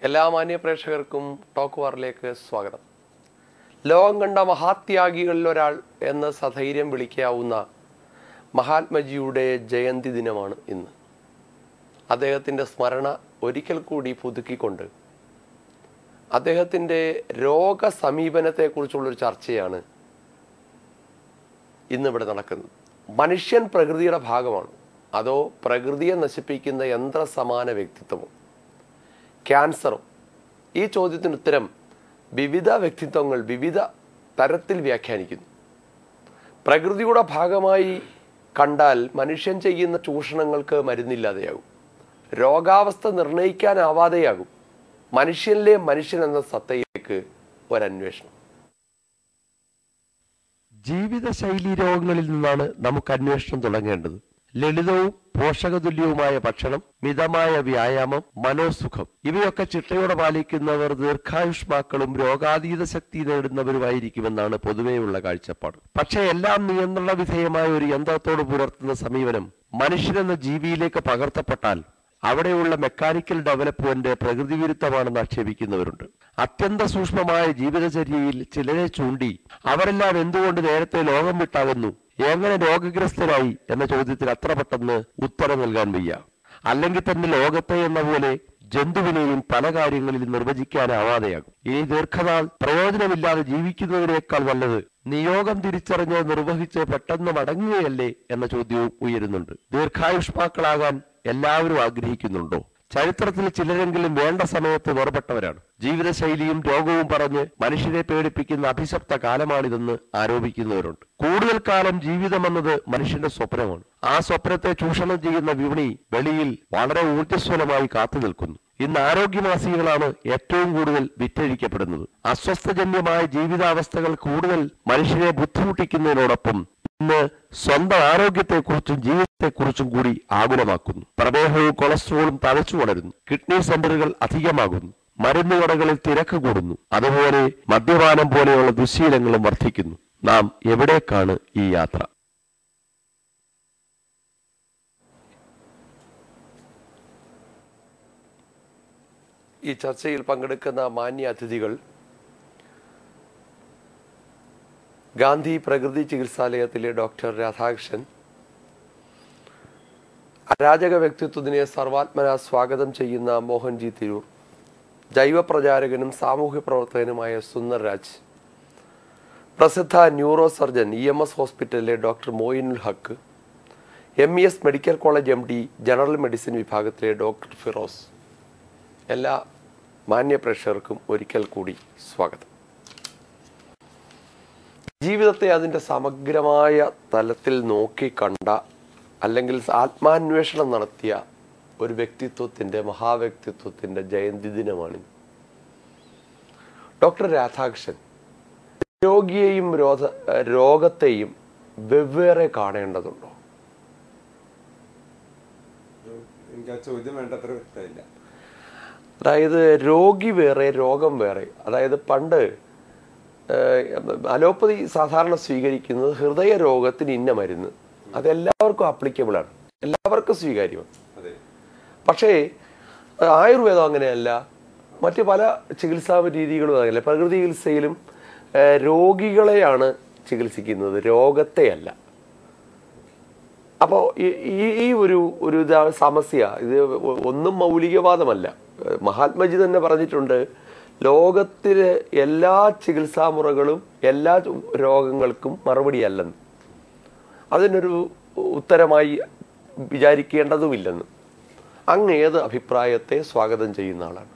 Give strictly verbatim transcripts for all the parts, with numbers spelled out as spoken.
എല്ലാ മാന്യ പ്രേക്ഷകർക്കും ടോക്ക് വാറിലേക്ക് സ്വാഗതം. ലോകം കണ്ട മഹാത്യാഗികളിൽ ഒരാൾ എന്ന് സധൈര്യം വിളിക്കാവുന്ന മഹാത്മജിയുടെ ജയന്തി ദിനമാണ് ഇന്ന്. അദ്ദേഹത്തിൻ്റെ സ്മരണ ഒരിക്കൽ കൂടി പുതുക്കിക്കൊണ്ട് അദ്ദേഹത്തിൻ്റെ രോഗസമീപനത്തെക്കുറിച്ചുള്ളൊരു ചർച്ചയാണ് ഇന്നിവിടെ നടക്കുന്നത്. മനുഷ്യൻ പ്രകൃതിയുടെ ഭാഗമാണ്, അതോ പ്രകൃതിയെ നശിപ്പിക്കുന്ന യന്ത്രസമാന വ്യക്തിത്വമോ? ക്യാൻസറും? ഈ ചോദ്യത്തിന് ഉത്തരം വിവിധ വ്യക്തിത്വങ്ങൾ വിവിധ തരത്തിൽ വ്യാഖ്യാനിക്കുന്നു. പ്രകൃതിയുടെ ഭാഗമായി കണ്ടാൽ മനുഷ്യൻ ചെയ്യുന്ന ചൂഷണങ്ങൾക്ക് മരുന്നില്ലാതെയാകും, രോഗാവസ്ഥ നിർണയിക്കാനാവാതെയാകും. മനുഷ്യനിലെ മനുഷ്യൻ എന്ന സത്തയിലേക്ക് ഒരന്വേഷണം. ജീവിതശൈലി രോഗങ്ങളിൽ നിന്നാണ് നമുക്ക് അന്വേഷണം തുടങ്ങേണ്ടത്. ലളിതവും പോഷകതുല്യവുമായ ഭക്ഷണം, മിതമായ വ്യായാമം, മനോസുഖം ഇവയൊക്കെ ചിട്ടയോടെ പാലിക്കുന്നവർ ദീർഘായുഷ്മാക്കളും രോഗാതീത ശക്തി നേടുന്നവരുമായിരിക്കുമെന്നാണ് പൊതുവെയുള്ള കാഴ്ചപ്പാട്. പക്ഷേ എല്ലാം നിയന്ത്രണ വിധേയമായ ഒരു യന്ത്രത്തോട് പുലർത്തുന്ന സമീപനം മനുഷ്യനെന്ന ജീവിയിലേക്ക് പകർത്തപ്പെട്ടാൽ അവിടെയുള്ള മെക്കാനിക്കൽ ഡെവലപ്മെന്റ് പ്രകൃതി വിരുദ്ധമാണെന്ന് ആക്ഷേപിക്കുന്നവരുണ്ട്. അത്യന്ത സൂക്ഷ്മമായ ജീവിതചര്യയിൽ ചിലരെ ചൂണ്ടി അവരെല്ലാം എന്തുകൊണ്ട് നേരത്തെ ലോകം വിട്ടാകുന്നു, എങ്ങനെ രോഗഗ്രസ്തരായി എന്ന ചോദ്യത്തിന് അത്ര പെട്ടെന്ന് ഉത്തരം നൽകാൻ വയ്യ. അല്ലെങ്കിൽ തന്നെ ലോകത്തെ എന്ന പോലെ ജന്തുവിനെയും പല കാര്യങ്ങളിൽ നിർവചിക്കാനാവാതെയാകും. ഇനി ദീർഘനാൾ പ്രയോജനമില്ലാതെ ജീവിക്കുന്നതിനേക്കാൾ നല്ലത് നിയോഗം തിരിച്ചറിഞ്ഞ് നിർവഹിച്ച് പെട്ടെന്ന് മടങ്ങുകയല്ലേ എന്ന ചോദ്യവും ഉയരുന്നുണ്ട്. ദീർഘായുഷ്മാക്കളാകാൻ എല്ലാവരും ആഗ്രഹിക്കുന്നുണ്ടോ? ചരിത്രത്തിൽ ചിലരെങ്കിലും വേണ്ട സമയത്ത് വേർപെട്ടവരാണ്. ജീവിതശൈലിയും രോഗവും പറഞ്ഞ് മനുഷ്യരെ പേടിപ്പിക്കുന്ന അഭിശപ്ത കാലമാണിതെന്ന് ആരോപിക്കുന്നവരുണ്ട്. കൂടുതൽ കാലം ജീവിതമെന്നത് മനുഷ്യന്റെ സ്വപ്നമാണ്. ആ സ്വപ്നത്തെ ചൂഷണം ചെയ്യുന്ന വിപണി വെളിയിൽ വളരെ ഊർജ്ജസ്വലമായി കാത്തു നിൽക്കുന്നു. ഇന്ന് ആരോഗ്യമാസികകളാണ് ഏറ്റവും കൂടുതൽ വിറ്റഴിക്കപ്പെടുന്നത്. അസ്വസ്ഥജന്യമായ ജീവിതാവസ്ഥകൾ കൂടുതൽ മനുഷ്യരെ ബുദ്ധിമുട്ടിക്കുന്നതിനോടൊപ്പം ഇന്ന് സ്വന്തം ആരോഗ്യത്തെക്കുറിച്ചും ജീവിതത്തെക്കുറിച്ചും കൂടി ആകുലമാക്കുന്നു. പ്രമേഹവും കൊളസ്ട്രോളും തഴച്ചു വളരുന്നു. കിഡ്നി സെന്ററുകൾ അധികമാകുന്നു. മരുന്നുകടകളിൽ തിരക്ക് കൂടുന്നു. അതുപോലെ മദ്യപാനം പോലെയുള്ള ദുശ്ശീലങ്ങളും വർദ്ധിക്കുന്നു. നാം എവിടേക്കാണ് ഈ യാത്ര? ഈ ചർച്ചയിൽ പങ്കെടുക്കുന്ന മാന്യ അതിഥികൾ ഗാന്ധി പ്രകൃതി ചികിത്സാലയത്തിലെ ഡോക്ടർ രാധാകൃഷ്ണൻ, അരാജക വ്യക്തിത്വത്തിനെ സർവാത്മന സ്വാഗതം ചെയ്യുന്ന മോഹൻജി തിരൂർ, ജൈവ പ്രചാരകനും സാമൂഹ്യ പ്രവർത്തകനുമായ സുന്ദർ രാജ്, പ്രസിദ്ധ neuro surgeon E M S ഹോസ്പിറ്റലിലെ doctor Moinul Haq, M E S medical college M D general medicine വിഭാഗത്തിലെ ഡോക്ടർ ഫിറോസ്. എല്ലാ മാന്യ പ്രേക്ഷകർക്കും ഒരിക്കൽ കൂടി സ്വാഗതം. ജീവിതത്തെ അതിൻ്റെ സമഗ്രമായ തലത്തിൽ നോക്കി കണ്ട അല്ലെങ്കിൽ ആത്മാന്വേഷണം നടത്തിയ ഒരു വ്യക്തിത്വത്തിൻ്റെ മഹാവ്യക്തിത്വത്തിൻ്റെ ജയന്തി ദിനമാണ്. ഡോക്ടർ രാധാകൃഷ്ണൻ, രോഗിയെയും രോഗ രോഗത്തെയും വെവ്വേറെ കാണേണ്ടതുണ്ടോ? എനിക്ക് ആ ചോദ്യം വേണ്ടത്ര വ്യക്തമില്ല. അതായത് രോഗി വേറെ രോഗം വേറെ. അതായത് പണ്ട് അലോപ്പതി സാധാരണ സ്വീകരിക്കുന്നത് ഹൃദയ രോഗത്തിന് ഇന്ന മരുന്ന്, അതെല്ലാവർക്കും ആപ്ലിക്കബിൾ ആണ്, എല്ലാവർക്കും സ്വീകാര്യമാണ്. പക്ഷേ ആയുർവേദം അങ്ങനെയല്ല, മറ്റ് പല ചികിത്സാ രീതികളും അങ്ങനെയല്ല. പ്രകൃതി ചികിത്സയിലും രോഗികളെയാണ് ചികിത്സിക്കുന്നത്, രോഗത്തെയല്ല. അപ്പോൾ ഈ ഈ ഒരു ഒരു സമസ്യ, ഇത് ഒന്നും മൗലികവാദമല്ല. മഹാത്മജി തന്നെ പറഞ്ഞിട്ടുണ്ട്, ലോകത്തിലെ എല്ലാ ചികിത്സാ മുറകളും എല്ലാ രോഗങ്ങൾക്കും മറുപടിയല്ലെന്ന്, അതിനൊരു ഉത്തരമായി വിചാരിക്കേണ്ടതുമില്ലെന്ന്. അങ്ങ് ഏത് അഭിപ്രായത്തെ സ്വാഗതം ചെയ്യുന്ന ആളാണ്?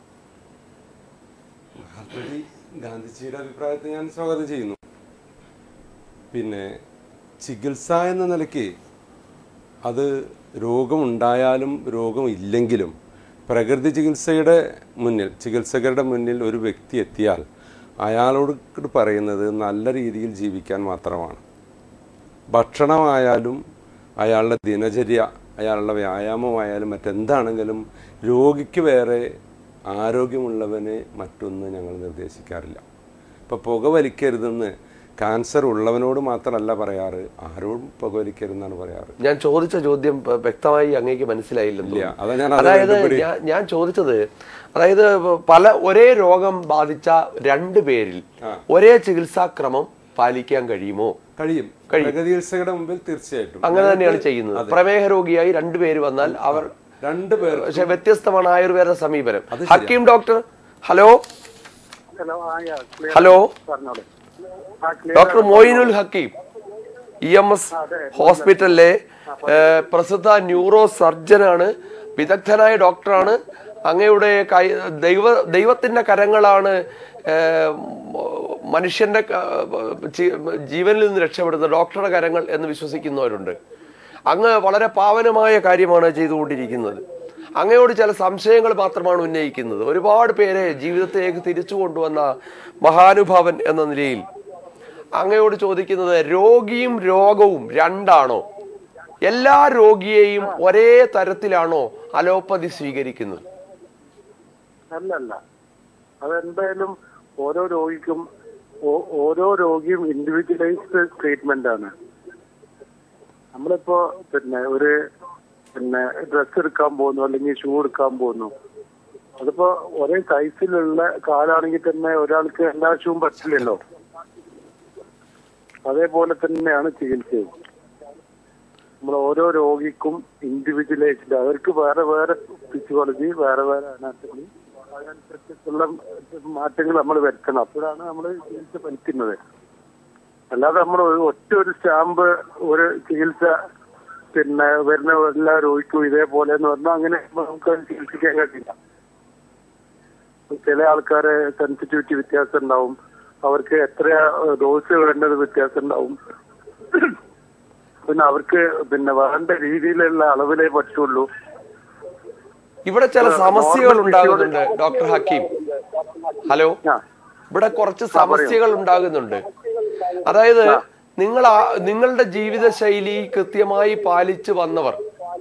മഹാത്മജി ഗാന്ധിജിയുടെ അഭിപ്രായത്തെ ഞാൻ സ്വാഗതം ചെയ്യുന്നു. പിന്നെ ചികിത്സ എന്ന നിലയ്ക്ക് അത് രോഗമുണ്ടായാലും രോഗമില്ലെങ്കിലും പ്രകൃതി ചികിത്സയുടെ മുന്നിൽ, ചികിത്സകരുടെ മുന്നിൽ ഒരു വ്യക്തി എത്തിയാൽ അയാളോട് പറയുന്നത് നല്ല രീതിയിൽ ജീവിക്കാൻ മാത്രമാണ്. ഭക്ഷണമായാലും അയാളുടെ ദിനചര്യ, അയാളുടെ വ്യായാമമായാലും മറ്റെന്താണെങ്കിലും രോഗിക്ക് വേറെ, ആരോഗ്യമുള്ളവന് മറ്റൊന്ന് ഞങ്ങൾ നിർദ്ദേശിക്കാറില്ല. ഇപ്പോൾ പുക വലിക്കരുതെന്ന് ക്യാൻസർ ഉള്ളവനോട് മാത്രമല്ല പറയാറ്, ആരോടും പുകവലിക്കരുതെന്നാണ് പറയാറ്. ഞാൻ ചോദിച്ച ചോദ്യം വ്യക്തമായി അങ്ങേക്ക് മനസ്സിലായില്ലെന്ന്. ഞാൻ അതായത് ഞാൻ ചോദിച്ചത്, അതായത് പല ഒരേ രോഗം ബാധിച്ച രണ്ടു പേരിൽ ഒരേ ചികിത്സാക്രമം പാലിക്കാൻ കഴിയുമോ? കഴിയും. ചികിത്സയുടെ മുമ്പിൽ തീർച്ചയായിട്ടും അങ്ങനെ തന്നെയാണ് ചെയ്യുന്നത്. പ്രമേഹ രോഗിയായി രണ്ടുപേര് വന്നാൽ അവർ രണ്ടുപേർ, പക്ഷെ വ്യത്യസ്തമാണ് ആയുർവേദ സമീപനം. Hakeem doctor, hello hello doctor Moinul Hakeem, E M S ഹോസ്പിറ്റലിലെ പ്രസിദ്ധ ന്യൂറോ സർജനാണ്, വിദഗ്ധനായ ഡോക്ടറാണ്. അങ്ങയുടെ കൈ ദൈവ ദൈവത്തിന്റെ കരങ്ങളാണ് മനുഷ്യന്റെ ജീവനിൽ നിന്ന് രക്ഷപ്പെടുന്ന ഡോക്ടറുടെ കരങ്ങൾ എന്ന് വിശ്വസിക്കുന്നവരുണ്ട്. അങ്ങ് വളരെ പാവനമായ കാര്യമാണ് ചെയ്തുകൊണ്ടിരിക്കുന്നത്. അങ്ങയോട് ചില സംശയങ്ങൾ മാത്രമാണ് ഉന്നയിക്കുന്നത്. ഒരുപാട് പേരെ ജീവിതത്തിലേക്ക് തിരിച്ചു കൊണ്ടുവന്ന മഹാനുഭാവൻ എന്ന നിലയിൽ അങ്ങയോട് ചോദിക്കുന്നത്, രോഗിയും രോഗവും രണ്ടാണോ? എല്ലാ രോഗിയെയും ഒരേ തരത്തിലാണോ അലോപ്പതി സ്വീകരിക്കുന്നത്? അല്ലല്ല, അതെന്തായാലും ഓരോ രോഗിക്കും ഓരോ രോഗിയും ഇൻഡിവിജ്വലൈസ്ഡ് ട്രീറ്റ്മെന്റ് ആണ്. നമ്മളിപ്പോ പിന്നെ ഒരു പിന്നെ ഡ്രസ് എടുക്കാൻ പോകുന്നു, അല്ലെങ്കിൽ ഷൂ എടുക്കാൻ പോകുന്നു, അതിപ്പോ ഒരേ സൈസിലുള്ള കാലാണെങ്കിൽ തന്നെ ഒരാൾക്ക് എല്ലാ ഷൂവും പറ്റില്ലല്ലോ. അതേപോലെ തന്നെയാണ് ചികിത്സയും. നമ്മൾ ഓരോ രോഗിക്കും ഇൻഡിവിജ്വലൈസ്ഡ്, അവർക്ക് വേറെ വേറെ ഫിസിയോളജി, വേറെ വേറെ അനാറ്റമി, അതിനനുസരിച്ചുള്ള മാറ്റങ്ങൾ നമ്മൾ വരുത്തണം. അപ്പോഴാണ് നമ്മൾ ചികിത്സ ഫലിക്കുന്നത്. അല്ലാതെ നമ്മൾ ഒറ്റ ഒരു സ്റ്റാമ്പ് ഒരു ചികിത്സ പിന്നെ വരുന്ന എല്ലാ രോഗിക്കും ഇതേപോലെ എന്ന് പറഞ്ഞാൽ അങ്ങനെ നമുക്ക് ചികിത്സിക്കാൻ കഴിയില്ല. ചില ആൾക്കാരെ സെൻസിറ്റിവിറ്റി വ്യത്യാസം ഉണ്ടാവും, അവർക്ക് എത്ര ഡോസ് വേണ്ടത് വ്യത്യാസം ഉണ്ടാവും. പിന്നെ അവർക്ക് പിന്നെ വേണ്ട രീതിയിലുള്ള അളവിലേ പറ്റുള്ളൂ. ഇവിടെ ചില സമസ്യകൾ ഉണ്ടാകുന്നുണ്ട് ഡോക്ടർ ഹക്കീം. ഹലോ, ഇവിടെ കുറച്ച് സമസ്യകൾ ഉണ്ടാകുന്നുണ്ട്. അതായത് നിങ്ങൾ നിങ്ങളുടെ ജീവിത ശൈലി കൃത്യമായി പാലിച്ചു വന്നവർ,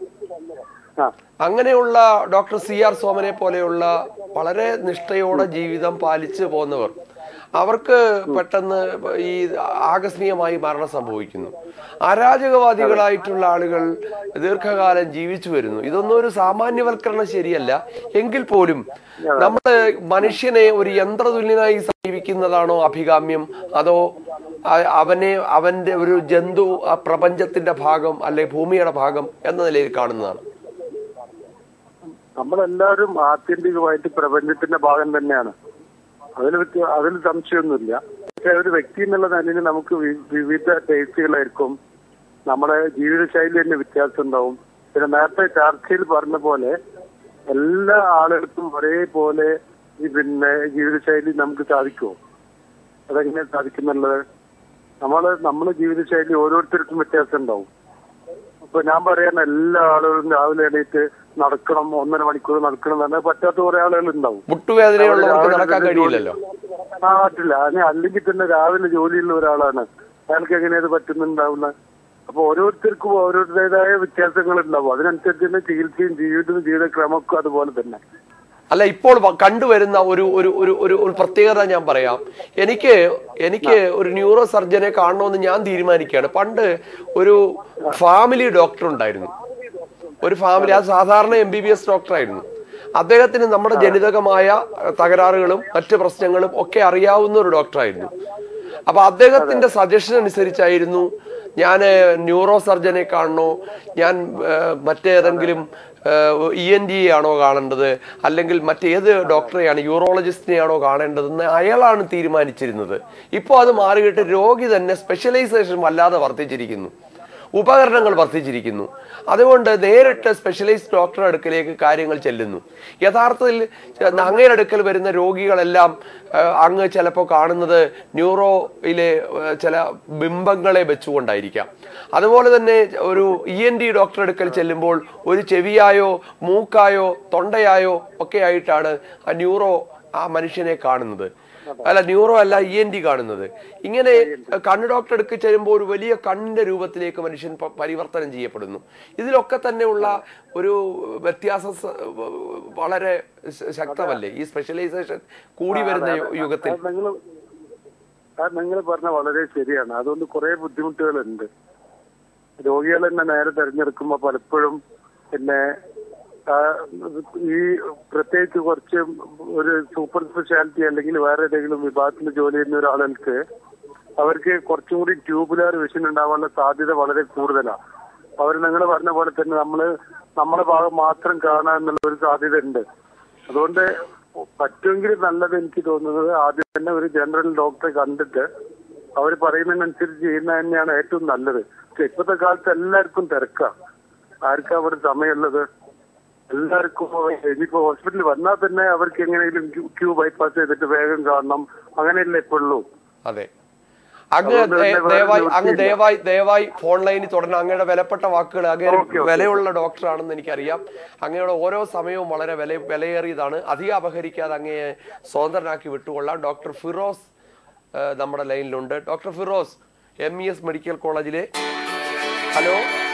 അങ്ങനെയുള്ള ഡോക്ടർ സി ആർ സോമനെ പോലെയുള്ള വളരെ നിഷ്ഠയോടെ ജീവിതം പാലിച്ചു പോന്നവർ, അവർക്ക് പെട്ടെന്ന് ഈ ആകസ്മികമായി മരണം സംഭവിക്കുന്നു. അരാജകവാദികളായിട്ടുള്ള ആളുകൾ ദീർഘകാലം ജീവിച്ചു വരുന്നു. ഇതൊന്നും ഒരു സാമാന്യവൽക്കരണം ശരിയല്ല. എങ്കിൽ പോലും നമ്മൾ മനുഷ്യനെ ഒരു യന്ത്രതുല്യനായി സമീപിക്കുന്നതാണോ അഭികാമ്യം, അതോ അവനെ അവന്റെ ഒരു ജന്തു ആ പ്രപഞ്ചത്തിന്റെ ഭാഗം അല്ലെ ഭൂമിയുടെ ഭാഗം എന്ന നിലയിൽ കാണുന്നതാണ്? നമ്മളെല്ലാവരും ആത്യന്തികമായിട്ട് പ്രപഞ്ചത്തിന്റെ ഭാഗം തന്നെയാണ്. അതിൽ അതിൽ സംശയമൊന്നുമില്ല. പക്ഷെ ഒരു വ്യക്തി എന്നുള്ള നിലയിൽ നമുക്ക് വിവിധ ടേസ്റ്റുകളായിരിക്കും, നമ്മുടെ ജീവിതശൈലി തന്നെ വ്യത്യാസം ഉണ്ടാവും. പിന്നെ നേരത്തെ ചർച്ചയിൽ പറഞ്ഞ പോലെ എല്ലാ ആളുകൾക്കും ഒരേപോലെ ഈ പിന്നെ ജീവിതശൈലി നമുക്ക് സാധിക്കുമോ? അതെങ്ങനെ സാധിക്കുന്നുള്ളത്? നമ്മള് നമ്മളെ ജീവിതശൈലി ഓരോരുത്തർക്കും വ്യത്യാസം ഉണ്ടാവും. ഇപ്പൊ ഞാൻ പറയുന്ന എല്ലാ ആളുകളും രാവിലെ എണീറ്റ് നടക്കണം, ഒന്നര മണിക്കൂർ നടക്കണം എന്ന് പറഞ്ഞാൽ പറ്റാത്ത കുറെ ആളുകൾ ഉണ്ടാവും. നടക്കാൻ കഴിയില്ലല്ലോ. ആ പറ്റില്ല. അതിന് അല്ലെങ്കിൽ തന്നെ രാവിലെ ജോലിയുള്ള ഒരാളാണ്, അയാൾക്ക് എങ്ങനെയത് പറ്റുന്നുണ്ടാവുന്നത്? അപ്പൊ ഓരോരുത്തർക്കും ഓരോരുത്തരുടേതായ വ്യത്യാസങ്ങൾ ഉണ്ടാവും. അതിനനുസരിച്ച് തന്നെ ചികിത്സയും ജീവിതവും ജീവിതക്രമമൊക്കെ അതുപോലെ തന്നെ. അല്ല, ഇപ്പോൾ കണ്ടുവരുന്ന ഒരു ഒരു ഒരു ഒരു പ്രത്യേകത ഞാൻ പറയാം. എനിക്ക് എനിക്ക് ഒരു ന്യൂറോ സർജനെ കാണണമെന്ന് ഞാൻ തീരുമാനിക്കുകയാണ്. പണ്ട് ഒരു ഫാമിലി ഡോക്ടർ ഉണ്ടായിരുന്നു, ഒരു ഫാമിലി, അത് സാധാരണ എം ബി ബി എസ് ഡോക്ടറായിരുന്നു. അദ്ദേഹത്തിന് നമ്മുടെ ജനിതകമായ തകരാറുകളും മറ്റ് പ്രശ്നങ്ങളും ഒക്കെ അറിയാവുന്ന ഒരു ഡോക്ടറായിരുന്നു. അപ്പൊ അദ്ദേഹത്തിന്റെ സജഷൻ അനുസരിച്ചായിരുന്നു ഞാൻ ന്യൂറോ സർജനെ കാണണോ, ഞാൻ മറ്റേതെങ്കിലും ഇ എൻ ഡി ആണോ കാണേണ്ടത്, അല്ലെങ്കിൽ മറ്റേത് ഡോക്ടറെയാണ്, യൂറോളജിസ്റ്റിനെയാണോ കാണേണ്ടതെന്ന് അയാളാണ് തീരുമാനിച്ചിരുന്നത്. ഇപ്പോൾ അത് മാറിയിട്ട് രോഗി തന്നെ സ്പെഷ്യലൈസേഷൻ വല്ലാതെ വർദ്ധിച്ചിരിക്കുന്നു, ഉപകരണങ്ങൾ വർദ്ധിച്ചിരിക്കുന്നു. അതുകൊണ്ട് നേരിട്ട് സ്പെഷ്യലൈസ്ഡ് ഡോക്ടറുടെ അടുക്കലേക്ക് കാര്യങ്ങൾ ചെല്ലുന്നു. യഥാർത്ഥത്തിൽ അങ്ങയുടെ അടുക്കൽ വരുന്ന രോഗികളെല്ലാം അങ്ങ് ചിലപ്പോൾ കാണുന്നത് ന്യൂറോയിലെ ചില ബിംബങ്ങളെ വെച്ചുകൊണ്ടായിരിക്കാം. അതുപോലെ തന്നെ ഒരു ഇ എൻ ഡി ഡോക്ടറുടെ അടുക്കൽ ചെല്ലുമ്പോൾ ഒരു ചെവിയായോ മൂക്കായോ തൊണ്ടയായോ ഒക്കെ ആയിട്ടാണ് ആ ന്യൂറോ ആ മനുഷ്യനെ കാണുന്നത്. അല്ല, ന്യൂറോ അല്ല, ഇ എൻ ഡി കാണുന്നത്. ഇങ്ങനെ കണ്ണ് ഡോക്ടർ എടുക്ക് ചെല്ലുമ്പോൾ ഒരു വലിയ കണ്ണിന്റെ രൂപത്തിലേക്ക് മനുഷ്യൻ പരിവർത്തനം ചെയ്യപ്പെടുന്നു. ഇതിലൊക്കെ തന്നെയുള്ള ഒരു വ്യത്യാസം വളരെ ശക്തമല്ലേ ഈ സ്പെഷ്യലൈസേഷൻ കൂടി വരുന്ന യുഗത്തിൽ? അത് നിങ്ങൾ പറഞ്ഞ വളരെ ശരിയാണ്. അതുകൊണ്ട് കുറെ ബുദ്ധിമുട്ടുകളുണ്ട്. രോഗികൾ തന്നെ നേരെ തെരഞ്ഞെടുക്കുമ്പോൾ പലപ്പോഴും പിന്നെ ഈ പ്രത്യേകിച്ച് കുറച്ച് ഒരു സൂപ്പർ സ്പെഷ്യാലിറ്റി അല്ലെങ്കിൽ വേറെ ഏതെങ്കിലും വിഭാഗത്തിൽ ജോലി ചെയ്യുന്ന ഒരാൾക്ക് അവർക്ക് കുറച്ചും കൂടി ട്യൂബുലാർ വിഷൻ ഉണ്ടാവാനുള്ള സാധ്യത വളരെ കൂടുതലാണ്. അവർ നിങ്ങൾ പറഞ്ഞ പോലെ തന്നെ നമ്മള് നമ്മുടെ ഭാഗം മാത്രം കാണാൻ എന്നുള്ള ഒരു സാധ്യത ഉണ്ട്. അതുകൊണ്ട് പറ്റുമെങ്കിൽ നല്ലത് എനിക്ക് തോന്നുന്നത് ആദ്യം തന്നെ ഒരു ജനറൽ ഡോക്ടറെ കണ്ടിട്ട് അവർ പറയുന്നതിനനുസരിച്ച് ചെയ്യുന്നത് തന്നെയാണ് ഏറ്റവും നല്ലത്. പക്ഷെ ഇപ്പോഴത്തെ കാലത്ത് എല്ലാവർക്കും തിരക്കാം. ആർക്കാ അവിടെ സമയമുള്ളത്? എല്ലാവർക്കും ഇനിയിപ്പോ ഹോസ്പിറ്റലിൽ വന്നാൽ തന്നെ അവർക്ക് എങ്ങനെയെങ്കിലും ക്യൂ ബൈപ്പാസ് ചെയ്തിട്ട് വേഗം കാണണം, അങ്ങനെയല്ലേ ഇപ്പോഴുള്ളൂ. അതെ, അങ്ങ് ദയവായി അങ്ങ് ദയവായി ദയവായി ഫോൺ ലൈനിൽ തുടരണം. അങ്ങയുടെ വിലപ്പെട്ട വാക്കുകൾ, അങ്ങേ വിലയുള്ള ഡോക്ടറാണെന്ന് എനിക്കറിയാം. അങ്ങയുടെ ഓരോ സമയവും വളരെ വില വിലയേറിയതാണ്. അധികം അപഹരിക്കാതെ അങ്ങയെ സ്വതന്ത്രനാക്കി വിട്ടുകൊള്ളാം. ഡോക്ടർ ഫിറോസ് നമ്മുടെ ലൈനിലുണ്ട്. Doctor Firoz, M E S medical കോളേജിലെ ഹലോ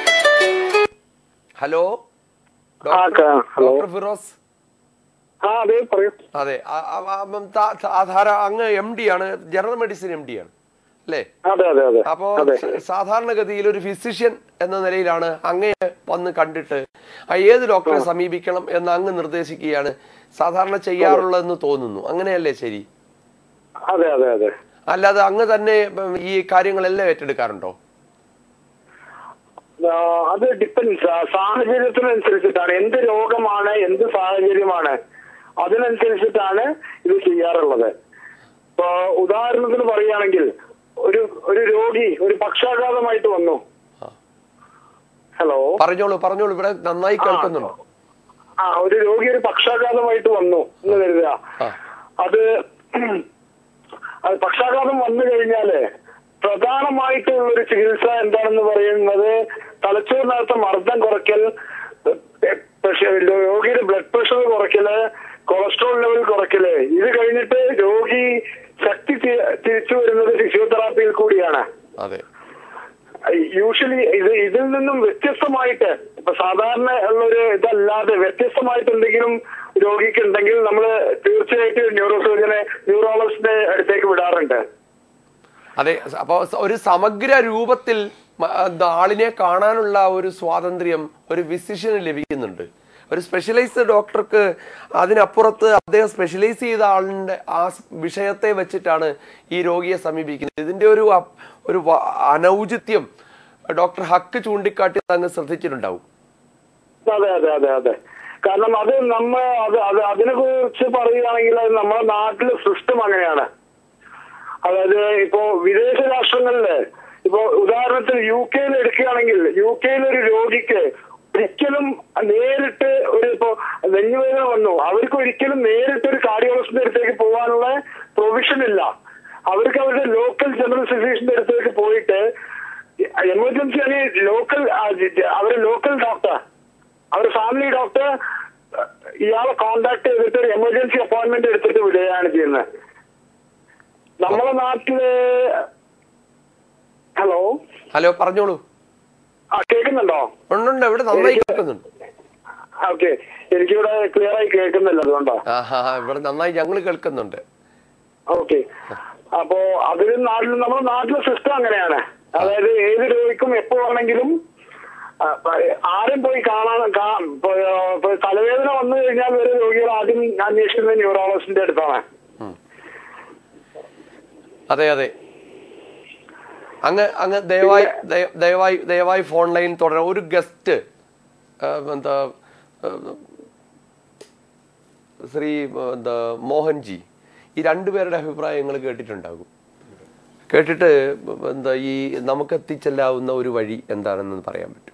ഹലോ ഡോക്ടർ ഫിറോസ്. അതെ, അങ്ങ് എം ഡി ആണ്, ജനറൽ മെഡിസിൻ എം ഡി ആണ് അല്ലേ? അപ്പോ സാധാരണഗതിയിൽ ഒരു ഫിസിഷ്യൻ എന്ന നിലയിലാണ് അങ്ങയെ വന്ന് കണ്ടിട്ട് ഏത് ഡോക്ടറെ സമീപിക്കണം എന്ന് അങ്ങ് നിർദ്ദേശിക്കുകയാണ് സാധാരണ ചെയ്യാറുള്ളതെന്ന് തോന്നുന്നു. അങ്ങനെയല്ലേ? ശരി. അതെ അതെ അതെ. അല്ലാതെ അങ്ങ് തന്നെ ഈ കാര്യങ്ങളെല്ലാം ഏറ്റെടുക്കാറുണ്ടോ? അത് ഡിപ്പെൻസ്, സാഹചര്യത്തിനനുസരിച്ചിട്ടാണ്. എന്ത് രോഗമാണ്, എന്ത് സാഹചര്യമാണ്, അതിനനുസരിച്ചിട്ടാണ് ഇത് ചെയ്യാറുള്ളത്. ഇപ്പൊ ഉദാഹരണത്തിന് പറയുകയാണെങ്കിൽ ഒരു ഒരു രോഗി ഒരു പക്ഷാഘാതമായിട്ട് വന്നു. ഹലോ, പറഞ്ഞോളൂ പറഞ്ഞോളൂ, ഇവിടെ നന്നായി കേൾക്കുന്നുണ്ടോ? ആ, ഒരു രോഗി ഒരു പക്ഷാഘാതമായിട്ട് വന്നു എന്ന് കരുതുക. അത് അത് പക്ഷാഘാതം വന്നു കഴിഞ്ഞാല് പ്രധാനമായിട്ടുള്ള ഒരു ചികിത്സ എന്താണെന്ന് പറയുന്നത് തലച്ചോറിനകത്ത് മർദ്ദം കുറയ്ക്കൽ, രോഗിയുടെ ബ്ലഡ് പ്രഷർ കുറയ്ക്കല്, കൊളസ്ട്രോൾ ലെവൽ കുറയ്ക്കല്. ഇത് കഴിഞ്ഞിട്ട് രോഗി ശക്തി തിരിച്ചു വരുന്നത് ഫിസിയോതെറാപ്പിയിൽ കൂടിയാണ്. യൂഷ്വലി ഇത് ഇതിൽ നിന്നും വ്യത്യസ്തമായിട്ട്, ഇപ്പൊ സാധാരണ ഉള്ളൊരു ഇതല്ലാതെ വ്യത്യസ്തമായിട്ട് എന്തെങ്കിലും രോഗിക്ക് ഉണ്ടെങ്കിൽ നമ്മൾ തീർച്ചയായിട്ടും ന്യൂറോ സർജനെ ന്യൂറോളജിസ്റ്റിന്റെ അടുത്തേക്ക് വിടാറുണ്ട്. അതെ, അപ്പൊ ഒരു സമഗ്ര രൂപത്തിൽ ആളിനെ കാണാനുള്ള ഒരു സ്വാതന്ത്ര്യം ഒരു ഫിസിഷ്യന് ലഭിക്കുന്നുണ്ട്. ഒരു സ്പെഷ്യലൈസ്ഡ് ഡോക്ടർക്ക് അതിനപ്പുറത്ത് അദ്ദേഹം സ്പെഷ്യലൈസ് ചെയ്ത ആളിന്റെ ആ വിഷയത്തെ വെച്ചിട്ടാണ് ഈ രോഗിയെ സമീപിക്കുന്നത്. ഇതിന്റെ ഒരു ഒരു അനൗചിത്യം ഡോക്ടർ ഹക്ക് ചൂണ്ടിക്കാട്ടി അങ്ങ് ശ്രദ്ധിച്ചിട്ടുണ്ടാവും. അതെ അതെ അതെ അതെ. കാരണം അത് നമ്മ അത് അത് അതിനെ കുറിച്ച് പറയുകയാണെങ്കിൽ നമ്മുടെ നാട്ടിലെ സിസ്റ്റം അങ്ങനെയാണ്. അതായത് ഇപ്പോ വിദേശ രാഷ്ട്രങ്ങളില്, ഇപ്പൊ ഉദാഹരണത്തിന് യു കെയിൽ എടുക്കുകയാണെങ്കിൽ യു കെയിൽ ഒരു രോഗിക്ക് ഒരിക്കലും നേരിട്ട് ഒരു ഇപ്പോ നെഞ്ഞുവേദന വന്നു, അവർക്ക് ഒരിക്കലും നേരിട്ട് ഒരു കാർഡിയോളജിസ്റ്റിന്റെ അടുത്തേക്ക് പോകാനുള്ള പ്രൊവിഷൻ ഇല്ല. അവർക്ക് അവരുടെ ലോക്കൽ ജനറൽ ഫിസിഷ്യന്റെ അടുത്തേക്ക് പോയിട്ട് എമർജൻസി ആണെങ്കിൽ ലോക്കൽ അവരുടെ ലോക്കൽ ഡോക്ടർ, അവരുടെ ഫാമിലി ഡോക്ടർ ഇയാളെ കോണ്ടാക്ട് ചെയ്തിട്ട് ഒരു എമർജൻസി അപ്പോയിന്റ്മെന്റ് എടുത്തിട്ട് വിടുകയാണ് ചെയ്യുന്നത്. നമ്മളെ നാട്ടില് ഹലോ ഹലോ പറഞ്ഞോളൂ. ആ, കേൾക്കുന്നുണ്ടോ? ഉണ്ട്, ഇവിടെ നന്നായി കേൾക്കുന്നുണ്ട്. ഓക്കെ, എനിക്കിവിടെ ക്ലിയർ ആയി കേൾക്കുന്നില്ല, അതുകൊണ്ടാ. ഇവിടെ നന്നായി ഞങ്ങൾ കേൾക്കുന്നുണ്ട്. ഓക്കെ, അപ്പോ അതൊരു നാട്ടിൽ നമ്മുടെ നാട്ടിലെ സിസ്റ്റം അങ്ങനെയാണ്. അതായത് ഏത് രോഗിക്കും എപ്പോ വേണമെങ്കിലും ആരും പോയി കാണാൻ, തലവേദന വന്നു കഴിഞ്ഞാൽ വരെ രോഗികൾ ആദ്യം അന്വേഷിക്കുന്നത് ന്യൂറോളജിസ്റ്റിന്റെ അടുത്താണ്. അതെ അതെ. അങ്ങ് അങ്ങ് ദയവായി ദയവായി ദയവായി ഫോൺ ലൈൻ തുടരാം. ഒരു ഗസ്റ്റ് എന്താ ശ്രീ എന്താ മോഹൻജി, ഈ രണ്ടുപേരുടെ അഭിപ്രായങ്ങൾ കേട്ടിട്ടുണ്ടാകും. കേട്ടിട്ട് എന്താ ഈ നമുക്ക് എത്തിച്ചെല്ലാവുന്ന ഒരു വഴി എന്താണെന്ന് പറയാൻ പറ്റും?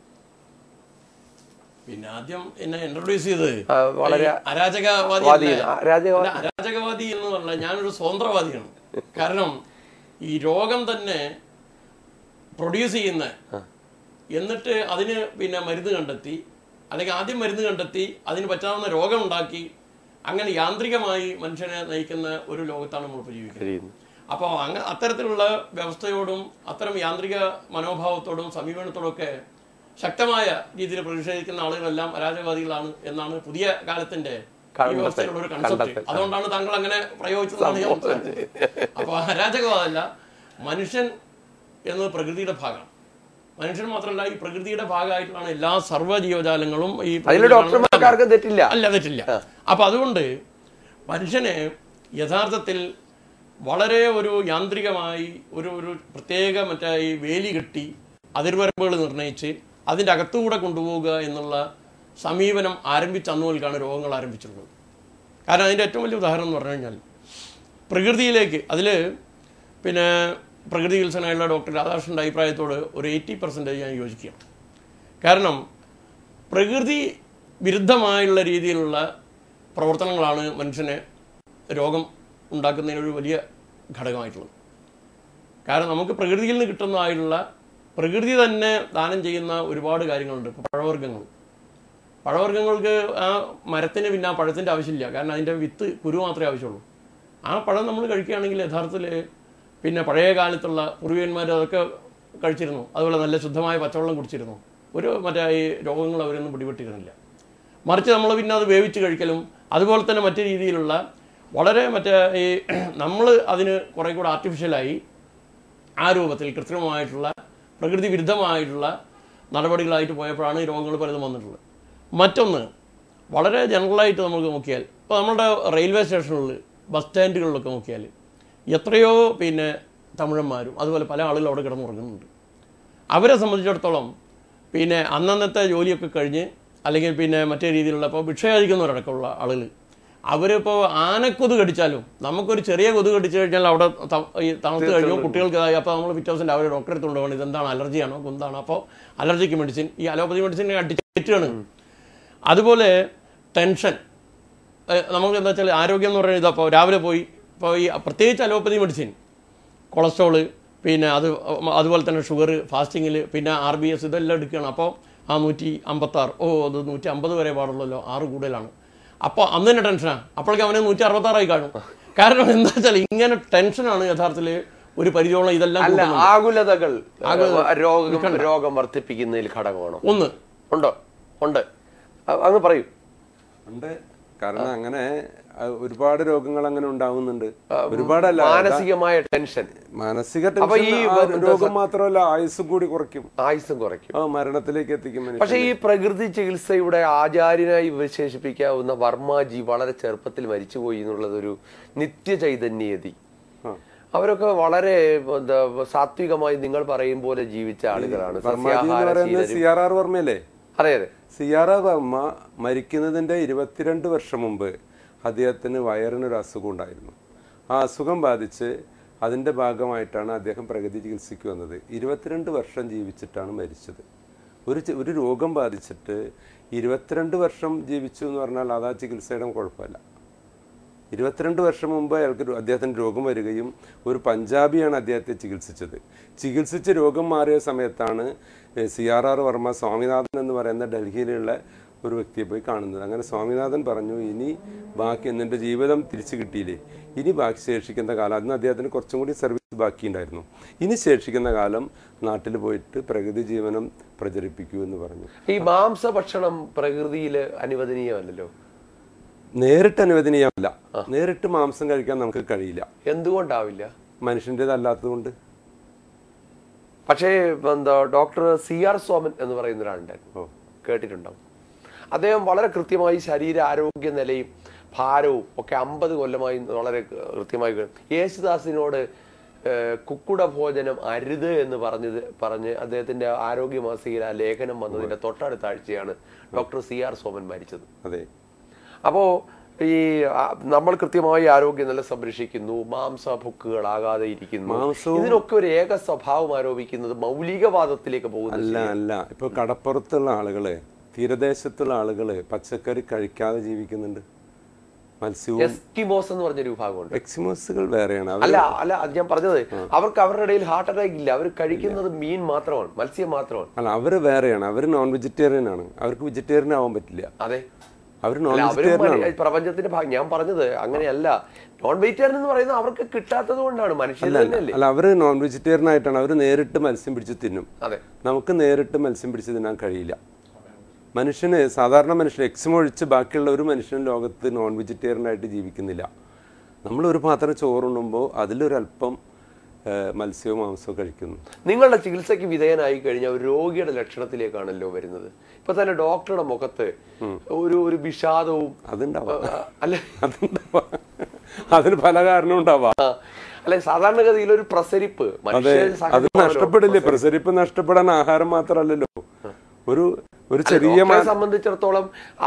പിന്നെ ആദ്യം എന്നെ ഇൻട്രൊഡ്യൂസ് ചെയ്തത് വളരെ അരാജകവാദി അരാജകവാദി എന്ന് പറഞ്ഞാൽ ഞാനൊരു സ്വതന്ത്രവാദിയാണ്. കാരണം ഈ രോഗം തന്നെ പ്രൊഡ്യൂസ് ചെയ്യുന്ന, എന്നിട്ട് അതിന് പിന്നെ മരുന്ന് കണ്ടെത്തി, അല്ലെങ്കിൽ ആദ്യം മരുന്ന് കണ്ടെത്തി അതിന് പറ്റാവുന്ന രോഗം ഉണ്ടാക്കി അങ്ങനെ യാന്ത്രികമായി മനുഷ്യനെ നയിക്കുന്ന ഒരു ലോകത്താണ് നമ്മളിപ്പോൾ ജീവിക്കുന്നത്. അപ്പോൾ അങ്ങ അത്തരത്തിലുള്ള വ്യവസ്ഥയോടും അത്തരം യാന്ത്രിക മനോഭാവത്തോടും സമീപനത്തോടും ഒക്കെ ശക്തമായ രീതിയിൽ പ്രതിഷേധിക്കുന്ന ആളുകളെല്ലാം അരാജകവാദികളാണ് എന്നാണ് പുതിയ കാലത്തിൻ്റെ ഈ വ്യവസ്ഥയിലുള്ള ഒരു കൺസെപ്റ്റ്. അതുകൊണ്ടാണ് താങ്കൾ അങ്ങനെ പ്രയോഗിച്ചതാണ് ഞാൻ മനസ്സിലാക്കുന്നത്. അപ്പോൾ അരാജകവാദമല്ല, മനുഷ്യൻ എന്നത് പ്രകൃതിയുടെ ഭാഗമാണ്. മനുഷ്യൻ മാത്രമല്ല, ഈ പ്രകൃതിയുടെ ഭാഗമായിട്ടുള്ള എല്ലാ സർവ്വ ജീവജാലങ്ങളും ഈ തെറ്റില്ല അല്ല തെറ്റില്ല. അപ്പൊ അതുകൊണ്ട് മനുഷ്യനെ യഥാർത്ഥത്തിൽ വളരെ ഒരു യാന്ത്രികമായി ഒരു ഒരു പ്രത്യേക മറ്റേ ഈ വേലി കെട്ടി അതിർവരമ്പുകൾ നിർണ്ണയിച്ച് അതിൻ്റെ അകത്തുകൂടെ കൊണ്ടുപോവുക എന്നുള്ള സമീപനം ആരംഭിച്ച അന്നു മുതൽക്കാണ് രോഗങ്ങൾ ആരംഭിച്ചിട്ടുള്ളത്. കാരണം അതിൻ്റെ ഏറ്റവും വലിയ ഉദാഹരണം എന്ന് പറഞ്ഞു കഴിഞ്ഞാൽ പ്രകൃതിയിലേക്ക് അതിൽ പിന്നെ പ്രകൃതി ചികിത്സനായുള്ള ഡോക്ടർ രാധാകൃഷ്ണൻ്റെ അഭിപ്രായത്തോട് ഒരു എയ്റ്റി പെർസെൻറ്റേജ് ഞാൻ യോജിക്കുകയാണ്. കാരണം പ്രകൃതി വിരുദ്ധമായുള്ള രീതിയിലുള്ള പ്രവർത്തനങ്ങളാണ് മനുഷ്യനെ രോഗം ഉണ്ടാക്കുന്നതിനൊരു വലിയ ഘടകമായിട്ടുള്ളത്. കാരണം നമുക്ക് പ്രകൃതിയിൽ നിന്ന് കിട്ടുന്നതായിട്ടുള്ള പ്രകൃതി തന്നെ ദാനം ചെയ്യുന്ന ഒരുപാട് കാര്യങ്ങളുണ്ട്. ഇപ്പോൾ പഴവർഗ്ഗങ്ങൾ പഴവർഗ്ഗങ്ങൾക്ക് ആ മരത്തിന് പിന്നെ ആ പഴത്തിൻ്റെ ആവശ്യമില്ല. കാരണം അതിൻ്റെ വിത്ത് കുരു മാത്രമേ ആവശ്യമുള്ളൂ. ആ പഴം നമ്മൾ കഴിക്കുകയാണെങ്കിൽ യഥാർത്ഥത്തിൽ പിന്നെ പഴയ കാലത്തുള്ള പൂർവികന്മാർ അതൊക്കെ കഴിച്ചിരുന്നു. അതുപോലെ നല്ല ശുദ്ധമായ പച്ചവെള്ളം കുടിച്ചിരുന്നു. ഒരു മറ്റേ ഈ രോഗങ്ങൾ അവരൊന്നും പിടിപെട്ടിരുന്നില്ല. മറിച്ച് നമ്മൾ പിന്നെ അത് വേവിച്ച് കഴിക്കലും അതുപോലെ തന്നെ മറ്റു രീതിയിലുള്ള വളരെ മറ്റേ ഈ നമ്മൾ അതിന് കുറേ കൂടെ ആർട്ടിഫിഷ്യലായി ആ രൂപത്തിൽ കൃത്രിമമായിട്ടുള്ള പ്രകൃതി വിരുദ്ധമായിട്ടുള്ള നടപടികളായിട്ട് പോയപ്പോഴാണ് ഈ രോഗങ്ങൾ പലതും വന്നിട്ടുള്ളത്. മറ്റൊന്ന് വളരെ ജനറലായിട്ട് നമുക്ക് നോക്കിയാൽ ഇപ്പോൾ നമ്മുടെ റെയിൽവേ സ്റ്റേഷനുകളിൽ ബസ് സ്റ്റാൻഡുകളിലൊക്കെ നോക്കിയാൽ എത്രയോ പിന്നെ തമിഴന്മാരും അതുപോലെ പല ആളുകളും അവിടെ കിടന്നുറങ്ങുന്നുണ്ട്. അവരെ സംബന്ധിച്ചിടത്തോളം പിന്നെ അന്നന്നത്തെ ജോലിയൊക്കെ കഴിഞ്ഞ് അല്ലെങ്കിൽ പിന്നെ മറ്റേ രീതിയിലുള്ള ഇപ്പോൾ ഭിക്ഷ കഴിക്കുന്നവരടക്കമുള്ള ആളുകൾ അവരിപ്പോൾ ആനക്കൊതു കടിച്ചാലും നമുക്കൊരു ചെറിയ കൊതു കടിച്ചു കഴിഞ്ഞാൽ അവിടെ ഈ തണുത്ത് കഴിഞ്ഞു കുട്ടികൾക്ക് ഇതായി. അപ്പോൾ നമ്മൾ പിറ്റേ ദിവസം രാവിലെ ഡോക്ടറെ അടുത്ത് കൊണ്ടുപോകണം, ഇതെന്താണ് അലർജിയാണോ എന്താണ്. അപ്പോൾ അലർജിക്ക് മെഡിസിൻ, ഈ അലോപ്പതി മെഡിസിൻ അടിച്ചേറ്റാണ്. അതുപോലെ ടെൻഷൻ നമുക്ക് എന്താ വെച്ചാൽ ആരോഗ്യം എന്ന് പറയുന്നത് അപ്പോൾ രാവിലെ പോയി ഇപ്പോൾ ഈ പ്രത്യേകിച്ച് അലോപ്പതി മെഡിസിൻ കൊളസ്ട്രോള് പിന്നെ അത് അതുപോലെ തന്നെ ഷുഗർ ഫാസ്റ്റിങ്ങിൽ പിന്നെ ആർ ബി എസ് ഇതെല്ലാം എടുക്കുകയാണ്. അപ്പോൾ ആ നൂറ്റി അമ്പത്താറ് ഓ അത് നൂറ്റി അമ്പത് വരെ പാടുള്ളല്ലോ, ആറ് കൂടുതലാണ്. അപ്പോൾ അന്ന് തന്നെ ടെൻഷനാണ്. അപ്പോഴേക്കും അവനെ നൂറ്റി അറുപത്താറായി കാണും. കാരണം എന്താ വെച്ചാൽ ഇങ്ങനെ ടെൻഷനാണ് യഥാർത്ഥത്തിൽ ഒരു പരിധിയോളം ഇതെല്ലാം ആകുലതകൾ രോഗം രോഗം വർദ്ധിപ്പിക്കുന്നതിൽ ഘടകമാണോ? ഒന്ന് ഉണ്ടോ? ഉണ്ട്, അങ്ങ് പറയൂ. ഉണ്ട്. കാരണം അങ്ങനെ ഒരുപാട് രോഗങ്ങൾ അങ്ങനെ ഉണ്ടാവുന്നുണ്ട്. ഒരുപാടല്ല, മാനസികമായ ടെൻഷൻ, മാനസിക രോഗം മാത്രമല്ല ആയുസ്സും കൂടി കുറയ്ക്കും, ആയുസ്സും കുറയ്ക്കും, മരണത്തിലേക്ക് എത്തിക്കും. പക്ഷെ ഈ പ്രകൃതി ചികിത്സയുടെ ആചാര്യനായി വിശേഷിപ്പിക്കാവുന്ന വർമാജി വളരെ ചെറുപ്പത്തിൽ മരിച്ചുപോയി എന്നുള്ളത് ഒരു നിത്യ ചൈതന്യതി. അവരൊക്കെ വളരെ എന്താ സാത്വികമായി നിങ്ങൾ പറയും പോലെ ജീവിച്ച ആളുകളാണ്. സി ആർ ആർ വർമ്മയല്ലേ? അതെ അതെ. സി ആർ ആർ വർമ്മ മരിക്കുന്നതിന്റെ ഇരുപത്തിരണ്ട് വർഷം മുമ്പ് അദ്ദേഹത്തിന് വയറിനൊരു അസുഖം ഉണ്ടായിരുന്നു. ആ അസുഖം ബാധിച്ച് അതിൻ്റെ ഭാഗമായിട്ടാണ് അദ്ദേഹം പ്രകൃതി ചികിത്സയ്ക്ക് വന്നത്. ഇരുപത്തിരണ്ട് വർഷം ജീവിച്ചിട്ടാണ് മരിച്ചത്. ഒരു ഒരു രോഗം ബാധിച്ചിട്ട് ഇരുപത്തിരണ്ട് വർഷം ജീവിച്ചു എന്ന് പറഞ്ഞാൽ അതാ ചികിത്സയുടെ കുഴപ്പമില്ല. ഇരുപത്തിരണ്ട് വർഷം മുമ്പ് അയാൾക്ക് അദ്ദേഹത്തിന് രോഗം വരികയും ഒരു പഞ്ചാബിയാണ് അദ്ദേഹത്തെ ചികിത്സിച്ചത്. ചികിത്സിച്ച് രോഗം മാറിയ സമയത്താണ് C R R Varma Swaminathan എന്ന് പറയുന്ന ഡൽഹിയിലുള്ള ഒരു വ്യക്തിയെ പോയി കാണുന്നത്. അങ്ങനെ സ്വാമിനാഥൻ പറഞ്ഞു, ഇനി ബാക്കി എൻ്റെ ജീവിതം തിരിച്ചു കിട്ടിയില്ലേ, ഇനി ബാക്കി ശേഷിക്കുന്ന കാലം, അന്ന് അദ്ദേഹത്തിന് കുറച്ചും കൂടി സർവീസ് ബാക്കിയുണ്ടായിരുന്നു, ഇനി ശേഷിക്കുന്ന കാലം നാട്ടിൽ പോയിട്ട് പ്രകൃതി ജീവനം പ്രചരിപ്പിക്കൂ എന്ന് പറഞ്ഞു. ഈ മാംസഭക്ഷണം പ്രകൃതിയിൽ അനുവദനീയമല്ലല്ലോ? നേരിട്ട് അനുവദനീയമല്ല. നേരിട്ട് മാംസം കഴിക്കാൻ നമുക്ക് കഴിയില്ല. എന്തുകൊണ്ടാവില്ല? മനുഷ്യൻ്റെതല്ലാത്തത് കൊണ്ട്. പക്ഷേ എന്താ ഡോക്ടർ സി ആർ സോമൻ എന്ന് പറയുന്ന ഒരാളുണ്ടായിരുന്നു, കേട്ടിട്ടുണ്ടാവും. അദ്ദേഹം വളരെ കൃത്യമായി ശരീര ആരോഗ്യ നിലയും ഭാരവും ഒക്കെ അമ്പത് കൊല്ലമായി വളരെ കൃത്യമായി യേശുദാസിനോട് കുക്കുട ഭോജനം അരുത് എന്ന് പറഞ്ഞത് പറഞ്ഞ് അദ്ദേഹത്തിന്റെ ആരോഗ്യ മാസികയിൽ ആ ലേഖനം വന്നതിന്റെ തൊട്ടടുത്ത ആഴ്ചയാണ് ഡോക്ടർ സി ആർ സോമൻ മരിച്ചത്. അതെ. അപ്പോ ഈ നമ്മൾ കൃത്യമായി ആരോഗ്യനില സംരക്ഷിക്കുന്നു, മാംസഭുക്കുകളാകാതെ ഇരിക്കുന്നു, ഇതിനൊക്കെ ഒരു ഏക സ്വഭാവം ആരോപിക്കുന്നത് മൗലികവാദത്തിലേക്ക് പോകുന്നു. അല്ല അല്ല ഇപ്പൊ കടപ്പുറത്തുള്ള ആളുകള്, തീരദേശത്തുള്ള ആളുകള് പച്ചക്കറി കഴിക്കാതെ ജീവിക്കുന്നുണ്ട്. മത്സ്യവും എസ്കിമോസ് എന്ന് പറഞ്ഞൊരു വിഭാഗമുണ്ട്. എക്സിമോസുകൾ വേറെയാണ്. അല്ല അല്ല അത് ഞാൻ പറഞ്ഞത്, അവർക്ക് അവരുടെ ഇടയിൽ ഹാർട്ട് അറ്റാക്ക് ഇല്ല, അവർ കഴിക്കുന്നത് മീൻ മാത്രമാണ്, മത്സ്യം മാത്രമാണ്. അല്ല, അവര് വേറെയാണ്, അവര് നോൺ വെജിറ്റേറിയൻ ആണ്, അവർക്ക് വെജിറ്റേറിയൻ ആവാൻ പറ്റില്ല. അതെ, അവർ നോൺ വെജിറ്റേറിയൻ. പ്രപഞ്ചത്തിന്റെ ഭാഗം ഞാൻ പറഞ്ഞത് അങ്ങനെയല്ല. നോൺ വെജിറ്റേറിയൻ എന്ന് പറയുന്നത് അവർക്ക് കിട്ടാത്തത് കൊണ്ടാണ്. മനുഷ്യരല്ലേ? അല്ല, അവര് നോൺ വെജിറ്റേറിയൻ ആയിട്ടാണ്, അവര് നേരിട്ട് മത്സ്യം പിടിച്ച് തിന്നും. അതെ, നമുക്ക് നേരിട്ട് മത്സ്യം പിടിച്ച് തിന്നാൻ കഴിയില്ല. മനുഷ്യന് സാധാരണ മനുഷ്യൻ എക്സും ഒഴിച്ച് ബാക്കിയുള്ള ഒരു മനുഷ്യനും ലോകത്ത് നോൺ വെജിറ്റേറിയൻ ആയിട്ട് ജീവിക്കുന്നില്ല. നമ്മളൊരു പാത്രം ചോറുണ്ണുമ്പോൾ അതിലൊരല്പം മത്സ്യവും മാംസവും കഴിക്കുന്നു. നിങ്ങളുടെ ചികിത്സയ്ക്ക് വിധേയനായി കഴിഞ്ഞാൽ ഒരു രോഗിയുടെ ലക്ഷണത്തിലേക്കാണല്ലോ വരുന്നത്. ഇപ്പൊ തന്നെ ഡോക്ടറുടെ മുഖത്ത് ഒരു ഒരു വിഷാദവും അതുണ്ടാവാം. അല്ലെ, അതുണ്ടാവാം, അതിന് പല കാരണവും ഉണ്ടാവാം. അല്ലെ, സാധാരണഗതിയിൽ ഒരു പ്രസരിപ്പ് അത് നഷ്ടപ്പെടില്ലേ? പ്രസരിപ്പ് നഷ്ടപ്പെടാൻ ആഹാരം മാത്രമല്ലല്ലോ, ഒരു ഒരു ചെറിയ സംബന്ധിച്ചിടത്തോളം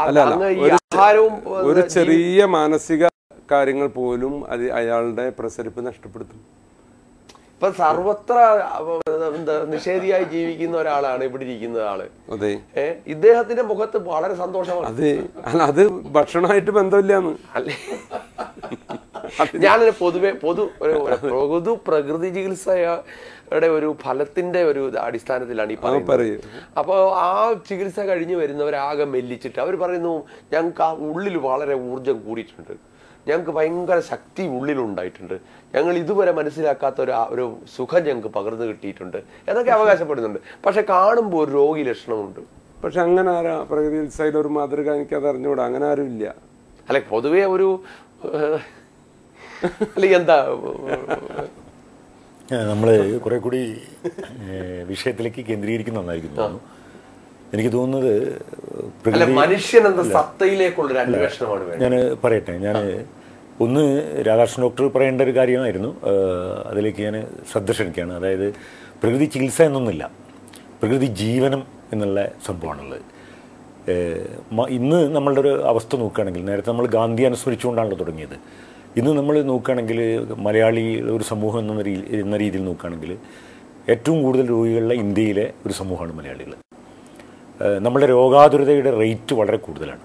ഒരു ചെറിയ മാനസിക കാര്യങ്ങൾ പോലും അത് അയാളുടെ പ്രസരിപ്പ് നഷ്ടപ്പെടുത്തും. ഇപ്പൊ സർവത്ര എന്താ നിഷേധിയായി ജീവിക്കുന്ന ഒരാളാണ് ഇവിടെ ഇരിക്കുന്ന ആള്. അതെ, ഏഹ് ഇദ്ദേഹത്തിന്റെ മുഖത്ത് വളരെ സന്തോഷമാണ്. അതെ, അത് ഭക്ഷണമായിട്ട് ബന്ധമില്ലാന്ന്. അല്ലേ, ഞാനൊരു പൊതുവെ പൊതു പൊതു പ്രകൃതി ചികിത്സയുടെ ഒരു ഫലത്തിന്റെ ഒരു അടിസ്ഥാനത്തിലാണ് ഈ പറയുന്നത്. അപ്പോൾ ആ ചികിത്സ കഴിഞ്ഞ് വരുന്നവരാകെ മെല്ലിച്ചിട്ട് അവർ പറയുന്നു, ഞങ്ങൾക്ക് ആ ഉള്ളിൽ വളരെ ഊർജം കൂടിയിട്ടുണ്ട്, ഞങ്ങൾക്ക് ഭയങ്കര ശക്തി ഉള്ളിലുണ്ടായിട്ടുണ്ട്, ഞങ്ങൾ ഇതുവരെ മനസ്സിലാക്കാത്ത ഒരു ഒരു സുഖം ഞങ്ങൾക്ക് പകർന്നു കിട്ടിയിട്ടുണ്ട് എന്നൊക്കെ അവകാശപ്പെടുന്നുണ്ട്. പക്ഷെ കാണുമ്പോൾ ഒരു രോഗി ലക്ഷണമുണ്ട്. പക്ഷെ അങ്ങനെ ആരാ പ്രകൃതി ചികിത്സയിൽ ഒരു മാതൃക എനിക്കത് അറിഞ്ഞുകൂടാ, അങ്ങനെ ആരും ഇല്ല. അല്ലെ, പൊതുവെ ഒരു അല്ലെങ്കിൽ എന്താ നമ്മൾ കുറെ കൂടി വിഷയത്തിലേക്ക് കേന്ദ്രീകരിക്കുന്ന നന്നായിരിക്കുന്നു. എനിക്ക് തോന്നുന്നത് മനുഷ്യൻ എന്ന സത്തയിലേക്കുള്ളൊരു അന്വേഷണമാണ്. ഞാൻ പറയട്ടെ, ഞാൻ ഒന്ന് രാധാകൃഷ്ണൻ ഡോക്ടർ പറയേണ്ട ഒരു കാര്യമായിരുന്നു, അതിലേക്ക് ഞാൻ ശ്രദ്ധ ക്ഷണിക്കുകയാണ്. അതായത് പ്രകൃതി ചികിത്സ എന്നൊന്നുമില്ല, പ്രകൃതി ജീവനം എന്നുള്ള സംഭവമാണുള്ളത്. ഇന്ന് നമ്മളുടെ ഒരു അവസ്ഥ നോക്കുകയാണെങ്കിൽ, നേരത്തെ നമ്മൾ ഗാന്ധി അനുസ്മരിച്ചുകൊണ്ടാണല്ലോ തുടങ്ങിയത്. ഇന്ന് നമ്മൾ നോക്കുകയാണെങ്കിൽ മലയാളി ഒരു സമൂഹം എന്ന രീതി എന്ന രീതിയിൽ നോക്കുകയാണെങ്കിൽ ഏറ്റവും കൂടുതൽ രോഗികളുള്ള ഇന്ത്യയിലെ ഒരു സമൂഹമാണ് മലയാളികൾ. നമ്മുടെ രോഗാതുരതയുടെ റേറ്റ് വളരെ കൂടുതലാണ്.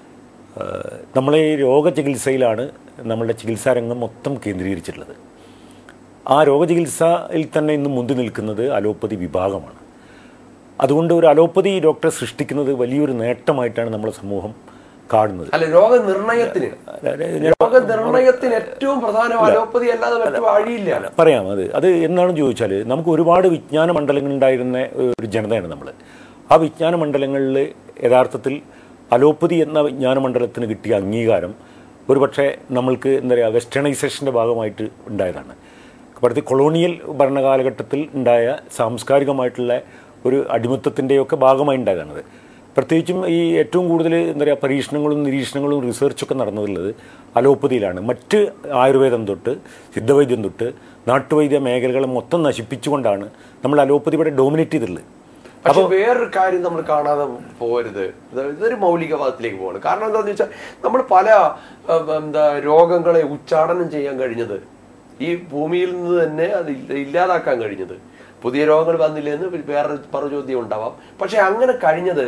നമ്മളെ ഈ രോഗചികിത്സയിലാണ് നമ്മളുടെ ചികിത്സാരംഗം മൊത്തം കേന്ദ്രീകരിച്ചിട്ടുള്ളത്. ആ രോഗചികിത്സയിൽ തന്നെ ഇന്ന് മുന്തി നിൽക്കുന്നത് അലോപ്പതി വിഭാഗമാണ്. അതുകൊണ്ട് ഒരു അലോപ്പതി ഡോക്ടറെ സൃഷ്ടിക്കുന്നത് വലിയൊരു നേട്ടമായിട്ടാണ് നമ്മുടെ സമൂഹം കാണുന്നത്. അല്ല, രോഗനിർണയത്തിന് രോഗനിർണയത്തിന് ഏറ്റവും പ്രധാനം അലോപ്പതി അല്ലാതെ മറ്റു വഴിയില്ല. പറയാം, അത് അത് എന്താണെന്ന് ചോദിച്ചാൽ, നമുക്ക് ഒരുപാട് വിജ്ഞാന മണ്ഡലങ്ങളുണ്ടായിരുന്ന ഒരു ജനതയാണ് നമ്മൾ. ആ വിജ്ഞാന മണ്ഡലങ്ങളിൽ യഥാർത്ഥത്തിൽ അലോപ്പതി എന്ന വിജ്ഞാന മണ്ഡലത്തിന് കിട്ടിയ അംഗീകാരം ഒരുപക്ഷെ നമ്മൾക്ക് എന്താ പറയുക വെസ്റ്റേണൈസേഷൻ്റെ ഭാഗമായിട്ട് ഉണ്ടായതാണ്. പ്രത്യേക കൊളോണിയൽ ഭരണകാലഘട്ടത്തിൽ ഉണ്ടായ സാംസ്കാരികമായിട്ടുള്ള ഒരു അടിമത്തത്തിൻ്റെയൊക്കെ ഭാഗമായി ഉണ്ടായതാണത്. പ്രത്യേകിച്ചും ഈ ഏറ്റവും കൂടുതൽ എന്താ പറയുക പരീക്ഷണങ്ങളും നിരീക്ഷണങ്ങളും റിസർച്ചൊക്കെ നടന്നിട്ടുള്ളത് അലോപ്പതിയിലാണ്. മറ്റ് ആയുർവേദം തൊട്ട് സിദ്ധവൈദ്യം തൊട്ട് നാട്ടുവൈദ്യ മേഖലകളെ മൊത്തം നശിപ്പിച്ചുകൊണ്ടാണ് നമ്മൾ അലോപ്പതി ഇവിടെ ഡോമിനേറ്റ് ചെയ്തിട്ടുള്ളത്. പക്ഷെ വേറൊരു കാര്യം നമ്മൾ കാണാതെ പോകരുത്, ഇതൊരു മൗലികവാദത്തിലേക്ക് പോകണം. കാരണം എന്താണെന്ന് വെച്ചാൽ നമ്മൾ പല എന്താ രോഗങ്ങളെ ഉച്ചാടനം ചെയ്യാൻ കഴിഞ്ഞത് ഈ ഭൂമിയിൽ നിന്ന് തന്നെ അത് ഇല്ലാതാക്കാൻ കഴിഞ്ഞത്. പുതിയ രോഗങ്ങൾ വന്നില്ലെന്ന് വേറൊരു മറുചോദ്യം ഉണ്ടാവാം. പക്ഷെ അങ്ങനെ കഴിഞ്ഞത്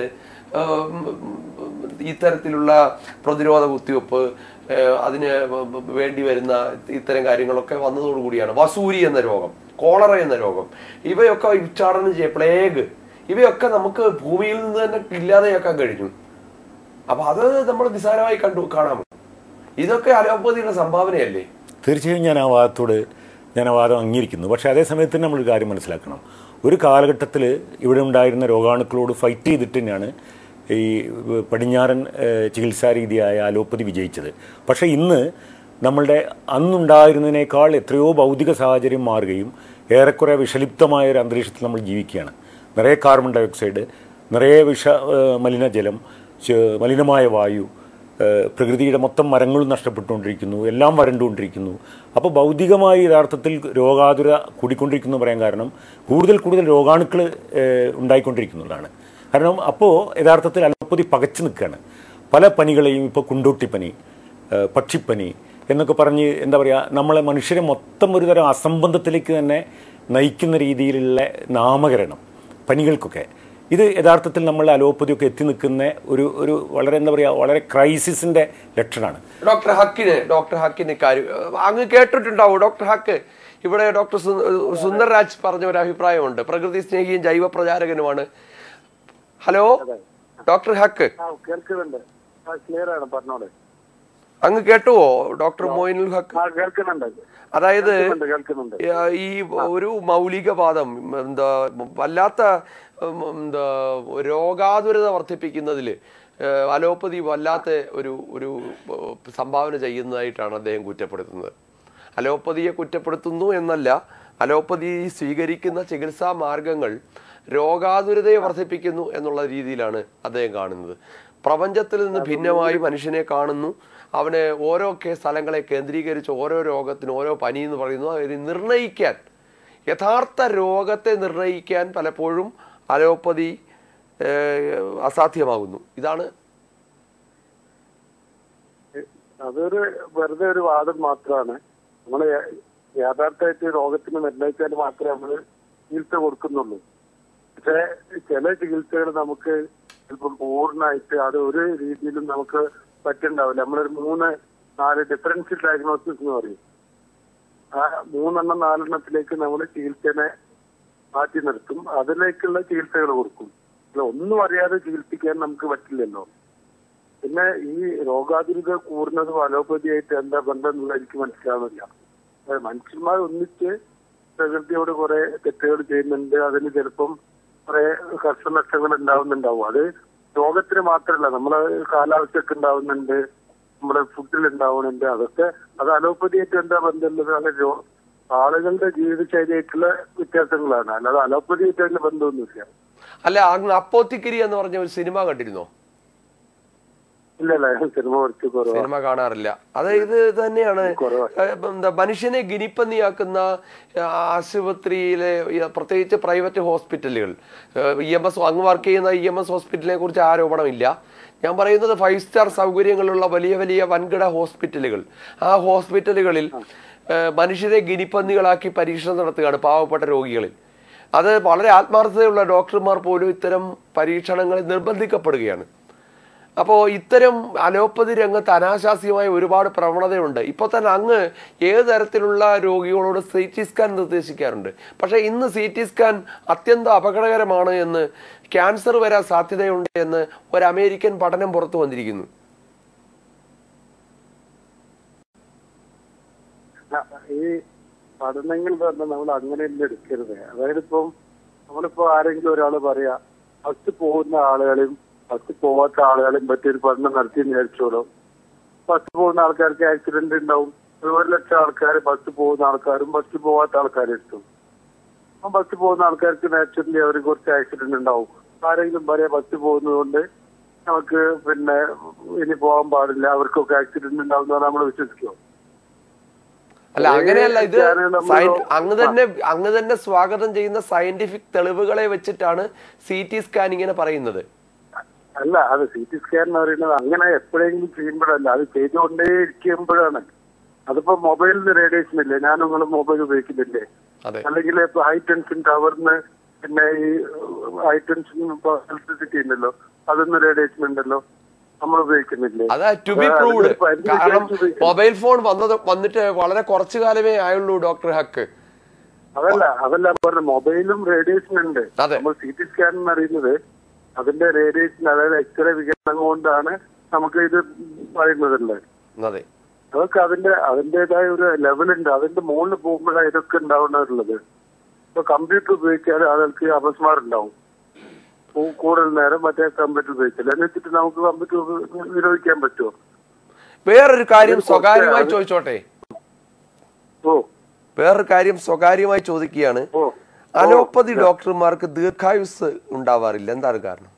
ഇത്തരത്തിലുള്ള പ്രതിരോധ കുത്തിവെപ്പ്, അതിന് വേണ്ടി വരുന്ന ഇത്തരം കാര്യങ്ങളൊക്കെ വന്നതോടുകൂടിയാണ്. വസൂരി എന്ന രോഗം, കോളറ എന്ന രോഗം, ഇവയൊക്കെ ഉച്ചാടനം ചെയ്യ പ്ലേഗ്, ഇവയൊക്കെ നമുക്ക് ഭൂമിയിൽ നിന്ന് തന്നെ ഇല്ലാതെയാക്കാൻ കഴിഞ്ഞു. അപ്പൊ അത് നമ്മൾ നിസ്സാരമായി കണ്ടു കാണാമോ? ഇതൊക്കെ അലോപ്പതിയുടെ സംഭാവനയല്ലേ? തീർച്ചയായും ഞാൻ ആ വാദത്തോട് ഞാൻ ആ വാദം അംഗീകരിക്കുന്നു. പക്ഷേ അതേ സമയത്ത് തന്നെ നമ്മളൊരു കാര്യം മനസ്സിലാക്കണം. ഒരു കാലഘട്ടത്തിൽ ഇവിടെ ഉണ്ടായിരുന്ന രോഗാണുക്കളോട് ഫൈറ്റ് ചെയ്തിട്ട് തന്നെയാണ് ഈ പടിഞ്ഞാറൻ ചികിത്സാ രീതിയായ അലോപ്പതി വിജയിച്ചത്. പക്ഷേ ഇന്ന് നമ്മളുടെ അന്നുണ്ടായിരുന്നതിനേക്കാൾ എത്രയോ ഭൗതിക സാഹചര്യം മാറുകയും ഏറെക്കുറെ വിഷലിപ്തമായ ഒരു അന്തരീക്ഷത്തിൽ നമ്മൾ ജീവിക്കുകയാണ്. നിറയെ കാർബൺ ഡൈ ഓക്സൈഡ്, നിറയെ വിഷ മലിനജലം, മലിനമായ വായു, പ്രകൃതിയുടെ മൊത്തം മരങ്ങളും നഷ്ടപ്പെട്ടുകൊണ്ടിരിക്കുന്നു, എല്ലാം വരണ്ടുകൊണ്ടിരിക്കുന്നു. അപ്പോൾ ഭൗതികമായി യഥാർത്ഥത്തിൽ രോഗാതുര കൂടിക്കൊണ്ടിരിക്കുന്നു പറയാൻ കാരണം കൂടുതൽ കൂടുതൽ രോഗാണുക്കൾ ഉണ്ടായിക്കൊണ്ടിരിക്കുന്നതാണ്. കാരണം അപ്പോൾ യഥാർത്ഥത്തിൽ അലോപ്പതി പകച്ചു നിൽക്കുകയാണ്. പല പനികളെയും ഇപ്പോൾ കുണ്ടൂട്ടിപ്പനി, പക്ഷിപ്പനി എന്നൊക്കെ പറഞ്ഞ് എന്താ പറയുക, നമ്മളെ മനുഷ്യരെ മൊത്തം ഒരു തരം അസംബന്ധത്തിലേക്ക് തന്നെ നയിക്കുന്ന രീതിയിലുള്ള നാമകരണം പനികൾക്കൊക്കെ. ഇത് യഥാർത്ഥത്തിൽ നമ്മൾ അലോപ്പതിയൊക്കെ എത്തി നിൽക്കുന്ന ഒരു ഒരു വളരെ എന്താ പറയുക വളരെ ക്രൈസിസിന്റെ ലക്ഷണമാണ്. ഡോക്ടർ ഹക്കിന് ഡോക്ടർ ഹക്കിന് കാര്യം അങ്ങ് കേട്ടിട്ടുണ്ടാവും. ഡോക്ടർ ഹക്ക് ഇവിടെ ഡോക്ടർ സുന്ദർ രാജ് പറഞ്ഞ ഒരു അഭിപ്രായമുണ്ട്. പ്രകൃതി സ്നേഹിയും ജൈവ പ്രചാരകനുമാണ്. ഹലോ ഡോക്ടർ ഹക്ക്. അങ്ങ് കേട്ടുവോ ഡോക്ടർ മോയിനുൽ ഹക്ക്? കേൾക്കുന്നുണ്ട്. അതായത് ഈ ഒരു മൗലികവാദം എന്താ വല്ലാത്ത എന്താ രോഗാതുരത വർദ്ധിപ്പിക്കുന്നതിൽ അലോപ്പതി വല്ലാത്ത ഒരു ഒരു സംഭാവന ചെയ്യുന്നതായിട്ടാണ് അദ്ദേഹം കുറ്റപ്പെടുത്തുന്നത്. അലോപ്പതിയെ കുറ്റപ്പെടുത്തുന്നു എന്നല്ല, അലോപ്പതി സ്വീകരിക്കുന്ന ചികിത്സാ മാർഗങ്ങൾ രോഗാതുരതയെ വർദ്ധിപ്പിക്കുന്നു എന്നുള്ള രീതിയിലാണ് അദ്ദേഹം കാണുന്നത്. പ്രപഞ്ചത്തിൽ നിന്ന് ഭിന്നമായി മനുഷ്യനെ കാണുന്നു. അവന് ഓരോ സ്ഥലങ്ങളെ കേന്ദ്രീകരിച്ച് ഓരോ രോഗത്തിന് ഓരോ പനി എന്ന് പറയുന്നു. അതിന് നിർണയിക്കാൻ, യഥാർത്ഥ രോഗത്തെ നിർണയിക്കാൻ പലപ്പോഴും അലോപ്പതി അസാധ്യമാകുന്നു. ഇതാണ് അതൊരു വെറുതെ ഒരു വാദം മാത്രമാണ്. നമ്മള് യഥാർത്ഥമായിട്ട് രോഗത്തിന് നിർണയിച്ചാൽ മാത്രമേ നമ്മള് ചികിത്സ കൊടുക്കുന്നുള്ളൂ. പക്ഷെ ചില ചികിത്സകൾ നമുക്ക് ചിലപ്പോൾ പൂർണ്ണമായിട്ട് അത് ഒരു രീതിയിലും നമുക്ക് പറ്റുണ്ടാവില്ല. നമ്മളൊരു മൂന്ന് നാല് ഡിഫറൻഷ്യൽ ഡയഗ്നോസിസ് എന്ന് പറയും. ആ മൂന്നെണ്ണം നാലെണ്ണത്തിലേക്ക് നമ്മൾ ചികിത്സനെ മാറ്റി നിർത്തും. അതിലേക്കുള്ള ചികിത്സകൾ കൊടുക്കും. ഒന്നും അറിയാതെ ചികിത്സിക്കാൻ നമുക്ക് പറ്റില്ലല്ലോ. പിന്നെ ഈ രോഗാതുരത കൂടുന്നതും അലോപ്പതിയായിട്ട് എന്താ ബന്ധം എന്നുള്ള എനിക്ക് മനസ്സിലാവുന്നില്ല. മനുഷ്യന്മാർ ഒന്നിച്ച് പ്രകൃതിയോട് കുറെ തെറ്റുകൾ ചെയ്യുന്നുണ്ട്. അതിന് ചിലപ്പം കുറെ കഷ്ടനഷ്ടങ്ങൾ ഉണ്ടാവുന്നുണ്ടാവും. അത് രോഗത്തിന് മാത്രമല്ല, നമ്മളെ കാലാവസ്ഥയൊക്കെ ഉണ്ടാവുന്നുണ്ട്, നമ്മുടെ ഫുഡിൽ ഉണ്ടാവുന്നുണ്ട്. അതൊക്കെ അത് അലോപ്പതിയായിട്ട് എന്താ ബന്ധമുള്ളത്? അത് ആളുകളുടെ ജീവിതശൈലിയായിട്ടുള്ള വ്യത്യാസങ്ങളാണ്. അല്ലാതെ അലോപ്പതിയായിട്ട് അതിന്റെ ബന്ധമൊന്നുമില്ല. അല്ല, അങ്ങ് അപ്പോത്തിക്കിരി എന്ന് പറഞ്ഞ ഒരു സിനിമ കണ്ടിരുന്നോ? ഇല്ലല്ല, സിനിമ കുറച്ച് കുറവാണ്. സിനിമ കാണാറില്ല. അത് ഇത് തന്നെയാണ് എന്താ മനുഷ്യനെ ഗിനിപ്പന്നിയാക്കുന്ന ആശുപത്രിയിലെ പ്രത്യേകിച്ച് പ്രൈവറ്റ് ഹോസ്പിറ്റലുകൾ. ഇ എം എസ് അങ്ങ് വർക്ക് ചെയ്യുന്ന ഇ എം എസ് ഹോസ്പിറ്റലിനെ കുറിച്ച് ആരോപണമില്ല. ഞാൻ പറയുന്നത് ഫൈവ് സ്റ്റാർ സൗകര്യങ്ങളുള്ള വലിയ വലിയ വൻകിട ഹോസ്പിറ്റലുകൾ. ആ ഹോസ്പിറ്റലുകളിൽ മനുഷ്യരെ ഗിനിപ്പന്നികളാക്കി പരീക്ഷണം നടത്തുകയാണ് പാവപ്പെട്ട രോഗികളിൽ. അത് വളരെ ആത്മാർത്ഥതയുള്ള ഡോക്ടർമാർ പോലും ഇത്തരം പരീക്ഷണങ്ങളിൽ നിർബന്ധിക്കപ്പെടുകയാണ്. അപ്പോൾ ഇത്തരം അലോപ്പതി രംഗത്ത് അനാശാസ്യമായ ഒരുപാട് പ്രവണതയുണ്ട്. ഇപ്പോൾ തന്നെ അങ്ങ് ഏത് തരത്തിലുള്ള രോഗികളോട് സി ടി സ്കാൻ നിർദ്ദേശിക്കാറുണ്ട്. പക്ഷേ ഇന്ന് സി ടി സ്കാൻ അത്യന്തം അപകടകരമാണ് എന്ന്, ക്യാൻസർ വരാൻ സാധ്യതയുണ്ട് എന്ന് ഒരു അമേരിക്കൻ പഠനം പുറത്തു വന്നിരിക്കുന്നു. ഈ പഠനങ്ങൾ പറഞ്ഞാൽ നമ്മൾ അങ്ങനെ തന്നെ എടുക്കരുത്. അതായത് ഇപ്പം നമ്മളിപ്പോ ആരെങ്കിലും ഒരാൾ പറയാ ഫസ്റ്റ് പോകുന്ന ആളുകളെയും ഫസ്റ്റ് പോവാത്ത ആളുകളെയും പറ്റിയൊരു പഠനം നടത്തി വിചാരിച്ചോളൂ. ഫസ്റ്റ് പോകുന്ന ആൾക്കാർക്ക് ആക്സിഡന്റ് ഉണ്ടാവും. ഒരു ലക്ഷം ആൾക്കാർ ഫസ്റ്റ് പോകുന്ന ആൾക്കാരും ഫസ്റ്റ് പോവാത്ത ആൾക്കാരും എടുത്തു. അപ്പം ഫസ്റ്റ് പോകുന്ന ആൾക്കാർക്ക് നാച്ചുറലി അവർക്ക് കുറച്ച് ആക്സിഡന്റ് ഉണ്ടാവും. ആരെങ്കിലും പറയാ ഫസ്റ്റ് പോകുന്നത് കൊണ്ട് നമുക്ക് പിന്നെ ഇനി പോകാൻ പാടില്ല, അവർക്കൊക്കെ ആക്സിഡന്റ് ഉണ്ടാവുന്ന നമ്മൾ വിശ്വസിക്കുമോ? അല്ല, അങ്ങനെയല്ല. ഇത് അങ്ങ് തന്നെ അങ്ങ് തന്നെ സ്വാഗതം ചെയ്യുന്ന സയന്റിഫിക് തെളിവുകളെ വെച്ചിട്ടാണ് സി ടി സ്കാൻ ഇങ്ങനെ പറയുന്നത്. അല്ല, അത് സി ടി സ്കാൻ എന്ന് പറയുന്നത് അങ്ങനെ എപ്പോഴെങ്കിലും ചെയ്യുമ്പോഴല്ല, അത് ചെയ്തുകൊണ്ടേ ഇരിക്കുമ്പോഴാണ്. അതിപ്പോ മൊബൈലിന് റേഡിയേഷൻ ഇല്ലേ? ഞാൻ നിങ്ങൾ മൊബൈൽ ഉപയോഗിക്കുന്നില്ലേ? അല്ലെങ്കിൽ ഇപ്പൊ ഹൈ ടെൻഷൻ ടവറിന് പിന്നെ ഈ ഹൈ ടെൻഷൻ ഇലക്ട്രിസിറ്റി ഉണ്ടല്ലോ, അതൊന്നും റേഡിയേഷൻ ഉണ്ടല്ലോ, നമ്മൾ ഉപയോഗിക്കുന്നില്ലേ? അതാ ടു ബി പ്രൂവ്ഡ്. കാരണം മൊബൈൽ ഫോൺ വന്നത് വന്നിട്ട് വളരെ കുറച്ചു കാലമേ ആയുള്ളൂ ഡോക്ടർ ഹക്ക്. അതല്ല അതല്ല പറഞ്ഞ മൊബൈലും റേഡിയേഷൻ ഉണ്ട്. നമ്മൾ സി ടി സ്കാൻ എന്ന് അറിയുന്നത് അതിന്റെ റേഡിയേഷൻ, അതായത് എക്സ്റേ വികിരണം കൊണ്ടാണ് നമുക്ക് ഇത് പറയുന്നതല്ലേ. അതൊക്കെ അതിന്റെ അതിന്റേതായ ഒരു ലെവലുണ്ട്. അതിന്റെ മുകളിൽ പോകുമ്പോഴാണ് ഇതൊക്കെ ഉണ്ടാവുന്നുള്ളത്. ഇപ്പൊ കമ്പ്യൂട്ടർ ഉപയോഗിച്ചാൽ ആളുകൾക്ക് അപസ്മാരം ഉണ്ടാവും കൂടുതൽ നേരം. മറ്റേ കമ്പ്യൂട്ടർ ഉപയോഗിച്ചാൽ എന്നിട്ട് നമുക്ക് കമ്പ്യൂട്ടർ നിരോധിക്കാൻ പറ്റുമോ? വേറൊരു കാര്യം സ്വകാര്യമായി ചോദിച്ചോട്ടെ. ഓ വേറൊരു കാര്യം സ്വകാര്യമായി ചോദിക്കുകയാണ്. അലോപ്പതി ഡോക്ടർമാർക്ക് ദീർഘായുസ് ഉണ്ടാവാറില്ല, എന്താണ് കാരണം?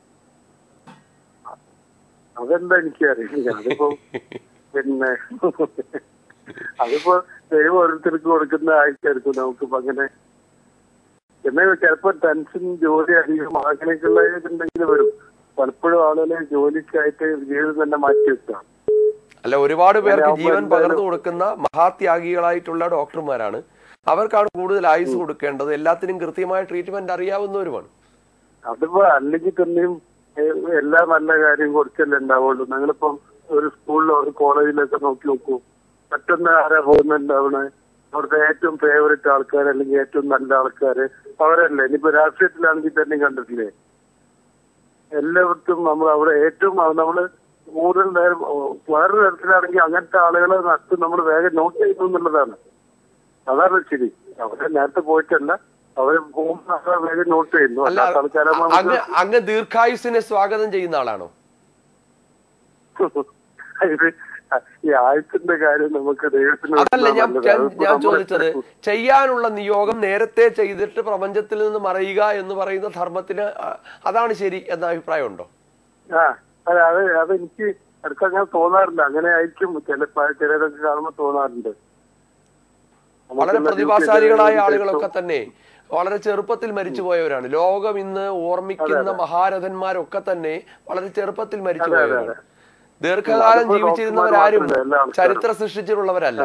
അതെന്താ എനിക്കറിയില്ല. അതിപ്പോ പിന്നെ അതിപ്പോ ദൈവം ഓരോരുത്തർക്ക് കൊടുക്കുന്ന ആഴ്ചയായിരിക്കും. നമുക്കിപ്പോ അങ്ങനെ പിന്നെ ചിലപ്പോ ടെൻഷൻ, ജോലി അധികം അങ്ങനെയൊക്കെയുള്ള ഇതുണ്ടെങ്കിൽ വരും. പലപ്പോഴും ആളുകളെ ജോലിക്കായിട്ട് ജീവിതം തന്നെ മാറ്റി വെക്കാം. അല്ല, ഒരുപാട് പേർക്ക് ജീവൻ പകർന്നു കൊടുക്കുന്ന മഹാത്യാഗികളായിട്ടുള്ള ഡോക്ടർമാരാണ്. അവർക്കാണ് കൂടുതൽ ആയുസ് കൊടുക്കേണ്ടത്. എല്ലാത്തിനും കൃത്യമായ ട്രീറ്റ്മെന്റ് അറിയാവുന്നവരുമാണ്. അതിപ്പോ അല്ലെങ്കിൽ തന്നെയും എല്ലാ നല്ല കാര്യം കുറച്ചല്ലേ ഉണ്ടാവുള്ളൂ. നിങ്ങളിപ്പം ഒരു സ്കൂളിലോ ഒരു കോളേജിലൊക്കെ നോക്കി നോക്കൂ, പെട്ടെന്ന് ആരാ പോകുന്നുണ്ടാവണേ? അവിടുത്തെ ഏറ്റവും ഫേവറേറ്റ് ആൾക്കാർ അല്ലെങ്കിൽ ഏറ്റവും നല്ല ആൾക്കാര് അവരല്ലേ. ഇനിയിപ്പോ രാഷ്ട്രീയത്തിലാണെങ്കിൽ തന്നെ കണ്ടിട്ടില്ലേ, എല്ലായിടത്തും നമ്മൾ അവിടെ ഏറ്റവും നമ്മള് കൂടുതൽ നേരം വേറൊരു തരത്തിലാണെങ്കിൽ അങ്ങനത്തെ ആളുകളെ നട്ട് നമ്മൾ വേഗം നോട്ട് ചെയ്യുന്നു എന്നുള്ളതാണ്. അതാണ് ശരി. അവരെ നേരത്തെ പോയിട്ടല്ല, അവര് പോകുമ്പോൾ വേഗം നോട്ട് ചെയ്യുന്നു. അല്ല, അങ്ങ് അങ്ങ് ദീർഘായുസിനെ സ്വാഗതം ചെയ്യുന്ന ആളാണോ? ഇത് ഈ ആയുസിന്റെ കാര്യം നമുക്ക് ദൈവത്തിന് അതല്ല ഞാൻ ഞാൻ ചോദിച്ചത്. ചെയ്യാനുള്ള നിയോഗം നേരത്തെ ചെയ്തിട്ട് പ്രപഞ്ചത്തിൽ നിന്ന് മറയുക എന്ന് പറയുന്ന ധർമ്മത്തിന് അതാണ് ശരി എന്ന അഭിപ്രായം ഉണ്ടോ? ആ അല്ല, അത് അതെനിക്ക് ഇടയ്ക്ക് അങ്ങനെ തോന്നാറുണ്ട്. അങ്ങനെ ആയിരിക്കും ചില ചിലരൊക്കെ കാണുമ്പോൾ തോന്നാറുണ്ട്. വളരെ പ്രതിഭാശാലികളായ ആളുകളൊക്കെ തന്നെ വളരെ ചെറുപ്പത്തിൽ മരിച്ചുപോയവരാണ്. ലോകം ഇന്ന് ഓർമ്മിക്കുന്ന മഹാരഥന്മാരൊക്കെ തന്നെ വളരെ ചെറുപ്പത്തിൽ മരിച്ചുപോയവരാണ്. ദീർഘകാലം ജീവിച്ചിരുന്നവരാരും ചരിത്ര സൃഷ്ടിച്ചിട്ടുള്ളവരല്ല.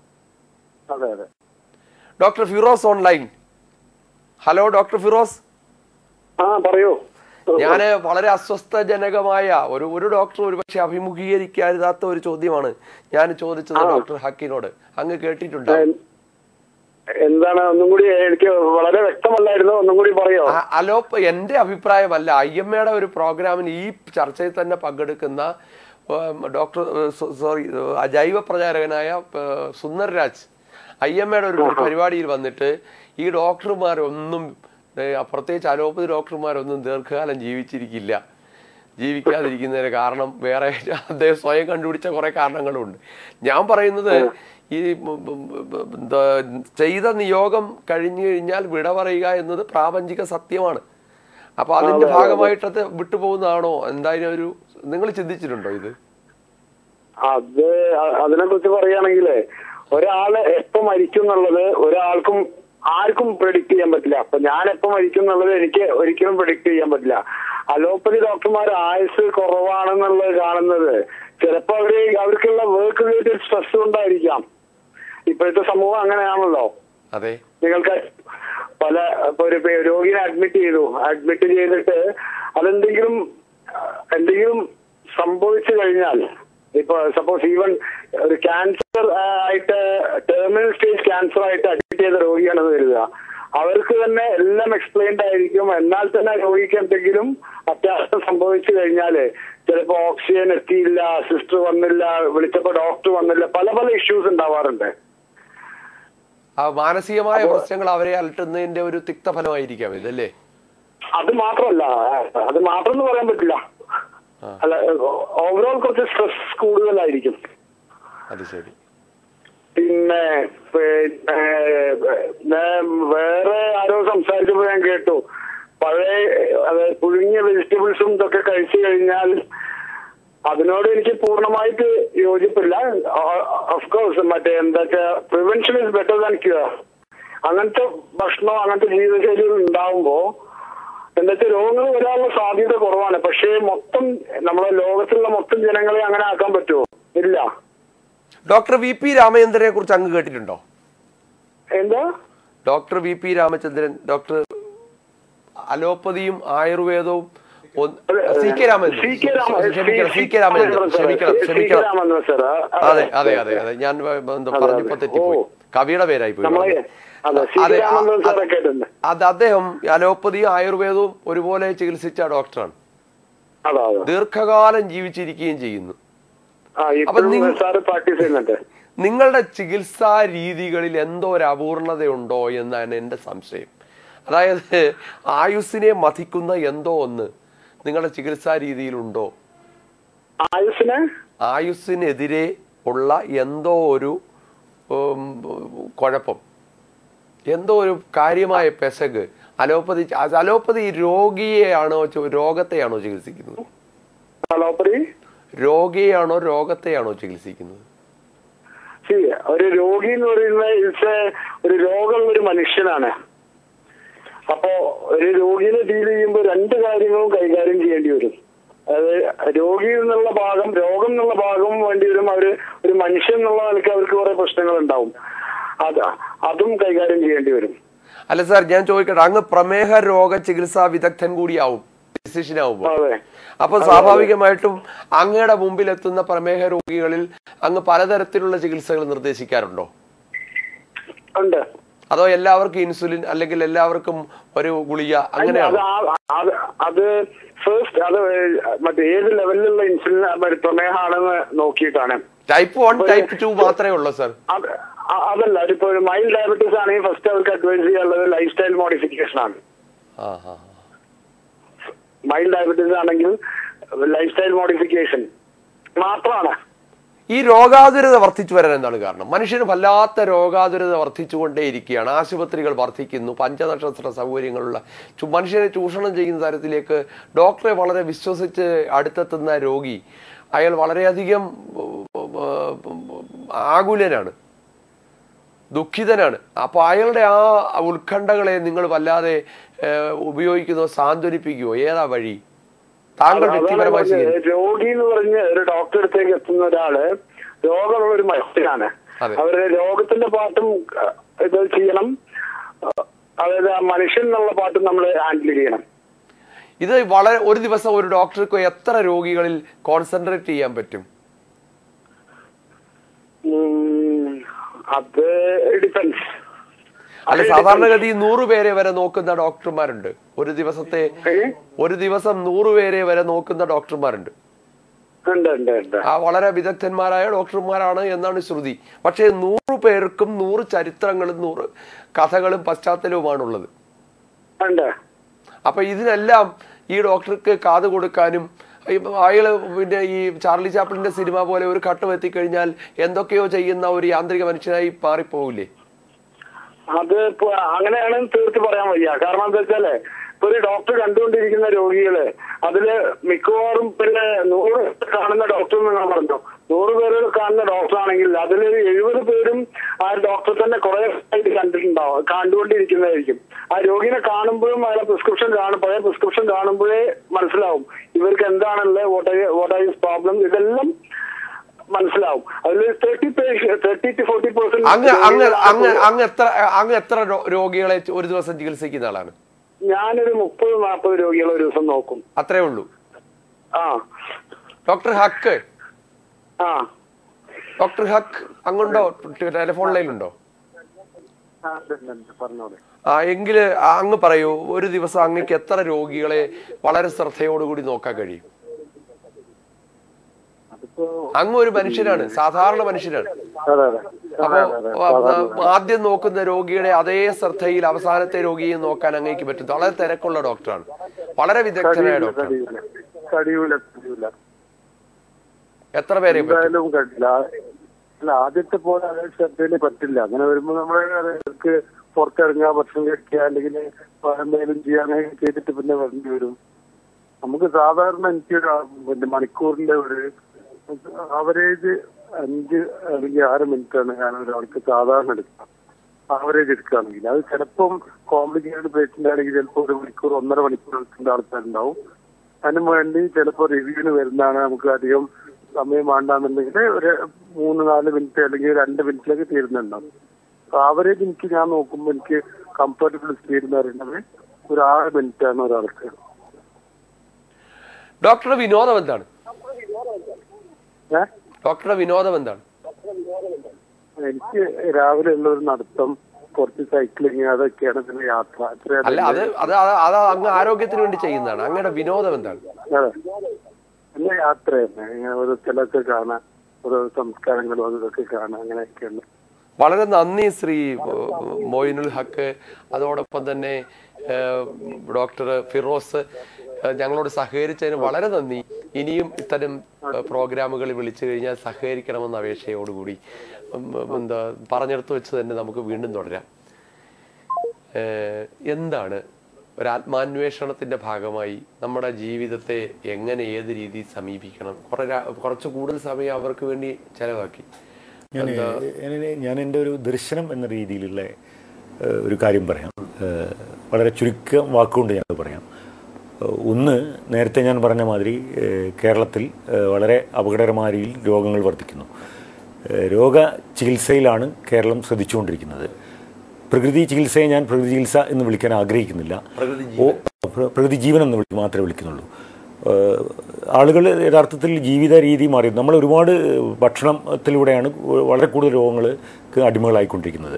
Doctor Firoz online. Hello doctor Firoz. ആ പറയൂ. ഞാന് വളരെ അസ്വസ്ഥജനകമായ ഒരു ഒരു ഡോക്ടർ ഒരുപക്ഷെ അഭിമുഖീകരിക്കാത്ത ഒരു ചോദ്യമാണ് ഞാൻ ചോദിച്ചത് ഡോക്ടർ ഹക്കിനോട്. അങ്ങ് കേട്ടിട്ടുണ്ടോ? എന്താണ്? ഒന്നും കൂടി എനിക്ക് വളരെ വ്യക്തമല്ലായിരുന്നു, ഒന്നും കൂടി പറയോ? അലോപ്പ് എന്റെ അഭിപ്രായമല്ല, ഐ എം എയുടെ ഒരു പ്രോഗ്രാമിന് ഈ ചർച്ചയിൽ തന്നെ പങ്കെടുക്കുന്ന ഡോക്ടർ സോറി ജൈവ പ്രചാരകനായ സുന്ദർ രാജ് ഐ എം എയുടെ ഒരു പരിപാടിയിൽ വന്നിട്ട് ഈ ഡോക്ടർമാരൊന്നും പ്രത്യേകിച്ച് അലോപ്പതി ഡോക്ടർമാരൊന്നും ദീർഘകാലം ജീവിച്ചിരിക്കില്ല, ജീവിക്കാതിരിക്കുന്നതിന് കാരണം വേറെ അദ്ദേഹം സ്വയം കണ്ടുപിടിച്ച കുറെ കാരണങ്ങളുണ്ട്. ഞാൻ പറയുന്നത് ഈ ചെയ്ത നിയോഗം കഴിഞ്ഞു കഴിഞ്ഞാൽ വിട പറയുക എന്നത് പ്രാപഞ്ചിക സത്യമാണ്. അപ്പൊ അതിന്റെ ഭാഗമായിട്ടത് വിട്ടുപോകുന്നതാണോ? എന്തായാലും ഒരു നിങ്ങൾ ചിന്തിച്ചിട്ടുണ്ടോ ഇത്? അത് അതിനെ കുറിച്ച് പറയുകയാണെങ്കിലേ, ഒരാള് എപ്പോ മരിക്കും എന്നുള്ളത് ഒരാൾക്കും ആർക്കും പ്രെഡിക്ട് ചെയ്യാൻ പറ്റില്ല. അപ്പൊ ഞാൻ എപ്പോ മരിക്കും എന്നുള്ളത് എനിക്ക് ഒരിക്കലും പ്രെഡിക്ട് ചെയ്യാൻ പറ്റില്ല. അലോപ്പതി ഡോക്ടർമാർ ആയുസ് കുറവാണെന്നുള്ളത് കാണുന്നത് ചിലപ്പോ അവര് അവർക്കുള്ള വർക്ക് റിലേറ്റഡ് സ്ട്രെസ് കൊണ്ടായിരിക്കാം. ഇപ്പോഴത്തെ സമൂഹം അങ്ങനെയാണല്ലോ. അതെ, നിങ്ങൾക്ക് പല ഇപ്പൊ ഒരു രോഗിനെ അഡ്മിറ്റ് ചെയ്തു, അഡ്മിറ്റ് ചെയ്തിട്ട് അതെന്തെങ്കിലും എന്തെങ്കിലും സംഭവിച്ചു കഴിഞ്ഞാൽ, ഇപ്പൊ സപ്പോസ് ഈവൻ ഒരു ക്യാൻസർ ആയിട്ട് ടെർമിനൽ സ്റ്റേജ് ക്യാൻസർ ആയിട്ട് അഡ്മിറ്റ് ചെയ്ത രോഗിയാണെന്ന് കരുതുക, അവർക്ക് തന്നെ എല്ലാം എക്സ്പ്ലെയിൻഡ് ആയിരിക്കും. എന്നാൽ തന്നെ രോഗിക്ക് എന്തെങ്കിലും അത്യാവശ്യം സംഭവിച്ചു കഴിഞ്ഞാല് ചിലപ്പോ ഓക്സിജൻ എത്തിയില്ല, സിസ്റ്റർ വന്നില്ല, വിളിച്ചപ്പോ ഡോക്ടർ വന്നില്ല, പല പല ഇഷ്യൂസ് ഉണ്ടാവാറുണ്ട്. മാനസികമായ പ്രശ്നങ്ങൾ അവരെ അലട്ടുന്നതിന്റെ ഒരു തിക്തഫലമായിരിക്കാം ഇതല്ലേ? അത് മാത്രമല്ല, അത് മാത്രം എന്ന് പറയാൻ പറ്റില്ല. അല്ല, ഓവറോൾ കുറച്ച് സ്ട്രെസ് കൂടുതലായിരിക്കും. അത് ശരി. പിന്നെ വേറെ ആരോ സംസാരിച്ചപ്പോ ഞാൻ കേട്ടു, പഴയ അതായത് പുഴുങ്ങിയ വെജിറ്റബിൾസും ഇതൊക്കെ കഴിച്ചു കഴിഞ്ഞാൽ അതിനോട് എനിക്ക് പൂർണ്ണമായിട്ട് യോജിപ്പില്ല. ഓഫ്കോഴ്സ് മറ്റേ എന്താ വെച്ചാൽ prevention is better than cure. അങ്ങനത്തെ ഭക്ഷണം അങ്ങനത്തെ ജീവിതശൈലികൾ ഉണ്ടാവുമ്പോ എന്താ വെച്ചാൽ രോഗങ്ങൾ വരാനുള്ള സാധ്യത കുറവാണ്. പക്ഷേ മൊത്തം നമ്മുടെ ലോകത്തുള്ള മൊത്തം ജനങ്ങളെ അങ്ങനെ ആക്കാൻ പറ്റുമോ? ഇല്ല. ഡോക്ടർ വി പി രാമചന്ദ്രനെ കുറിച്ച് അങ്ങ് കേട്ടിട്ടുണ്ടോ? എന്താ? Doctor V P Ramachandran, doctor അലോപ്പതിയും ആയുർവേദവും സി കെ രാമചന്ദ്രൻ ക്ഷമിക്കണം സി കെ രാമചന്ദ്രൻ ക്ഷമിക്കണം ക്ഷമിക്കണം അതെ അതെ അതെ അതെ ഞാൻ പറഞ്ഞപ്പോ തെറ്റിപ്പോയി, കവിയുടെ പേരായി പോയി. അതെ, അത് അദ്ദേഹം അലോപ്പതിയും ആയുർവേദവും ഒരുപോലെ ചികിത്സിച്ച ഡോക്ടറാണ്. ദീർഘകാലം ജീവിച്ചിരിക്കുകയും ചെയ്യുന്നു. അപ്പൊ നിങ്ങളുടെ ചികിത്സാ രീതികളിൽ എന്തോ ഒരു അപൂർണതയുണ്ടോ എന്നാണ് എന്റെ സംശയം. അതായത് ആയുസ്സിനെ മതിക്കുന്ന എന്തോ ഒന്ന് നിങ്ങളുടെ ചികിത്സാ രീതിയിലുണ്ടോ? ആയുസ്സിനെ ആയുസ്സിനെതിരെ ഉള്ള എന്തോ ഒരു കുഴപ്പം, എന്തോ ഒരു കാര്യമായ പെശക് അലോപ്പതി അലോപ്പതി രോഗിയെയാണോ രോഗത്തെയാണോ ചികിത്സിക്കുന്നത്? അലോപ്പതി രോഗിയെയാണോ രോഗത്തെയാണോ ചികിത്സിക്കുന്നത്? ഒരു രോഗി എന്ന് പറയുന്നത് ഒരു രോഗമുള്ള ഒരു മനുഷ്യനാണ്. അപ്പോ ഒരു രോഗിനെ ഡീൽ ചെയ്യുമ്പോൾ രണ്ട് കാര്യങ്ങളും കൈകാര്യം ചെയ്യേണ്ടി വരും. അതായത് രോഗി എന്നുള്ള ഭാഗം, രോഗം എന്നുള്ള ഭാഗവും വേണ്ടി വരും. അവര് ഒരു മനുഷ്യൻ എന്നുള്ള നിലയ്ക്ക് അവർക്ക് കുറെ പ്രശ്നങ്ങൾ ഉണ്ടാവും, അത് അതും കൈകാര്യം ചെയ്യേണ്ടി വരും. അല്ല സാർ, ഞാൻ ചോദിക്കട്ടെ, അങ്ങ് പ്രമേഹ രോഗ ചികിത്സാ വിദഗ്ധൻ കൂടിയാവും ഫിസിഷ്യനാവുമ്പോ. അപ്പൊ സ്വാഭാവികമായിട്ടും അങ്ങയുടെ മുമ്പിൽ എത്തുന്ന പ്രമേഹ രോഗികളിൽ അങ്ങ് പലതരത്തിലുള്ള ചികിത്സകൾ നിർദ്ദേശിക്കാറുണ്ടോ? ഉണ്ട്. അതോ എല്ലാവർക്കും ഇൻസുലിൻ അല്ലെങ്കിൽ എല്ലാവർക്കും ഒരു ഗുളിക അങ്ങനെയാണ്? അത് ഫസ്റ്റ് അത് മറ്റേ ഏത് ലെവലിലുള്ള ഇൻസുലിൻ പ്രമേഹമാണെന്ന് നോക്കിയിട്ടാണ്. ടൈപ്പ് വൺ ടൈപ്പ് ടു മാത്രമേ ഉള്ളൂ സർ? അതല്ല, ഇപ്പൊ ഒരു മൈൽഡ് ഡയബറ്റീസ് ആണെങ്കിൽ ഫസ്റ്റ് അവർക്ക് അഡ്വൈസ് ചെയ്യാനുള്ളത് ലൈഫ് സ്റ്റൈൽ മോഡിഫിക്കേഷൻ ആണ്. മൈൽഡ് ഡയബറ്റീസ് ആണെങ്കിൽ ലൈഫ് സ്റ്റൈൽ മോഡിഫിക്കേഷൻ മാത്രമാണ്. ഈ രോഗാതുരത വർദ്ധിച്ചു വരാൻ എന്താണ് കാരണം? മനുഷ്യന് വല്ലാത്ത രോഗാതുരത വർദ്ധിച്ചുകൊണ്ടേയിരിക്കുകയാണ്. ആശുപത്രികൾ വർദ്ധിക്കുന്നു, പഞ്ചനക്ഷത്ര സൗകര്യങ്ങളുള്ള മനുഷ്യനെ ചൂഷണം ചെയ്യുന്ന തരത്തിലേക്ക് ഡോക്ടറെ വളരെ വിശ്വസിച്ച് അടുത്തെത്തുന്ന രോഗി അയാൾ വളരെയധികം ആകുലനാണ്, ദുഃഖിതനാണ്. അപ്പോൾ അയാളുടെ ആ ഉത്കണ്ഠകളെ നിങ്ങൾ വല്ലാതെ ഉപയോഗിക്കുന്നോ, സാന്ത്വനിപ്പിക്കുവോ? ഏതാ വഴി താങ്കൾ വ്യക്തിപരമായി? രോഗി എന്ന് പറഞ്ഞ് ഒരു ഡോക്ടറെ അടുത്തേക്ക് എത്തുന്ന ഒരാള് രോഗമുള്ള ഒരു മനുഷ്യനാണ്. അവരുടെ രോഗത്തിന്റെ പാട്ടും ഇത് ചെയ്യണം, അതായത് ആ മനുഷ്യൻ എന്നുള്ള പാട്ടും നമ്മൾ ഹാൻഡിൽ ചെയ്യണം. ഇത് വളരെ ഒരു ദിവസം ഒരു ഡോക്ടർക്ക് എത്ര രോഗികളിൽ കോൺസെൻട്രേറ്റ് ചെയ്യാൻ പറ്റും? അത് ഡിപ്പെൻസ്. അല്ല, സാധാരണഗതി നൂറ് പേരെ വരെ നോക്കുന്ന ഡോക്ടർമാരുണ്ട് ഒരു ദിവസത്തെ. ഒരു ദിവസം നൂറ് പേരെ വരെ നോക്കുന്ന ഡോക്ടർമാരുണ്ട്. ആ വളരെ വിദഗ്ധന്മാരായ ഡോക്ടർമാരാണ് എന്നാണ് ശ്രുതി. പക്ഷേ നൂറ് പേർക്കും നൂറ് ചരിത്രങ്ങളും നൂറ് കഥകളും പശ്ചാത്തലവുമാണുള്ളത്. അപ്പൊ ഇതിനെല്ലാം ഈ ഡോക്ടർക്ക് കാത് കൊടുക്കാനും, അയാള് പിന്നെ ഈ ചാർലി ചാപ്ലിന്റെ സിനിമ പോലെ ഒരു ഘട്ടം എത്തിക്കഴിഞ്ഞാൽ എന്തൊക്കെയോ ചെയ്യുന്ന ഒരു യാന്ത്രിക മനുഷ്യനായി മാറിപ്പോവില്ലേ? അത് അങ്ങനെയാണ് തീർത്ത് പറയാൻ വയ്യ. കാരണം എന്താ വെച്ചാല് ഇപ്പൊ ഒരു ഡോക്ടർ കണ്ടുകൊണ്ടിരിക്കുന്ന രോഗികള് അതില് മിക്കവാറും പിന്നെ നൂറ് കാണുന്ന ഡോക്ടർ നിങ്ങൾ പറഞ്ഞു, നൂറ് പേര് കാണുന്ന ഡോക്ടർ ആണെങ്കിൽ അതിലൊരു എഴുപത് പേരും ആ ഡോക്ടർ തന്നെ കുറെ ആയിട്ട് കണ്ടിട്ടുണ്ടാവും, കണ്ടുകൊണ്ടിരിക്കുന്നതായിരിക്കും. ആ രോഗിനെ കാണുമ്പോഴും അയാളെ പ്രിസ്ക്രിപ്ഷൻ കാണും, പഴയ പ്രിസ്ക്രിപ്ഷൻ കാണുമ്പോഴേ മനസ്സിലാവും ഇവർക്ക് എന്താണല്ലേ, what what are his problem, ഇതെല്ലാം മനസ്സിലാവും. അതിൽ thirty thirty to forty percent. അങ്ങ് എത്ര അങ്ങ് എത്ര രോഗികളെ ഒരു ദിവസം ചികിത്സിക്കുന്ന ആളാണ്? ഞാനൊരു മുപ്പത് നാൽപ്പത് രോഗികളെ ഒരു ദിവസം നോക്കും. അത്രേ ഉള്ളൂ? ആ. ഡോക്ടർ ഹക്ക് ആ ഡോക്ടർ ഹക്ക് അങ്ങുണ്ടോ? ടെലിഫോൺ ലൈനിലുണ്ടോ? പറഞ്ഞോളൂ. ആ എങ്കില് അങ്ങ് പറയൂ, ഒരു ദിവസം അങ്ങക്ക് എത്ര രോഗികളെ വളരെ ശ്രദ്ധയോടുകൂടി നോക്കാൻ കഴിയും? അങ്ങ് ഒരു മനുഷ്യനാണ്, സാധാരണ മനുഷ്യനാണ്. അപ്പൊ ആദ്യം നോക്കുന്ന രോഗിയുടെ അതേ ശ്രദ്ധയിൽ അവസാനത്തെ രോഗിയെ നോക്കാൻ അങ്ങേക്ക് പറ്റും. വളരെ തിരക്കുള്ള ഡോക്ടറാണ്, വളരെ വിദഗ്ധനായ ഡോക്ടറാണ്. എത്ര പേരെ ആദ്യത്തെ പോലെ അതേ ശ്രദ്ധയിൽ പറ്റില്ല. അങ്ങനെ വരുമ്പോ നമ്മള് പുറത്തിറങ്ങുക, ഭക്ഷണം കഴിക്കുക, അല്ലെങ്കിൽ എന്തെങ്കിലും ചെയ്യാൻ അങ്ങനെ ചെയ്തിട്ട് പിന്നെ വരേണ്ടി വരും. നമുക്ക് സാധാരണ എനിക്കൊരു പിന്നെ മണിക്കൂറിന്റെ ഒരു ആവറേജ് അഞ്ച് അല്ലെങ്കിൽ ആറ് മിനിറ്റ് ആണ് ഞാൻ ഒരാൾക്ക് സാധാരണ എടുക്കുക. ആവറേജ് എടുക്കുകയാണെങ്കിൽ അത് ചിലപ്പം കോംപ്ലിക്കേറ്റഡ് പേഷ്യന്റ് ആണെങ്കിൽ ചിലപ്പോൾ ഒരു മണിക്കൂർ ഒന്നര മണിക്കൂർ എടുക്കേണ്ട ആൾക്കാരുണ്ടാവും. അതിന് വേണ്ടി ചിലപ്പോൾ റിവ്യൂവിന് വരുന്നതാണ് നമുക്ക് അധികം സമയം വേണ്ടാന്നുണ്ടെങ്കിൽ ഒരു മൂന്ന് നാല് മിനിറ്റ് അല്ലെങ്കിൽ രണ്ട് മിനിറ്റിലേക്ക് തീരുന്നുണ്ടാവും. ആവറേജ് എനിക്ക് ഞാൻ നോക്കുമ്പോൾ എനിക്ക് കംഫർട്ടബിൾ സ്പീഡ് എന്ന് പറയുന്നത് ഒരു ആറ് മിനിറ്റ് ആണ് ഒരാൾക്ക്. ഡോക്ടറുടെ വിനോദം എന്താണ്? ഡോക്ടറുടെ വിനോദം എന്താണ്? എനിക്ക് രാവിലെ ഉള്ള ഒരു നടത്തം, കുറച്ച് സൈക്ലിങ്, അതൊക്കെയാണ് പിന്നെ യാത്ര. അല്ല, അത് അത് അത് അങ്ങ് ആരോഗ്യത്തിന് വേണ്ടി ചെയ്യുന്നതാണ്. അങ്ങയുടെ വിനോദം എന്താണ്? അതെ, പിന്നെ യാത്ര തന്നെ, ഇങ്ങനെ ഓരോ സ്ഥലമൊക്കെ കാണാൻ, ഓരോ സംസ്കാരങ്ങളും അതൊക്കെ കാണാൻ, അങ്ങനെയൊക്കെയുണ്ട്. വളരെ നന്ദി ശ്രീ മൊയ്നുൽ ഹക്ക്. അതോടൊപ്പം തന്നെ ഡോക്ടർ ഫിറോസ് ഞങ്ങളോട് സഹകരിച്ചതിന് വളരെ നന്ദി. ഇനിയും ഇത്തരം പ്രോഗ്രാമുകളിൽ വിളിച്ചു കഴിഞ്ഞാൽ സഹകരിക്കണമെന്ന അപേക്ഷയോടുകൂടി എന്താ പറഞ്ഞെടുത്ത് വെച്ച് തന്നെ നമുക്ക് വീണ്ടും തുടരാം. എന്താണ് ഒരു ആത്മാന്വേഷണത്തിന്റെ ഭാഗമായി നമ്മുടെ ജീവിതത്തെ എങ്ങനെ ഏത് രീതിയിൽ സമീപിക്കണം? കുറെ കുറച്ച് കൂടുതൽ സമയം അവർക്ക് വേണ്ടി ചെലവാക്കി. ഞാൻ ഞാൻ എൻ്റെ ഒരു ദർശനം എന്ന രീതിയിലുള്ള ഒരു കാര്യം പറയാം. വളരെ ചുരുക്കം വാക്കുകൊണ്ട് ഞാൻ പറയാം. ഒന്ന്, നേരത്തെ ഞാൻ പറഞ്ഞ മാതിരി കേരളത്തിൽ വളരെ അപകടകരമായ രീതിയിൽ രോഗങ്ങൾ വർദ്ധിക്കുന്നു. രോഗ ചികിത്സയിലാണ് കേരളം ശ്രദ്ധിച്ചുകൊണ്ടിരിക്കുന്നത്. പ്രകൃതി ചികിത്സയെ ഞാൻ പ്രകൃതി ചികിത്സ എന്ന് വിളിക്കാൻ ആഗ്രഹിക്കുന്നില്ല. ഓ പ്രകൃതി ജീവൻ എന്ന് വിളി മാത്രമേ വിളിക്കുന്നുള്ളൂ. ആളുകൾ യഥാർത്ഥത്തിൽ ജീവിത രീതി മാറി. നമ്മൾ ഒരുപാട് ഭക്ഷണത്തിലൂടെയാണ് വളരെ കൂടുതൽ രോഗങ്ങൾക്ക് അടിമകളായിക്കൊണ്ടിരിക്കുന്നത്.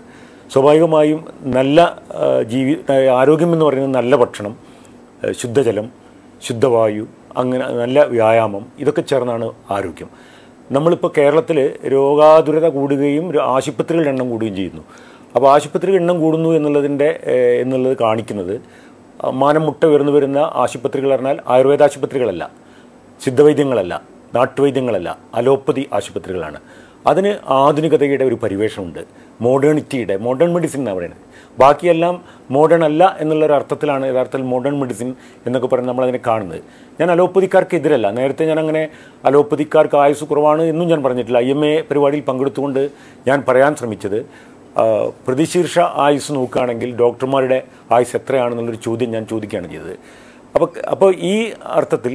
സ്വാഭാവികമായും നല്ല ജീവി ആരോഗ്യം എന്ന് പറയുന്നത് നല്ല ഭക്ഷണം, ശുദ്ധജലം, ശുദ്ധവായു, അങ്ങനെ നല്ല വ്യായാമം, ഇതൊക്കെ ചേർന്നാണ് ആരോഗ്യം. നമ്മളിപ്പോൾ കേരളത്തിൽ രോഗാതുരത കൂടുകയും ആശുപത്രികളുടെ എണ്ണം കൂടുകയും ചെയ്യുന്നു. അപ്പോൾ ആശുപത്രികളുടെ എണ്ണം കൂടുന്നു എന്നുള്ളതിൻ്റെ എന്നുള്ളത് കാണിക്കുന്നത് മാനം മുട്ട ഉയർന്നു വരുന്ന ആശുപത്രികൾ പറഞ്ഞാൽ ആയുർവേദ ആശുപത്രികളല്ല, സിദ്ധവൈദ്യങ്ങളല്ല, നാട്ടുവൈദ്യങ്ങളല്ല, അലോപ്പതി ആശുപത്രികളാണ്. അതിന് ആധുനികതയുടെ ഒരു പരിവേഷമുണ്ട്, മോഡേണിറ്റിയുടെ, മോഡേൺ മെഡിസിൻ എന്നാണ് പറയുന്നത്. ബാക്കിയെല്ലാം മോഡേൺ അല്ല എന്നുള്ളൊരു അർത്ഥത്തിലാണ് യഥാർത്ഥത്തിൽ മോഡേൺ മെഡിസിൻ എന്നൊക്കെ പറഞ്ഞ് നമ്മളതിനെ കാണുന്നത്. ഞാൻ അലോപ്പതിക്കാർക്ക് എതിരല്ല. നേരത്തെ ഞാൻ അങ്ങനെ അലോപ്പതിക്കാർക്ക് ആയുസ് കുറവാണ് എന്നും ഞാൻ പറഞ്ഞിട്ടില്ല. ഐ എം എ പരിപാടിയിൽ പങ്കെടുത്തുകൊണ്ട് ഞാൻ പറയാൻ ശ്രമിച്ചത് പ്രതിശീർഷ ആയുസ് നോക്കുകയാണെങ്കിൽ ഡോക്ടർമാരുടെ ആയുസ് എത്രയാണെന്നുള്ളൊരു ചോദ്യം ഞാൻ ചോദിക്കുകയാണ് ചെയ്തത്. അപ്പോൾ അപ്പോൾ ഈ അർത്ഥത്തിൽ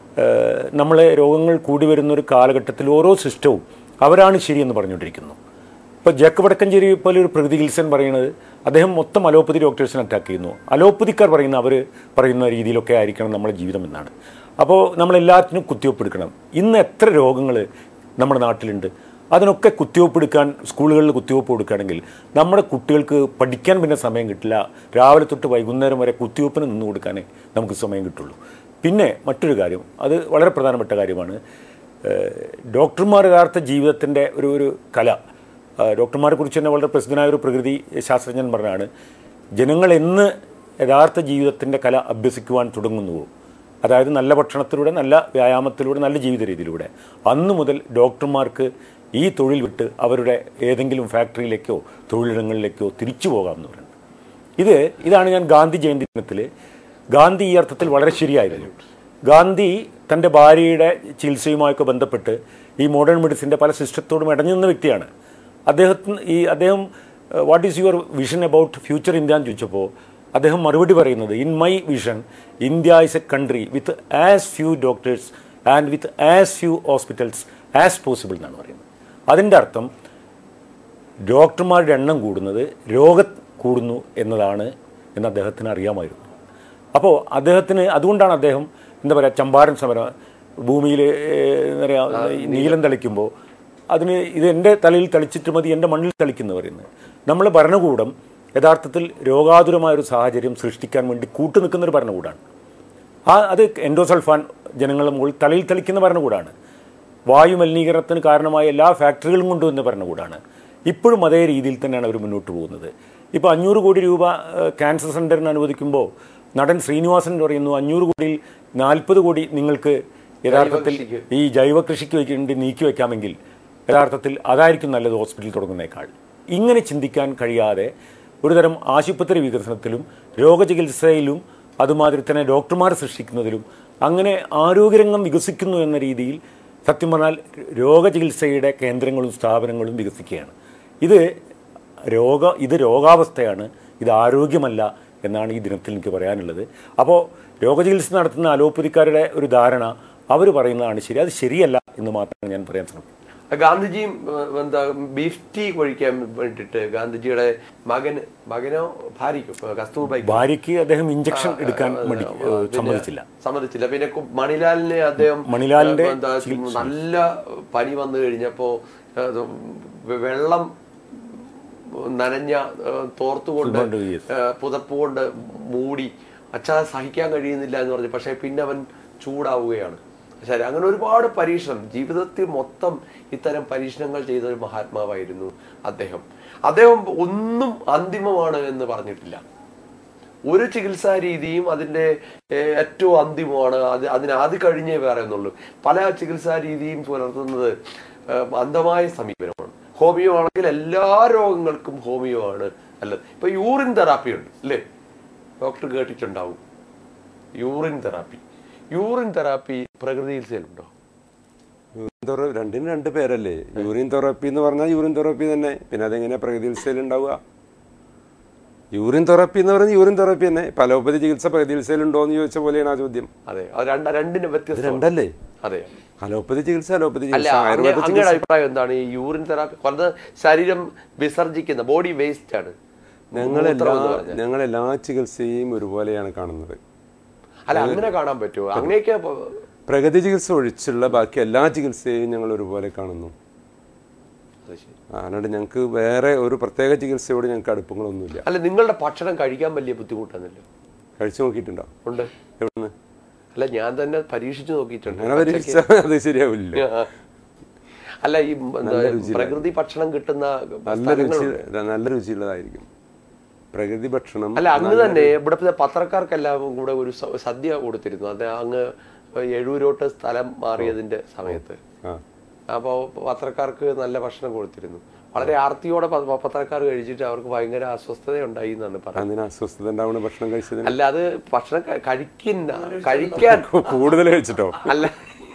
നമ്മളെ രോഗങ്ങൾ കൂടി വരുന്നൊരു കാലഘട്ടത്തിൽ ഓരോ സിസ്റ്റവും അവരാണ് ശരിയെന്ന് പറഞ്ഞുകൊണ്ടിരിക്കുന്നു. ഇപ്പോൾ ജേക്കബ് വടക്കഞ്ചേരി പോലെ ഒരു പ്രകൃതി ചികിത്സൻ പറയുന്നത് അദ്ദേഹം മൊത്തം അലോപ്പതി ഡോക്ടേഴ്സിനെ അറ്റാക്ക് ചെയ്യുന്നു. അലോപ്പതിക്കാർ പറയുന്ന അവർ പറയുന്ന രീതിയിലൊക്കെ ആയിരിക്കണം നമ്മുടെ ജീവിതം എന്നാണ്. അപ്പോൾ നമ്മളെല്ലാത്തിനും കുത്തിവെപ്പ് എടുക്കണം. ഇന്ന് എത്ര രോഗങ്ങൾ നമ്മുടെ നാട്ടിലുണ്ട്, അതിനൊക്കെ കുത്തിവെപ്പ് എടുക്കാൻ സ്കൂളുകളിൽ കുത്തിവെപ്പ് കൊടുക്കുകയാണെങ്കിൽ നമ്മുടെ കുട്ടികൾക്ക് പഠിക്കാൻ പിന്നെ സമയം കിട്ടില്ല. രാവിലെ തൊട്ട് വൈകുന്നേരം വരെ കുത്തിവെപ്പിന് നിന്ന് കൊടുക്കാനേ നമുക്ക് സമയം കിട്ടുള്ളൂ. പിന്നെ മറ്റൊരു കാര്യം, അത് വളരെ പ്രധാനപ്പെട്ട കാര്യമാണ്, ഡോക്ടർമാർ യഥാർത്ഥ ജീവിതത്തിൻ്റെ ഒരു ഒരു കല. ഡോക്ടർമാരെ കുറിച്ച് തന്നെ വളരെ പ്രസിദ്ധനായ ഒരു പ്രകൃതി ശാസ്ത്രജ്ഞൻ പറഞ്ഞാണ്, ജനങ്ങൾ എന്ന് യഥാർത്ഥ ജീവിതത്തിൻ്റെ കല അഭ്യസിക്കുവാൻ തുടങ്ങുന്നുവോ, അതായത് നല്ല ഭക്ഷണത്തിലൂടെ, നല്ല വ്യായാമത്തിലൂടെ, നല്ല ജീവിത രീതിയിലൂടെ, അന്ന് മുതൽ ഡോക്ടർമാർക്ക് ഈ തൊഴിൽ വിട്ട് അവരുടെ ഏതെങ്കിലും ഫാക്ടറിയിലേക്കോ തൊഴിലിടങ്ങളിലേക്കോ തിരിച്ചു പോകാമെന്ന് പറയുന്നത്. ഇത് ഇതാണ് ഞാൻ ഗാന്ധി ജയന്തി ദിനത്തിൽ, ഗാന്ധി ഈ അർത്ഥത്തിൽ വളരെ ശരിയായിരുന്നു. ഗാന്ധി തൻ്റെ ഭാര്യയുടെ ചികിത്സയുമായൊക്കെ ബന്ധപ്പെട്ട് ഈ മോഡേൺ മെഡിസിൻ്റെ പല സിസ്റ്റത്തോടും ഇടഞ്ഞു നിന്ന വ്യക്തിയാണ്. അദ്ദേഹത്തിന് ഈ അദ്ദേഹം what is your vision about future India എന്ന് ചോദിച്ചപ്പോൾ അദ്ദേഹം മറുപടി പറയുന്നത്, in my vision India is a country with as few doctors and with as few hospitals as possible എന്നാണ് പറയുന്നത്. അതിൻ്റെ അർത്ഥം ഡോക്ടർമാരുടെ എണ്ണം കൂടുന്നത് രോഗം കൂടുന്നു എന്നതാണ് എന്ന് അദ്ദേഹത്തിന് അറിയാമായിരുന്നു. അപ്പോൾ അദ്ദേഹത്തിന് അതുകൊണ്ടാണ് അദ്ദേഹം എന്താ പറയുക, ചമ്പാരൻ സമരം, ഭൂമിയിൽ എന്താ പറയുക നീലം തളിക്കുമ്പോൾ അതിന് ഇത് എൻ്റെ തലയിൽ തളിച്ചിട്ട് മതി, എൻ്റെ മണ്ണിൽ തളിക്കുന്നു പറയുന്നത്. നമ്മൾ ഭരണകൂടം യഥാർത്ഥത്തിൽ രോഗാതുരമായൊരു സാഹചര്യം സൃഷ്ടിക്കാൻ വേണ്ടി കൂട്ടുനിൽക്കുന്നൊരു ഭരണകൂടമാണ്. ആ അത് എൻഡോസൾഫാൻ ജനങ്ങളുടെ മുകളിൽ തലയിൽ തളിക്കുന്ന ഭരണകൂടമാണ്. വായു മലിനീകരണത്തിന് കാരണമായ എല്ലാ ഫാക്ടറികളും കൊണ്ടുവന്ന ഭരണകൂടമാണ്. ഇപ്പോഴും അതേ രീതിയിൽ തന്നെയാണ് അവർ മുന്നോട്ട് പോകുന്നത്. ഇപ്പോൾ അഞ്ഞൂറ് കോടി രൂപ ക്യാൻസർ സെൻ്ററിന് അനുവദിക്കുമ്പോൾ നടൻ ശ്രീനിവാസൻ പറയുന്നു, അഞ്ഞൂറ് കോടിയിൽ നാൽപ്പത് കോടി നിങ്ങൾക്ക് യഥാർത്ഥത്തിൽ ഈ ജൈവ കൃഷിക്ക് വേണ്ടി നീക്കി വയ്ക്കാമെങ്കിൽ യഥാർത്ഥത്തിൽ അതായിരിക്കും നല്ലത് ഹോസ്പിറ്റൽ തുടങ്ങുന്നേക്കാൾ. ഇങ്ങനെ ചിന്തിക്കാൻ കഴിയാതെ ഒരുതരം ആശുപത്രി വികസനത്തിലും രോഗചികിത്സയിലും അതുമാതിരി തന്നെ ഡോക്ടർമാർ സൃഷ്ടിക്കുന്നതിലും അങ്ങനെ ആരോഗ്യരംഗം വികസിക്കുന്നു എന്ന രീതിയിൽ സത്യം പറഞ്ഞാൽ രോഗചികിത്സയുടെ കേന്ദ്രങ്ങളും സ്ഥാപനങ്ങളും വികസിക്കുകയാണ്. ഇത് രോഗ ഇത് രോഗാവസ്ഥയാണ്, ഇത് ആരോഗ്യമല്ല എന്നാണ് ഈ ദിനത്തിൽ എനിക്ക് പറയാനുള്ളത്. അപ്പോൾ രോഗചികിത്സ നടത്തുന്ന അലോപ്പതിക്കാരുടെ ഒരു ധാരണ അവർ പറയുന്നതാണ് ശരി, അത് ശരിയല്ല എന്ന് മാത്രമാണ് ഞാൻ പറയാൻ ശ്രമിക്കുന്നത്. ഗാന്ധിജിയും എന്താ ബീഫ് ടീ കഴിക്കാൻ വേണ്ടിയിട്ട് ഗാന്ധിജിയുടെ മകന് മകനോ ഭാര്യയ്ക്കോ കസ്തൂർബായി ഭാര്യയ്ക്ക് അദ്ദേഹം ഇഞ്ചക്ഷൻ എടുക്കാൻ സമ്മതിച്ചില്ല സമ്മതിച്ചില്ല പിന്നെ മണിലാലിനെ അദ്ദേഹം മണിലാലിന്റെ നല്ല പനി വന്നു കഴിഞ്ഞപ്പോ വെള്ളം നനഞ്ഞ തോർത്തുകൊണ്ട് പുതപ്പുകൊണ്ട് മൂടി അച്ഛാ സഹിക്കാൻ കഴിയുന്നില്ല എന്ന് പറഞ്ഞു. പക്ഷെ പിന്നെ അവൻ ചൂടാവുകയാണ്. ശരി, അങ്ങനെ ഒരുപാട് പരീക്ഷണം, ജീവിതത്തിൽ മൊത്തം ഇത്തരം പരീക്ഷണങ്ങൾ ചെയ്ത ഒരു മഹാത്മാവായിരുന്നു അദ്ദേഹം. അദ്ദേഹം ഒന്നും അന്തിമമാണ് എന്ന് പറഞ്ഞിട്ടില്ല. ഒരു ചികിത്സാ രീതിയും അതിൻ്റെ ഏറ്റവും അന്തിമമാണ്, അത് അതിന് ആദ്യം കഴിഞ്ഞേ വേറെ എന്നുള്ളൂ. പല ചികിത്സാ രീതിയും പുലർത്തുന്നത് അന്ധമായ സമീപനമാണ്. ഹോമിയോ ആണെങ്കിൽ എല്ലാ രോഗങ്ങൾക്കും ഹോമിയോ ആണ് അല്ലത്. ഇപ്പൊ യൂറിൻ തെറാപ്പി ഉണ്ട് അല്ലേ, ഡോക്ടർ കേട്ടിട്ടുണ്ടാവും യൂറിൻ തെറാപ്പി. യൂറിൻ തെറാപ്പി പ്രകൃതി ചികിത്സയിലുണ്ടോ? രണ്ടിനും രണ്ട് പേരല്ലേ. യൂറിൻ തെറാപ്പി എന്ന് പറഞ്ഞാൽ യൂറിൻ തെറാപ്പി തന്നെ, പിന്നെ അതെങ്ങനെ പ്രകൃതി ചികിത്സയിൽ ഉണ്ടാവുക? യൂറിൻ തെറാപ്പി എന്ന് പറഞ്ഞാൽ യൂറിൻ തെറാപ്പി തന്നെ. അലോപ്പതി ചികിത്സ പ്രകൃതി ചികിത്സയിലുണ്ടോ എന്ന് ചോദിച്ച പോലെയാണ് ആ ചോദ്യം. അതെ, രണ്ടിനും വ്യത്യസ്തം രണ്ടല്ലേ? അതെ, അലോപ്പതി ചികിത്സ അലോപ്പതി ചികിത്സ. അഭിപ്രായം എന്താണ് ഈ യൂറിൻ തെറാപ്പി? കുറച്ച് ശരീരം വിസർജിക്കുന്ന ബോഡി വേസ്റ്റ് ആണ്. ഞങ്ങളെല്ലാ ഞങ്ങളെല്ലാ ചികിത്സയും ഒരുപോലെയാണ് കാണുന്നത്. അല്ല, അങ്ങനെ കാണാൻ പറ്റുമോ? അങ്ങനെയൊക്കെ പ്രകൃതി ചികിത്സ ഒഴിച്ചുള്ള ബാക്കി എല്ലാ ചികിത്സയും ഞങ്ങൾ ഒരുപോലെ കാണുന്നു. അതുകൊണ്ട് ഞങ്ങൾക്ക് വേറെ ഒരു പ്രത്യേക ചികിത്സയോട് ഞങ്ങൾക്ക് അടുപ്പങ്ങളൊന്നുമില്ല. അല്ല, നിങ്ങളുടെ ഭക്ഷണം കഴിക്കാൻ വലിയ ബുദ്ധിമുട്ടാണല്ലോ. കഴിച്ചു നോക്കിയിട്ടുണ്ടോ? ഉണ്ട്. എവിടുന്ന്? അല്ല, ഞാൻ തന്നെ പരീക്ഷിച്ചു നോക്കിയിട്ടുണ്ട്. അങ്ങനെ പരീക്ഷിച്ചാൽ അത് ശരിയാവില്ല. അല്ല, ഈ പ്രകൃതി ഭക്ഷണം കിട്ടുന്ന നല്ല രുചി നല്ല രുചിയുള്ളതായിരിക്കും പ്രകൃതി ഭക്ഷണം. അല്ല, അങ്ങ് തന്നെ ഇവിടുത്തെ പത്രക്കാർക്കെല്ലാം കൂടെ ഒരു സദ്യ കൊടുത്തിരുന്നു. അത് അങ്ങ് എഴൂരോട്ട് സ്ഥലം മാറിയതിന്റെ സമയത്ത്. അപ്പോൾ പത്രക്കാർക്ക് നല്ല ഭക്ഷണം കൊടുത്തിരുന്നു. വളരെ ആർത്തിയോടെ പത്രക്കാർ കഴിച്ചിട്ട് അവർക്ക് ഭയങ്കര അസ്വസ്ഥത ഉണ്ടായി എന്നാണ് പറയുന്നത്. അസ്വസ്ഥത ഉണ്ടാവുന്ന ഭക്ഷണം കഴിച്ചത് അല്ല, അത് ഭക്ഷണം കഴിക്കുന്ന കഴിക്കാൻ കൂടുതൽ കഴിച്ചിട്ടോ അല്ല,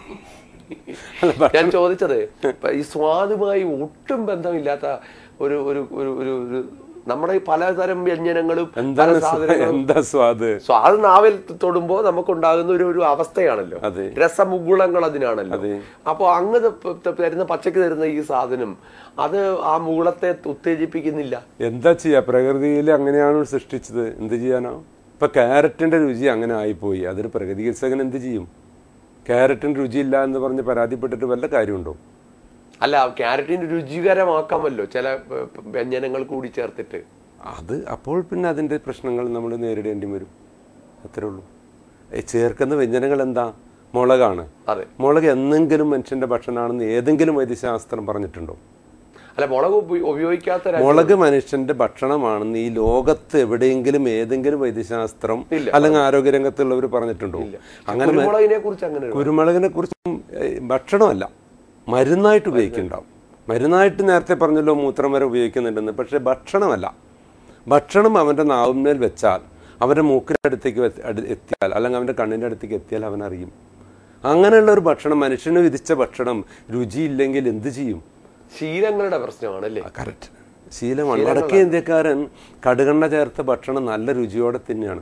ഞാൻ ചോദിച്ചത് ഈ സ്വാദുമായി ഒട്ടും ബന്ധമില്ലാത്ത ഒരു ഒരു ഒരു ഒരു നമ്മുടെ ഈ പലതരം വ്യഞ്ജനങ്ങളും എന്താ സ്വാദ് സ്വാദ് നാവിൽ തൊടുമ്പോ നമുക്കുണ്ടാകുന്ന ഒരു ഒരു അവസ്ഥയാണല്ലോ, രസമുകുളങ്ങൾ അതിനാണല്ലോ. അപ്പൊ അങ്ങ് തരുന്ന പച്ചക്ക് തരുന്ന ഈ സാധനം അത് ആ മുകുളത്തെ ഉത്തേജിപ്പിക്കുന്നില്ല. എന്താ ചെയ്യാ, പ്രകൃതിയിൽ അങ്ങനെയാണ് സൃഷ്ടിച്ചത്, എന്ത് ചെയ്യാനോ. ഇപ്പൊ ക്യാരറ്റിന്റെ രുചി അങ്ങനെ ആയിപ്പോയി, അതൊരു പ്രകൃതി ചികിത്സകൻ എന്ത് ചെയ്യും? ക്യാരറ്റിന് രുചിയില്ല എന്ന് പറഞ്ഞ് പരാതിപ്പെട്ടിട്ട് വല്ല കാര്യമുണ്ടോ? അല്ല, ക്യാരറ്റിന് രുചികരമാക്കാമല്ലോ ചില വ്യഞ്ജനങ്ങൾ കൂടി ചേർത്തിട്ട്. അത് അപ്പോൾ പിന്നെ അതിന്റെ പ്രശ്നങ്ങൾ നമ്മൾ നേരിടേണ്ടി വരും, അത്രേ ഉള്ളൂ. ചേർക്കുന്ന വ്യഞ്ജനങ്ങൾ എന്താ? മുളകാണ്. അതെ, മുളക് എന്നെങ്കിലും മനുഷ്യന്റെ ഭക്ഷണമാണെന്ന് ഏതെങ്കിലും വൈദ്യശാസ്ത്രം പറഞ്ഞിട്ടുണ്ടോ? അല്ല, മുളക് ഉപയോഗിക്കാത്ത മുളക് മനുഷ്യന്റെ ഭക്ഷണമാണെന്ന് ഈ ലോകത്ത് എവിടെയെങ്കിലും ഏതെങ്കിലും വൈദ്യശാസ്ത്രം അല്ലെങ്കിൽ ആരോഗ്യരംഗത്തുള്ളവർ പറഞ്ഞിട്ടുണ്ടോ? അങ്ങനെ കുരുമുളകിനെ കുറിച്ചും ഭക്ഷണമല്ല, മരുന്നായിട്ട് ഉപയോഗിക്കുന്നുണ്ടാവും. മരുന്നായിട്ട് നേരത്തെ പറഞ്ഞല്ലോ മൂത്രം വരെ ഉപയോഗിക്കുന്നുണ്ടെന്ന്. പക്ഷെ ഭക്ഷണമല്ല. ഭക്ഷണം അവൻ്റെ നാവിന്മേൽ വെച്ചാൽ, അവൻ്റെ മൂക്കിൻ്റെ അടുത്തേക്ക് എത്തിയാൽ, അല്ലെങ്കിൽ അവൻ്റെ കണ്ണിൻ്റെ അടുത്തേക്ക് എത്തിയാൽ അവൻ അറിയും. അങ്ങനെയുള്ള ഒരു ഭക്ഷണം, മനുഷ്യന് വിധിച്ച ഭക്ഷണം രുചിയില്ലെങ്കിൽ എന്ത് ചെയ്യും? ശീലങ്ങളുടെ പ്രശ്നമാണല്ലേ? കറക്റ്റ്, ശീലമാണ്. വടക്കേ ഇന്ത്യക്കാരൻ കടുകെണ്ണ ചേർത്ത ഭക്ഷണം നല്ല രുചിയോടെ തന്നെയാണ്.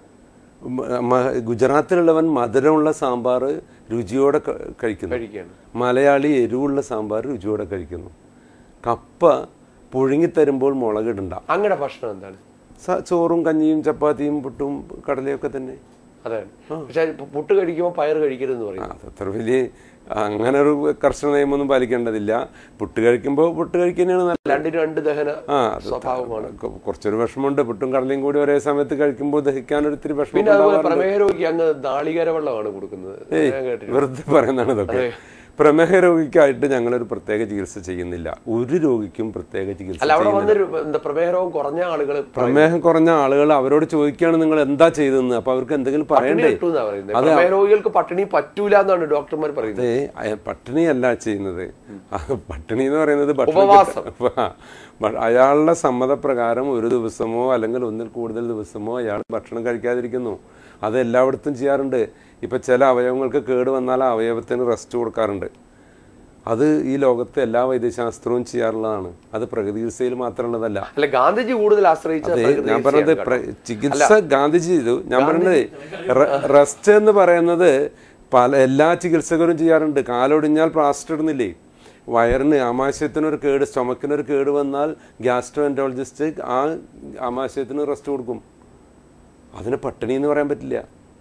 ഗുജറാത്തിലുള്ളവൻ മധുരമുള്ള സാമ്പാർ രുചിയോടെ കഴിക്കുന്നു. മലയാളി എരിവുള്ള സാമ്പാർ രുചിയോടെ കഴിക്കുന്നു. കപ്പ പുഴുങ്ങിത്തരുമ്പോൾ മുളകിടണ്ട. അങ്ങനെ ഭക്ഷണം എന്താണ്? ചോറും കഞ്ഞിയും ചപ്പാത്തിയും പുട്ടും കടലയൊക്കെ തന്നെ. അതെ, പക്ഷെ പുട്ട് കഴിക്കുമ്പോൾ പയർ കഴിക്കരുതെന്ന് പറയും. അത്ര വലിയ അങ്ങനെ ഒരു കർശന നിയമമൊന്നും പാലിക്കേണ്ടതില്ല. പുട്ട് കഴിക്കുമ്പോൾ പുട്ട് കഴിക്കുന്നതാണ് നല്ല. രണ്ടിന് രണ്ട് ദഹന സ്വഭാവമാണ്. കുറച്ചൊരു വിഷമമുണ്ട്, പുട്ടും കടലയും കൂടി ഒരേ സമയത്ത് കഴിക്കുമ്പോൾ ദഹിക്കാൻ ഒത്തിരി വിഷമം. പിന്നെ അതുപോലെ പ്രമേഹ രോഗിക്ക് അങ്ങ് നാളികേര വെള്ളമാണ് കൊടുക്കുന്നത്. വെറുതെ പറയുന്നതാണ് ഇതൊക്കെ. പ്രമേഹ രോഗിക്കായിട്ട് ഞങ്ങളൊരു പ്രത്യേക ചികിത്സ ചെയ്യുന്നില്ല. ഒരു രോഗിക്കും പ്രത്യേക ചികിത്സ. പ്രമേഹ രോഗം കുറഞ്ഞ ആളുകൾ പ്രമേഹം കുറഞ്ഞ ആളുകൾ അവരോട് ചോദിക്കുകയാണ് നിങ്ങൾ എന്താ ചെയ്തതെന്ന്. അപ്പൊ അവർക്ക് എന്തെങ്കിലും പറയണ്ടേ? പ്രമേഹ രോഗികൾക്ക് പട്ടിണി പറ്റൂല എന്നാണ് ഡോക്ടർമാർ പറയുന്നത്. അതെ, പട്ടിണിയല്ല ചെയ്യുന്നത്. പട്ടിണി എന്ന് പറയുന്നത് ഉപവാസം. അയാളുടെ സമ്മതപ്രകാരം ഒരു ദിവസമോ അല്ലെങ്കിൽ ഒന്നിൽ കൂടുതൽ ദിവസമോ അയാൾ ഭക്ഷണം കഴിക്കാതിരിക്കുന്നു. അത് എല്ലായിടത്തും ചെയ്യാറുണ്ട്. ഇപ്പം ചില അവയവങ്ങൾക്ക് കേട് വന്നാൽ ആ അവയവത്തിന് റെസ്റ്റ് കൊടുക്കാറുണ്ട്. അത് ഈ ലോകത്തെ എല്ലാ വൈദ്യശാസ്ത്രവും ചെയ്യാറുള്ളതാണ്. അത് പ്രകൃതി ചികിത്സയിൽ മാത്രമുള്ളതല്ല. അല്ല, ഗാന്ധിജി കൂടുതൽ ആശ്രയിച്ച ഞാൻ പറഞ്ഞത് ചികിത്സ ഗാന്ധിജി ചെയ്തു. ഞാൻ പറഞ്ഞത് റെസ്റ്റ് എന്ന് പറയുന്നത് പല എല്ലാ ചികിത്സകരും ചെയ്യാറുണ്ട്. കാലൊടിഞ്ഞാൽ പ്ലാസ്റ്റർ ഇടുന്നില്ലേ? വയറിന് ആമാശയത്തിനൊരു കേട്, സ്റ്റൊമക്കിനൊരു കേട് വന്നാൽ ഗ്യാസ്ട്രോ എൻട്രോളജിസ്റ്റ് ആ ആമാശയത്തിന് റെസ്റ്റ് കൊടുക്കും. അതിന് പട്ടിണി എന്ന് പറയാൻ പറ്റില്ല.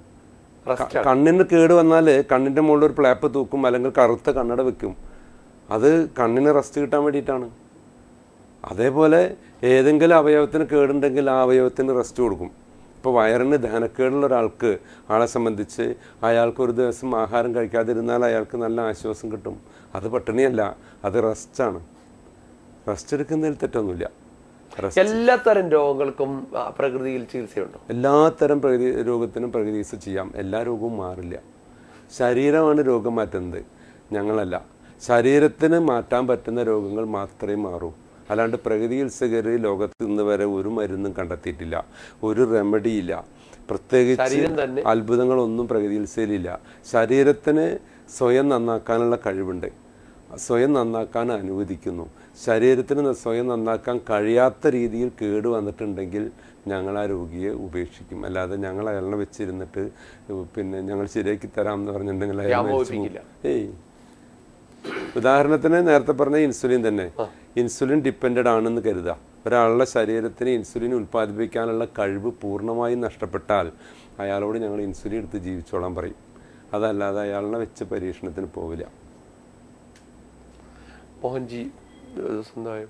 കണ്ണിന് കേട് വന്നാൽ കണ്ണിൻ്റെ മുകളിൽ ഒരു പ്ലാപ്പ് തൂക്കും, അല്ലെങ്കിൽ കറുത്ത കണ്ണട വെക്കും. അത് കണ്ണിന് റെസ്റ്റ് കിട്ടാൻ വേണ്ടിയിട്ടാണ്. അതേപോലെ ഏതെങ്കിലും അവയവത്തിന് കേടുണ്ടെങ്കിൽ ആ അവയവത്തിന് റെസ്റ്റ് കൊടുക്കും. ഇപ്പോൾ വയറിന് ദഹനക്കേടുള്ള ഒരാൾക്ക് ആളെ സംബന്ധിച്ച് അയാൾക്ക് ഒരു ദിവസം ആഹാരം കഴിക്കാതിരുന്നാൽ അയാൾക്ക് നല്ല ആശ്വാസം കിട്ടും. അത് പട്ടിണിയല്ല, അത് റെസ്റ്റാണ്. റെസ്റ്റ് എടുക്കുന്നതിൽ തെറ്റൊന്നുമില്ല. എല്ലാത്തരം രോഗങ്ങൾക്കും പ്രകൃതിയിൽ ചികിത്സയുണ്ടോ? എല്ലാത്തരം പ്രകൃതി രോഗത്തിനും പ്രകൃതി ചികിത്സ ചെയ്യാം. എല്ലാ രോഗവും മാറില്ല. ശരീരമാണ് രോഗം മാറ്റുന്നത്, ഞങ്ങളല്ല. ശരീരത്തിന് മാറ്റാൻ പറ്റുന്ന രോഗങ്ങൾ മാത്രമേ മാറൂ. അല്ലാണ്ട് പ്രകൃതി ചികിത്സകർ ലോകത്ത് ഇന്ന് വരെ ഒരു മരുന്നും കണ്ടെത്തിയിട്ടില്ല, ഒരു റെമഡിയില്ല. പ്രത്യേകിച്ച് അത്ഭുതങ്ങളൊന്നും പ്രകൃതി ചികിത്സയിലില്ല. ശരീരത്തിന് സ്വയം നന്നാക്കാനുള്ള കഴിവുണ്ട്, സ്വയം നന്നാക്കാൻ അനുവദിക്കുന്നു. ശരീരത്തിന് സ്വയം നന്നാക്കാൻ കഴിയാത്ത രീതിയിൽ കേട് വന്നിട്ടുണ്ടെങ്കിൽ ഞങ്ങൾ ആ രോഗിയെ ഉപേക്ഷിക്കും. അല്ലാതെ ഞങ്ങൾ അയാളെ വെച്ചിരുന്നിട്ട് പിന്നെ ഞങ്ങൾ ശരിയാക്കി തരാം എന്ന് പറഞ്ഞിട്ടുണ്ടെങ്കിൽ അയാൾ ഏയ് ഉദാഹരണത്തിന് നേരത്തെ പറഞ്ഞ ഇൻസുലിൻ തന്നെ, ഇൻസുലിൻ ഡിപ്പെൻഡഡ് ആണെന്ന് കരുതുക. ഒരാളുടെ ശരീരത്തിന് ഇൻസുലിൻ ഉൽപ്പാദിപ്പിക്കാനുള്ള കഴിവ് പൂർണ്ണമായും നഷ്ടപ്പെട്ടാൽ അയാളോട് ഞങ്ങൾ ഇൻസുലിൻ എടുത്ത് ജീവിച്ചോളാൻ പറയും. അതല്ലാതെ അയാളെ വെച്ച് പരീക്ഷണത്തിന് പോവില്ല. മോഹൻജി,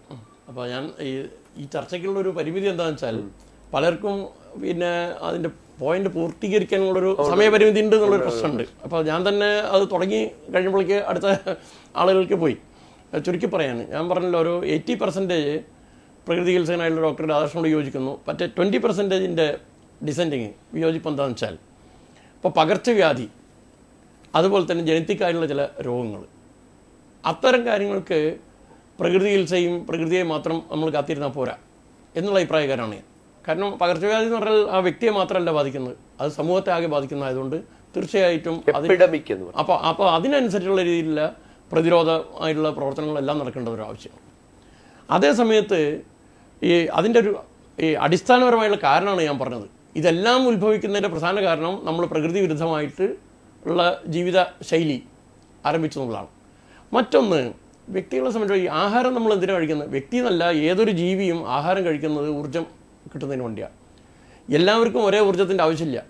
അപ്പോൾ ഞാൻ ഈ ഈ ചർച്ചയ്ക്കുള്ള ഒരു പരിമിതി എന്താണെന്ന് വെച്ചാൽ പലർക്കും പിന്നെ അതിൻ്റെ പോയിന്റ് പൂർത്തീകരിക്കാനുള്ളൊരു സമയപരിമിതി ഉണ്ട് എന്നുള്ളൊരു പ്രശ്നമുണ്ട്. അപ്പോൾ ഞാൻ തന്നെ അത് തുടങ്ങി കഴിയുമ്പോഴേക്ക് അടുത്ത ആളുകൾക്ക് പോയി. ചുരുക്കി പറയാൻ ഞാൻ പറഞ്ഞല്ലോ, ഒരു എയ്റ്റി പെർസെൻറ്റേജ് പ്രകൃതി ചികിത്സകനായുള്ള ഡോക്ടറുടെ ആദർശനോട് യോജിക്കുന്നു. മറ്റേ ട്വൻറ്റി പെർസെൻറ്റേജിൻ്റെ ഡിസെൻഡിങ് വിയോജിപ്പ് എന്താണെന്ന് വെച്ചാൽ, ഇപ്പോൾ പകർച്ചവ്യാധി അതുപോലെ തന്നെ ജനറ്റിക്കായിട്ടുള്ള ചില രോഗങ്ങൾ, അത്തരം കാര്യങ്ങൾക്ക് പ്രകൃതി ചികിത്സയും പ്രകൃതിയെ മാത്രം നമ്മൾ കാത്തിരുന്നാൽ പോരാ എന്നുള്ള അഭിപ്രായക്കാരാണ് ഞാൻ. കാരണം പകർച്ചവ്യാധി എന്ന് പറഞ്ഞാൽ ആ വ്യക്തിയെ മാത്രമല്ല ബാധിക്കുന്നത്, അത് സമൂഹത്തെ ആകെ ബാധിക്കുന്നതായതുകൊണ്ട് തീർച്ചയായിട്ടും അതിന് അപ്പോൾ അപ്പോൾ അതിനനുസരിച്ചുള്ള രീതിയിലുള്ള പ്രതിരോധമായിട്ടുള്ള പ്രവർത്തനങ്ങളെല്ലാം നടക്കേണ്ട ഒരു ആവശ്യമാണ്. അതേ സമയത്ത് ഈ അതിൻ്റെ ഒരു ഈ അടിസ്ഥാനപരമായുള്ള കാരണമാണ് ഞാൻ പറഞ്ഞത്. ഇതെല്ലാം ഉത്ഭവിക്കുന്നതിൻ്റെ പ്രധാന കാരണം നമ്മൾ പ്രകൃതി വിരുദ്ധമായിട്ട് ഉള്ള ജീവിത ശൈലി ആരംഭിച്ചു എന്നുള്ളതാണ്. മറ്റൊന്ന്, വ്യക്തികളെ സംബന്ധിച്ച് ഈ ആഹാരം നമ്മൾ എന്തിനാണ് കഴിക്കുന്നത്? വ്യക്തി എന്നല്ല, ഏതൊരു ജീവിയും ആഹാരം കഴിക്കുന്നത് ഊർജ്ജം കിട്ടുന്നതിന് വേണ്ടിയാണ്. എല്ലാവർക്കും ഒരേ ഊർജ്ജത്തിൻ്റെ ആവശ്യമില്ല.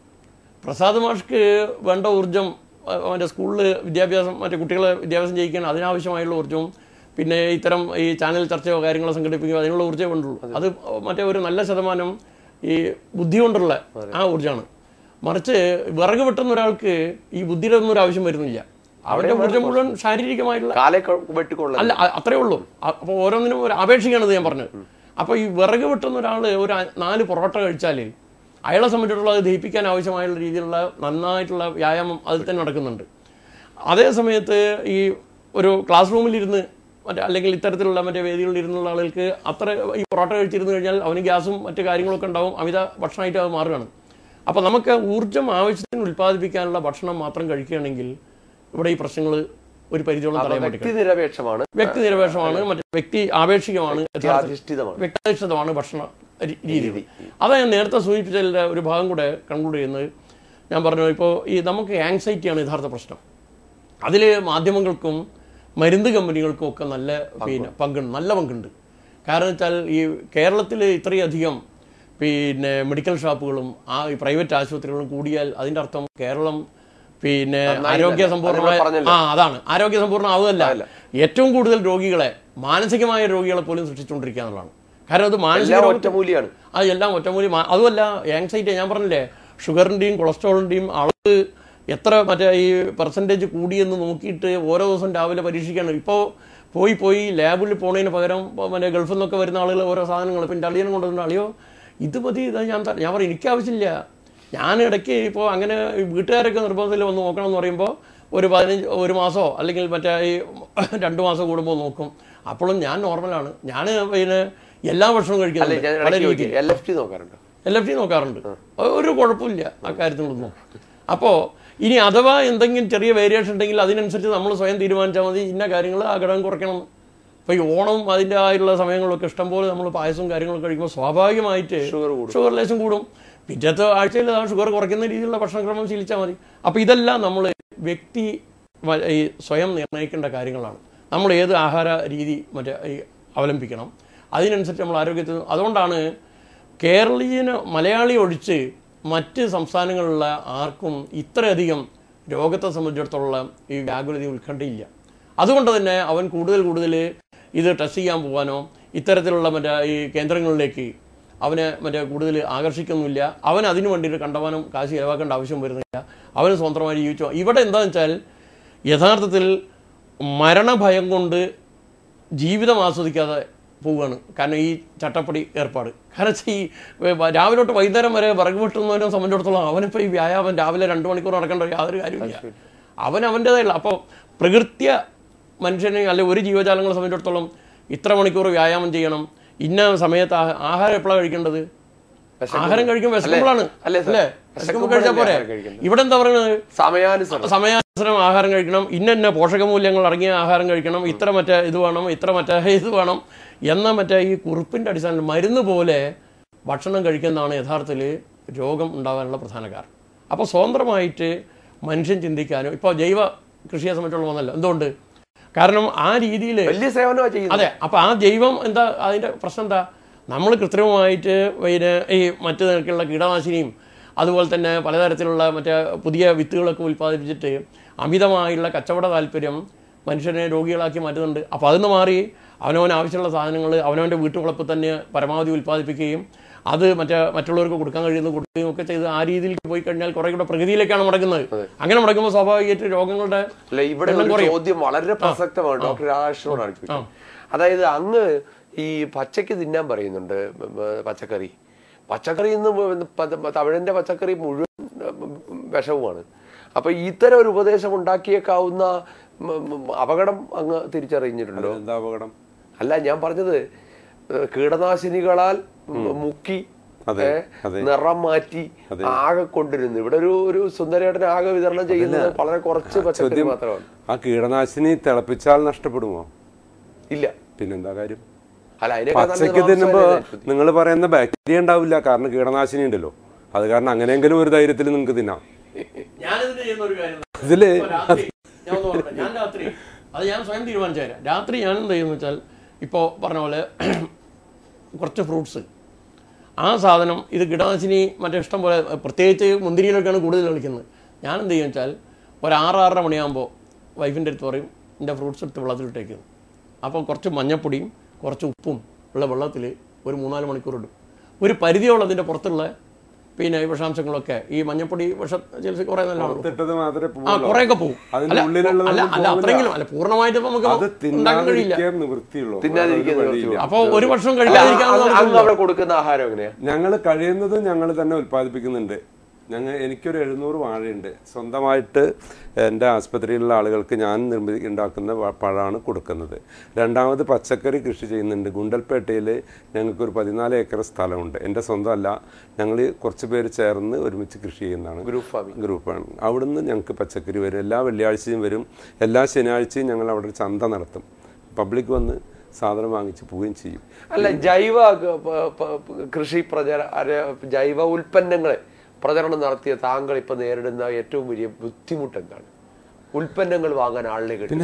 പ്രസാദ് മാഷ്ക്ക് വേണ്ട ഊർജ്ജം മറ്റേ സ്കൂളിൽ വിദ്യാഭ്യാസം മറ്റേ കുട്ടികളെ വിദ്യാഭ്യാസം ചെയ്യിക്കാൻ അതിനാവശ്യമായുള്ള ഊർജ്ജവും പിന്നെ ഇത്തരം ഈ ചാനൽ ചർച്ചയോ കാര്യങ്ങളോ സംഘടിപ്പിക്കുകയോ അതിനുള്ള ഊർജ്ജമേ വേണ്ടുള്ളൂ. അത് മറ്റേ ഒരു നല്ല ശതമാനം ഈ ബുദ്ധി കൊണ്ടുള്ള ആ ഊർജ്ജമാണ്. മറിച്ച് വിറക് വെട്ടുന്ന ഒരാൾക്ക് ഈ ബുദ്ധിയുടെ ഒന്നും ഒരു ആവശ്യം വരുന്നില്ല. അവരുടെ ഊർജ്ജം മുഴുവൻ ശാരീരികമായിട്ടുള്ള അല്ല, അത്രേ ഉള്ളൂ. അപ്പോൾ ഓരോന്നിനും ഒരു അപേക്ഷിക്കുകയാണത് ഞാൻ പറഞ്ഞത്. അപ്പോൾ ഈ വിറക് വെട്ടുന്ന ഒരാൾ ഒരു നാല് പൊറോട്ട കഴിച്ചാൽ അയാളെ സംബന്ധിച്ചിട്ടുള്ള അത് ദഹിപ്പിക്കാൻ ആവശ്യമായുള്ള രീതിയിലുള്ള നന്നായിട്ടുള്ള വ്യായാമം അതിൽ തന്നെ നടക്കുന്നുണ്ട്. അതേ സമയത്ത് ഈ ഒരു ക്ലാസ് റൂമിലിരുന്ന് മറ്റേ അല്ലെങ്കിൽ ഇത്തരത്തിലുള്ള മറ്റേ വേദികളിൽ ഇരുന്നുള്ള ആളുകൾക്ക് അത്ര ഈ പൊറോട്ട കഴിച്ചിരുന്നു കഴിഞ്ഞാൽ അവന് ഗ്യാസും മറ്റു കാര്യങ്ങളൊക്കെ ഉണ്ടാവും, അമിത ഭക്ഷണമായിട്ട് അത് മാറുകയാണ്. അപ്പോൾ നമുക്ക് ഊർജ്ജം ആവശ്യത്തിന് ഉൽപ്പാദിപ്പിക്കാനുള്ള ഭക്ഷണം മാത്രം കഴിക്കുകയാണെങ്കിൽ ഇവിടെ ഈ പ്രശ്നങ്ങൾ ഒരു പരിധിയോളം തടയാൻ പറ്റും. വ്യക്തി നിരപേക്ഷമാണ്, വ്യക്തി നിരപേക്ഷമാണ് മറ്റേ വ്യക്തി ആപേക്ഷികമാണ്, വ്യക്തിയാധിഷ്ഠിതമാണ് ഭക്ഷണ രീതി. അതാ ഞാൻ നേരത്തെ സൂചിപ്പിച്ചതിൻ്റെ ഒരു ഭാഗം കൂടെ കൺക്ലൂഡ് ചെയ്യുന്നത്. ഞാൻ പറഞ്ഞു, ഇപ്പോൾ ഈ നമുക്ക് ആങ്സൈറ്റിയാണ് യഥാർത്ഥ പ്രശ്നം. അതിൽ മാധ്യമങ്ങൾക്കും മരുന്ന് കമ്പനികൾക്കും ഒക്കെ നല്ല പിന്നെ പങ്കുണ്ട്, നല്ല പങ്കുണ്ട്. കാരണം വെച്ചാൽ ഈ കേരളത്തിൽ ഇത്രയധികം പിന്നെ മെഡിക്കൽ ഷോപ്പുകളും ആ ഈ പ്രൈവറ്റ് ആശുപത്രികളും കൂടിയാൽ അതിൻ്റെ അർത്ഥം കേരളം പിന്നെ ആരോഗ്യ സമ്പൂർണ്ണമായ ആ അതാണ് ആരോഗ്യ സമ്പൂർണ്ണം ആവുകയല്ല, ഏറ്റവും കൂടുതൽ രോഗികളെ മാനസികമായ രോഗികളെ പോലും സൃഷ്ടിച്ചുകൊണ്ടിരിക്കുക എന്നുള്ളതാണ്. കാരണം അത് മാനസിക ഒറ്റമൂലിയാണ്, അത് എല്ലാം ഒറ്റമൂലി. അതുമല്ല ആങ്സൈറ്റി ഞാൻ പറഞ്ഞില്ലേ, ഷുഗറിൻ്റെയും കൊളസ്ട്രോളിൻ്റെയും അളവ് എത്ര മറ്റേ ഈ പെർസെൻറ്റേജ് കൂടിയെന്ന് നോക്കിയിട്ട് ഓരോ ദിവസം രാവിലെ പരീക്ഷിക്കുകയാണ്. ഇപ്പോൾ പോയി പോയി ലാബിൽ പോണതിന് പകരം മറ്റേ ഗൾഫിൽ നിന്നൊക്കെ വരുന്ന ആളുകൾ ഓരോ സാധനങ്ങൾ ഇപ്പം എൻ്റെ അളിയനും കൊണ്ടുവരുന്ന അളിയോ ഇത് മതി, ഇതാ ഞാൻ ഞാൻ പറയും എനിക്ക് ആവശ്യമില്ല. ഞാൻ ഇടയ്ക്ക് ഇപ്പോൾ അങ്ങനെ വീട്ടുകാരൊക്കെ നിർബന്ധത്തിൽ വന്ന് നോക്കണം എന്ന് പറയുമ്പോൾ ഒരു പതിനഞ്ച് ഒരു മാസമോ അല്ലെങ്കിൽ മറ്റേ ഈ രണ്ട് മാസം കൂടുമ്പോൾ നോക്കും. അപ്പോഴും ഞാൻ നോർമലാണ്. ഞാൻ പിന്നെ എല്ലാ ഭക്ഷണവും കഴിക്കുന്നുണ്ട്. എൽ എഫ് ടി നോക്കാറുണ്ട് എൽ എഫ് ടി നോക്കാറുണ്ട് ഒരു കുഴപ്പമില്ല ആ കാര്യത്തിലൊന്നും. അപ്പോൾ ഇനി അഥവാ എന്തെങ്കിലും ചെറിയ വേരിയേഷൻ ഉണ്ടെങ്കിൽ അതിനനുസരിച്ച് നമ്മൾ സ്വയം തീരുമാനിച്ചാൽ മതി ഇന്ന കാര്യങ്ങൾ ആ ഘടകം കുറയ്ക്കണം. ഇപ്പോൾ ഈ ഓണം അതിൻ്റെ ആയുള്ള സമയങ്ങളിലൊക്കെ ഇഷ്ടംപോലെ നമ്മൾ പായസവും കാര്യങ്ങളൊക്കെ കഴിക്കുമ്പോൾ സ്വാഭാവികമായിട്ട് ഷുഗർ ഷുഗർ ലേശം കൂടും. പിറ്റത്തെ ആഴ്ചയിൽ ആ ഷുഗർ കുറയ്ക്കുന്ന രീതിയിലുള്ള ഭക്ഷണക്രമം ശീലിച്ചാൽ മതി. അപ്പോൾ ഇതെല്ലാം നമ്മൾ വ്യക്തി ഈ സ്വയം നിർണ്ണയിക്കേണ്ട കാര്യങ്ങളാണ്. നമ്മൾ ഏത് ആഹാര രീതി മറ്റേ ഈ അവലംബിക്കണം, അതിനനുസരിച്ച് നമ്മൾ ആരോഗ്യത്തിൽ. അതുകൊണ്ടാണ് കേരളീയന് മലയാളി ഒഴിച്ച് മറ്റ് സംസ്ഥാനങ്ങളിലുള്ള ആർക്കും ഇത്രയധികം രോഗത്തെ സംബന്ധിച്ചിടത്തോളം ഈ വ്യാകുലതയും ഉത്കണ്ഠയില്ല. അതുകൊണ്ട് തന്നെ അവൻ കൂടുതൽ കൂടുതൽ ഇത് ടെസ്റ്റ് ചെയ്യാൻ പോകാനോ ഇത്തരത്തിലുള്ള മറ്റേ ഈ കേന്ദ്രങ്ങളിലേക്ക് അവനെ മറ്റേ കൂടുതൽ ആകർഷിക്കുന്നില്ല. അവൻ അതിനു വേണ്ടിയിട്ട് കണ്ടവാനും കാശ് ചിലവാക്കേണ്ട ആവശ്യം വരുന്നില്ല. അവന് സ്വന്തമായി ജീവിച്ചു. ഇവിടെ എന്താണെന്ന് വെച്ചാൽ യഥാർത്ഥത്തിൽ മരണഭയം കൊണ്ട് ജീവിതം ആസ്വദിക്കാതെ പോവുകയാണ്. കാരണം ഈ ചട്ടപ്പടി ഏർപ്പാട്. കാരണം ഈ രാവിലെ തൊട്ട് വൈകുന്നേരം വരെ വിറക് വെട്ടുന്നവനെ സംബന്ധിച്ചിടത്തോളം അവനിപ്പോൾ ഈ വ്യായാമം രാവിലെ രണ്ട് മണിക്കൂർ നടക്കേണ്ട യാതൊരു കാര്യമില്ല. അവൻ അവൻ്റേതായുള്ള അപ്പോൾ പ്രകൃത്യ മനുഷ്യനെ അല്ലെ ഒരു ജീവജാലങ്ങളെ സംബന്ധിച്ചിടത്തോളം ഇത്ര മണിക്കൂർ വ്യായാമം ചെയ്യണം, ഇന്ന സമയത്ത് ആഹാരം എപ്പോഴാണ് കഴിക്കേണ്ടത്, ആഹാരം കഴിക്കുമ്പോൾ വിശക്കുമ്പോഴാണ് അല്ലേ വിശക്കുമ്പോൾ കഴിച്ചാൽ പോരെ. ഇവിടെ എന്താ പറയുന്നത്, സമയാനുസരണം ആഹാരം കഴിക്കണം, ഇന്ന ഇന്ന പോഷകമൂല്യങ്ങൾ അടങ്ങിയ ആഹാരം കഴിക്കണം, ഇത്ര മറ്റേ ഇത് വേണം, ഇത്ര മറ്റേ ഇത് വേണം എന്ന മറ്റേ ഈ കുറിപ്പിൻ്റെ അടിസ്ഥാനത്തിൽ മരുന്ന് പോലെ ഭക്ഷണം കഴിക്കുന്നതാണ് യഥാർത്ഥത്തിൽ രോഗം ഉണ്ടാകാനുള്ള പ്രധാന കാരണം. അപ്പോൾ സ്വതന്ത്രമായിട്ട് മനുഷ്യൻ ചിന്തിക്കാനും ഇപ്പോൾ ജൈവ കൃഷിയെ സംബന്ധിച്ചുള്ള വന്നല്ലോ. എന്തുകൊണ്ട്? കാരണം ആ രീതിയിൽ വലിയ സേവനമാണ് ചെയ്യുന്നത്. അതെ. അപ്പോൾ ആ ജൈവം എന്താ അതിൻ്റെ പ്രശ്നം എന്താ, നമ്മൾ കൃത്രിമമായിട്ട് പിന്നെ ഈ മറ്റു നിരക്കുള്ള കീടനാശിനിയും അതുപോലെ തന്നെ പലതരത്തിലുള്ള മറ്റേ പുതിയ വിത്തുകളൊക്കെ ഉൽപ്പാദിപ്പിച്ചിട്ട് അമിതമായുള്ള കച്ചവട താല്പര്യം മനുഷ്യനെ രോഗികളാക്കി മാറ്റുന്നുണ്ട്. അപ്പോൾ അതിന് മാറി അവനവന് ആവശ്യമുള്ള സാധനങ്ങൾ അവനവൻ്റെ വീട്ടുവളപ്പിൽ തന്നെ പരമാവധി ഉൽപ്പാദിപ്പിക്കുകയും അത് മറ്റേ മറ്റുള്ളവർക്ക് കൊടുക്കാൻ കഴിയുന്നത് കൊടുക്കുകയും ഒക്കെ ചെയ്ത് ആ രീതിയിലേക്ക് പോയി കഴിഞ്ഞാൽ കുറെ കൂടെ പ്രകൃതിയിലേക്കാണ് മുടക്കുന്നത്. അങ്ങനെ മുടക്കുമ്പോൾ സ്വാഭാവികമായിട്ട് രോഗങ്ങളുടെ ഇവിടെ ചോദ്യം വളരെ പ്രസക്തമാണ് ഡോക്ടർ രാധാകൃഷ്ണനോടാണ് ചോദിക്കുന്നത്. അതായത് അങ്ങ് ഈ പച്ചക്ക് തിന്നാൻ പറയുന്നുണ്ട് പച്ചക്കറി. പച്ചക്കറി ഇന്ന് തമിഴിന്റെ പച്ചക്കറി മുഴുവൻ വിഷവുമാണ്. അപ്പൊ ഇത്തരം ഒരു ഉപദേശം ഉണ്ടാക്കിയേക്കാവുന്ന അപകടം അങ്ങ് തിരിച്ചറിഞ്ഞിട്ടുണ്ടോ? എന്താ അപകടം? അല്ല, ഞാൻ പറഞ്ഞത് കീടനാശിനികളാൽ മുക്കി നിറം മാറ്റി ആകെ കൊണ്ടിരുന്നു. ഇവിടെ ഒരു ഒരു സുന്ദരേട്ടന് ആകെ വിതരണം ചെയ്യുന്നത് വളരെ കുറച്ച് പച്ചക്കറി മാത്രമാണ്. ആ കീടനാശിനി തിളപ്പിച്ചാൽ നഷ്ടപ്പെടുമോ? ഇല്ല. പിന്നെന്താ കാര്യം? അല്ല, പച്ചക്ക് തിന്നുമ്പോ നിങ്ങൾ പറയുന്ന ബാക്ടീരിയ ഉണ്ടാവില്ല, കാരണം കീടനാശിനി ഉണ്ടല്ലോ. അത് കാരണം അങ്ങനെയെങ്കിലും ഒരു ധൈര്യത്തിൽ നിങ്ങൾക്ക് തിന്നാം. ഇതില് ഞാൻ രാത്രി അത് ഞാൻ സ്വയം തീരുമാനിച്ചു. രാത്രി ഞാൻ എന്ത് ചെയ്യുന്നു വെച്ചാൽ ഇപ്പോൾ പറഞ്ഞ പോലെ കുറച്ച് ഫ്രൂട്ട്സ്, ആ സാധനം ഇത് കീടനാശിനി മറ്റേ ഇഷ്ടം പോലെ പ്രത്യേകിച്ച് മുന്തിരിയിലൊക്കെയാണ് കൂടുതൽ കളിക്കുന്നത്. ഞാൻ എന്ത് ചെയ്യുമെന്ന് വെച്ചാൽ ഒരു ആറ് ആറര മണിയാകുമ്പോൾ വൈഫിൻ്റെ അടുത്ത് പറയും എൻ്റെ ഫ്രൂട്ട്സ് എടുത്ത് വെള്ളത്തിലിട്ടേക്കുന്നു. അപ്പോൾ കുറച്ച് മഞ്ഞപ്പൊടിയും കുറച്ച് ഉപ്പും ഉള്ള വെള്ളത്തിൽ ഒരു മൂന്നാല് മണിക്കൂർ ഇടും. ഒരു പരിധിയോളം അതിൻ്റെ പുറത്തുള്ള പിന്നെ ഈ വിഷാംശങ്ങളൊക്കെ ഈ മഞ്ഞപ്പൊടി വിഷ ചികിത്സ കുറെ നല്ലതാണ്. ആ കുറേയൊക്കെ പോകും. അല്ല അല്ല അത്രയെങ്കിലും അല്ല, പൂർണ്ണമായിട്ട് നമുക്ക് ഉണ്ടാക്കാൻ കഴിയില്ല. അപ്പൊ ഒരു വർഷം കഴിക്കാതിരിക്കാൻ കൊടുക്കുന്ന ആഹാരം എങ്ങനെയാ? ഞങ്ങൾ കഴിയുന്നത് ഞങ്ങൾ തന്നെ ഉൽപ്പാദിപ്പിക്കുന്നുണ്ട്. ഞങ്ങൾ എനിക്കൊരു എഴുന്നൂറ് വാഴയുണ്ട്. സ്വന്തമായിട്ട് എൻ്റെ ആസ്പത്രിയിലുള്ള ആളുകൾക്ക് ഞാൻ നിർമ്മിതി ഉണ്ടാക്കുന്ന പഴമാണ് കൊടുക്കുന്നത്. രണ്ടാമത് പച്ചക്കറി കൃഷി ചെയ്യുന്നുണ്ട്. ഗുണ്ടൽപേട്ടയിൽ ഞങ്ങൾക്കൊരു പതിനാല് ഏക്കർ സ്ഥലമുണ്ട്. എൻ്റെ സ്വന്തമല്ല, ഞങ്ങൾ കുറച്ച് പേര് ചേർന്ന് ഒരുമിച്ച് കൃഷി ചെയ്യുന്നതാണ്. ഗ്രൂപ്പ് ഫാമിംഗ് ഗ്രൂപ്പാണ്. അവിടുന്ന് ഞങ്ങൾക്ക് പച്ചക്കറി വരും. എല്ലാ വെള്ളിയാഴ്ചയും വരും. എല്ലാ ശനിയാഴ്ചയും ഞങ്ങൾ അവിടെ ചന്ത നടത്തും. പബ്ലിക് വന്ന് സാധനം വാങ്ങിച്ച് പോവുകയും ചെയ്യും. അല്ല, ജൈവ കൃഷി പ്രചാര ജൈവ ഉൽപ്പന്നങ്ങളെ പ്രചരണം നടത്തിയ താങ്കൾ ഇപ്പൊ നേരിടുന്ന ഏറ്റവും വലിയ ബുദ്ധിമുട്ട് എന്താണ്? ഉൽപ്പന്നങ്ങൾ വാങ്ങാൻ ആളിനെ കിട്ടും,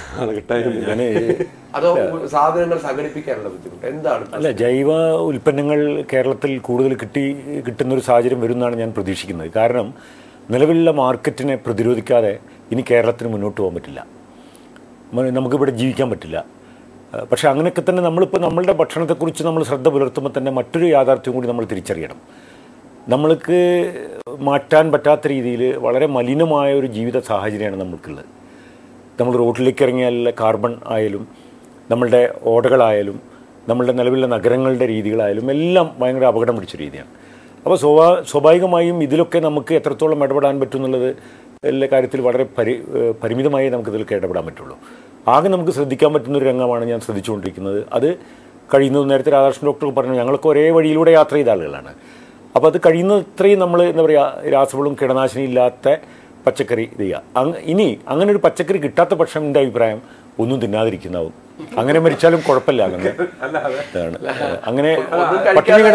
അതോ സാധനങ്ങൾ സംഘടിപ്പിക്കാനുള്ള ബുദ്ധിമുട്ട് എന്താണ്? അല്ല, ജൈവ ഉൽപ്പന്നങ്ങൾ കേരളത്തിൽ കൂടുതൽ കിട്ടി കിട്ടുന്നൊരു സാഹചര്യം വരുമെന്നാണ് ഞാൻ പ്രതീക്ഷിക്കുന്നത്. കാരണം നിലവിലുള്ള മാർക്കറ്റിനെ പ്രതിരോധിക്കാതെ ഇനി കേരളത്തിന് മുന്നോട്ട് പോകാൻ പറ്റില്ല, നമുക്കിവിടെ ജീവിക്കാൻ പറ്റില്ല. പക്ഷേ അങ്ങനെയൊക്കെ തന്നെ നമ്മളിപ്പോൾ നമ്മളുടെ ഭക്ഷണത്തെക്കുറിച്ച് നമ്മൾ ശ്രദ്ധ പുലർത്തുമ്പോൾ തന്നെ മറ്റൊരു യാഥാർത്ഥ്യം കൂടി നമ്മൾ തിരിച്ചറിയണം. നമ്മൾക്ക് മാറ്റാൻ പറ്റാത്ത രീതിയിൽ വളരെ മലിനമായ ഒരു ജീവിത സാഹചര്യമാണ് നമ്മൾക്കുള്ളത്. നമ്മൾ റോഡിലേക്ക് ഇറങ്ങിയാൽ കാർബൺ ആയാലും നമ്മളുടെ ഓടകളായാലും നമ്മളുടെ നിലവിലുള്ള നഗരങ്ങളുടെ രീതികളായാലും എല്ലാം ഭയങ്കര അപകടം പിടിച്ച രീതിയാണ്. അപ്പോൾ സ്വാഭാ സ്വാഭാവികമായും ഇതിലൊക്കെ നമുക്ക് എത്രത്തോളം ഇടപെടാൻ പറ്റും എന്നുള്ളത് എല്ലാ കാര്യത്തിൽ വളരെ പരി പരിമിതമായി നമുക്കിതിലൊക്കെ ഇടപെടാൻ പറ്റുള്ളൂ. ആകെ നമുക്ക് ശ്രദ്ധിക്കാൻ പറ്റുന്നൊരു രംഗമാണ് ഞാൻ ശ്രദ്ധിച്ചുകൊണ്ടിരിക്കുന്നത്. അത് കഴിയുന്നത് നേരത്തെ രാധാകൃഷ്ണൻ ഡോക്ടർ പറഞ്ഞു, ഞങ്ങളൊക്കെ ഒരേ വഴിയിലൂടെ യാത്ര ചെയ്ത ആളുകളാണ്. അപ്പോൾ അത് കഴിയുന്നത്രയും നമ്മൾ എന്താ പറയുക രാസവളവും കീടനാശിനി ഇല്ലാത്ത പച്ചക്കറി ഇത് ചെയ്യുക. അങ്ങ് ഇനി അങ്ങനെ ഒരു പച്ചക്കറി കിട്ടാത്ത പക്ഷം എൻ്റെ അഭിപ്രായം ഒന്നും തിന്നാതിരിക്കുന്നതാവും. അങ്ങനെ മരിച്ചാലും കുഴപ്പമില്ല. അങ്ങനെ അങ്ങനെ പട്ടിണിയുടെ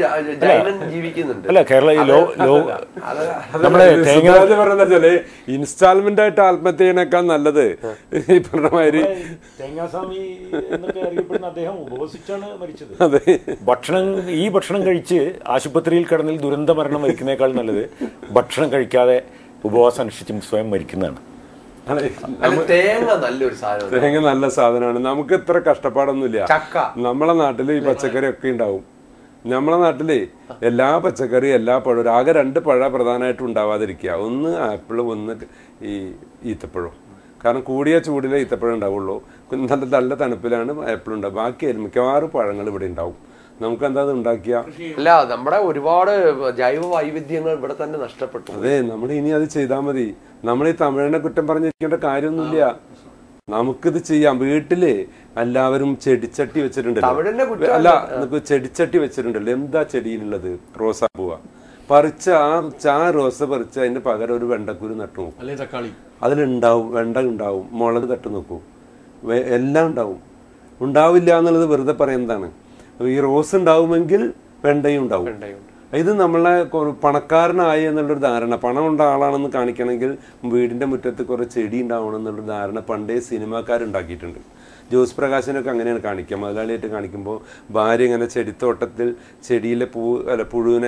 അല്ല കേരള ലോ ലോ നമ്മളെ തേങ്ങ ഇൻസ്റ്റാൾമെന്റ് ആയിട്ട് ആത്മഹത്യ ചെയ്യണേക്കാൾ നല്ലത് ഈ പറഞ്ഞമാതിരി തേങ്ങാസ്വാമി എന്നൊക്കെ അറിയപ്പെടുന്ന അദ്ദേഹം ഉപവസിച്ചാണ് മരിച്ചത്. അതെ, ഭക്ഷണം ഈ ഭക്ഷണം കഴിച്ച് ആശുപത്രിയിൽ കിടന്നിൽ ദുരന്ത മരണം മരിക്കുന്നേക്കാൾ നല്ലത് ഭക്ഷണം കഴിക്കാതെ ഉപവാസം അനുഷ്ഠിച്ച് സ്വയം മരിക്കുന്നതാണ്. തേങ്ങ നല്ലൊരു സാധനം, തേങ്ങ നല്ല സാധനമാണ്. നമുക്ക് ഇത്ര കഷ്ടപ്പാടൊന്നുമില്ല. നമ്മളെ നാട്ടില് ഈ പച്ചക്കറി ഒക്കെ ഉണ്ടാവും. നമ്മളെ നാട്ടില് എല്ലാ പച്ചക്കറി എല്ലാ പഴവും ആകെ രണ്ട് പഴ പ്രധാനമായിട്ടും ഉണ്ടാവാതിരിക്കുക. ഒന്ന് ആപ്പിളും ഒന്ന് ഈ ഈത്തപ്പഴവും. കാരണം കൂടിയ ചൂടിലെ ഈത്തപ്പഴം ഉണ്ടാവുള്ളൂ. നല്ല നല്ല തണുപ്പിലാണ് ആപ്പിൾ ഉണ്ടാവും. ബാക്കി മിക്കവാറും പഴങ്ങൾ ഇവിടെ ഉണ്ടാവും. നമുക്ക് എന്താ അത് ഉണ്ടാക്കിയ അല്ല, നമ്മുടെ ഒരുപാട് ജൈവ വൈവിധ്യങ്ങൾ ഇവിടെ തന്നെ നഷ്ടപ്പെട്ടു. അതെ, നമ്മൾ ഇനി അത് ചെയ്താൽ മതി. നമ്മൾ ഈ തമിഴിനെ കുറ്റം പറഞ്ഞിരിക്കേണ്ട കാര്യമൊന്നുമില്ല. നമുക്കിത് ചെയ്യാം. വീട്ടില് എല്ലാവരും ചെടിച്ചട്ടി വെച്ചിട്ടുണ്ടല്ലോ. അല്ല, നമുക്ക് ചെടിച്ചട്ടി വെച്ചിട്ടുണ്ടല്ലോ. എന്താ ചെടിയിലുള്ളത്? റോസാപ്പൂവ പറിച്ച ആ ചാ റോസ പറിച്ച് അതിന്റെ പകരം ഒരു വെണ്ടക്കുരു നട്ടു നോക്കും. തക്കാളി അതിലുണ്ടാവും, വെണ്ട ഉണ്ടാവും, മുളക് തട്ട് നോക്കൂ, എല്ലാം ഉണ്ടാവും. ഉണ്ടാവില്ല എന്നുള്ളത് വെറുതെ പറയുന്നതാണ്. ഈ റോസ് ഉണ്ടാവുമെങ്കിൽ വെണ്ടയും ഉണ്ടാവും. ഇത് നമ്മളെ പണക്കാരനായി എന്നുള്ളൊരു ധാരണ, പണമുണ്ട ആളാണെന്ന് കാണിക്കണമെങ്കിൽ വീടിന്റെ മുറ്റത്ത് കുറെ ചെടി ഉണ്ടാവണം എന്നുള്ളൊരു ധാരണ പണ്ടേ സിനിമാക്കാരുണ്ടാക്കിയിട്ടുണ്ട്. ജോസ് പ്രകാശിനൊക്കെ അങ്ങനെയാണ് കാണിക്കുക. മുതലാളിയായിട്ട് കാണിക്കുമ്പോൾ ഭാര്യ ഇങ്ങനെ ചെടിത്തോട്ടത്തിൽ ചെടിയിലെ പൂ അല്ല പുഴുവിനെ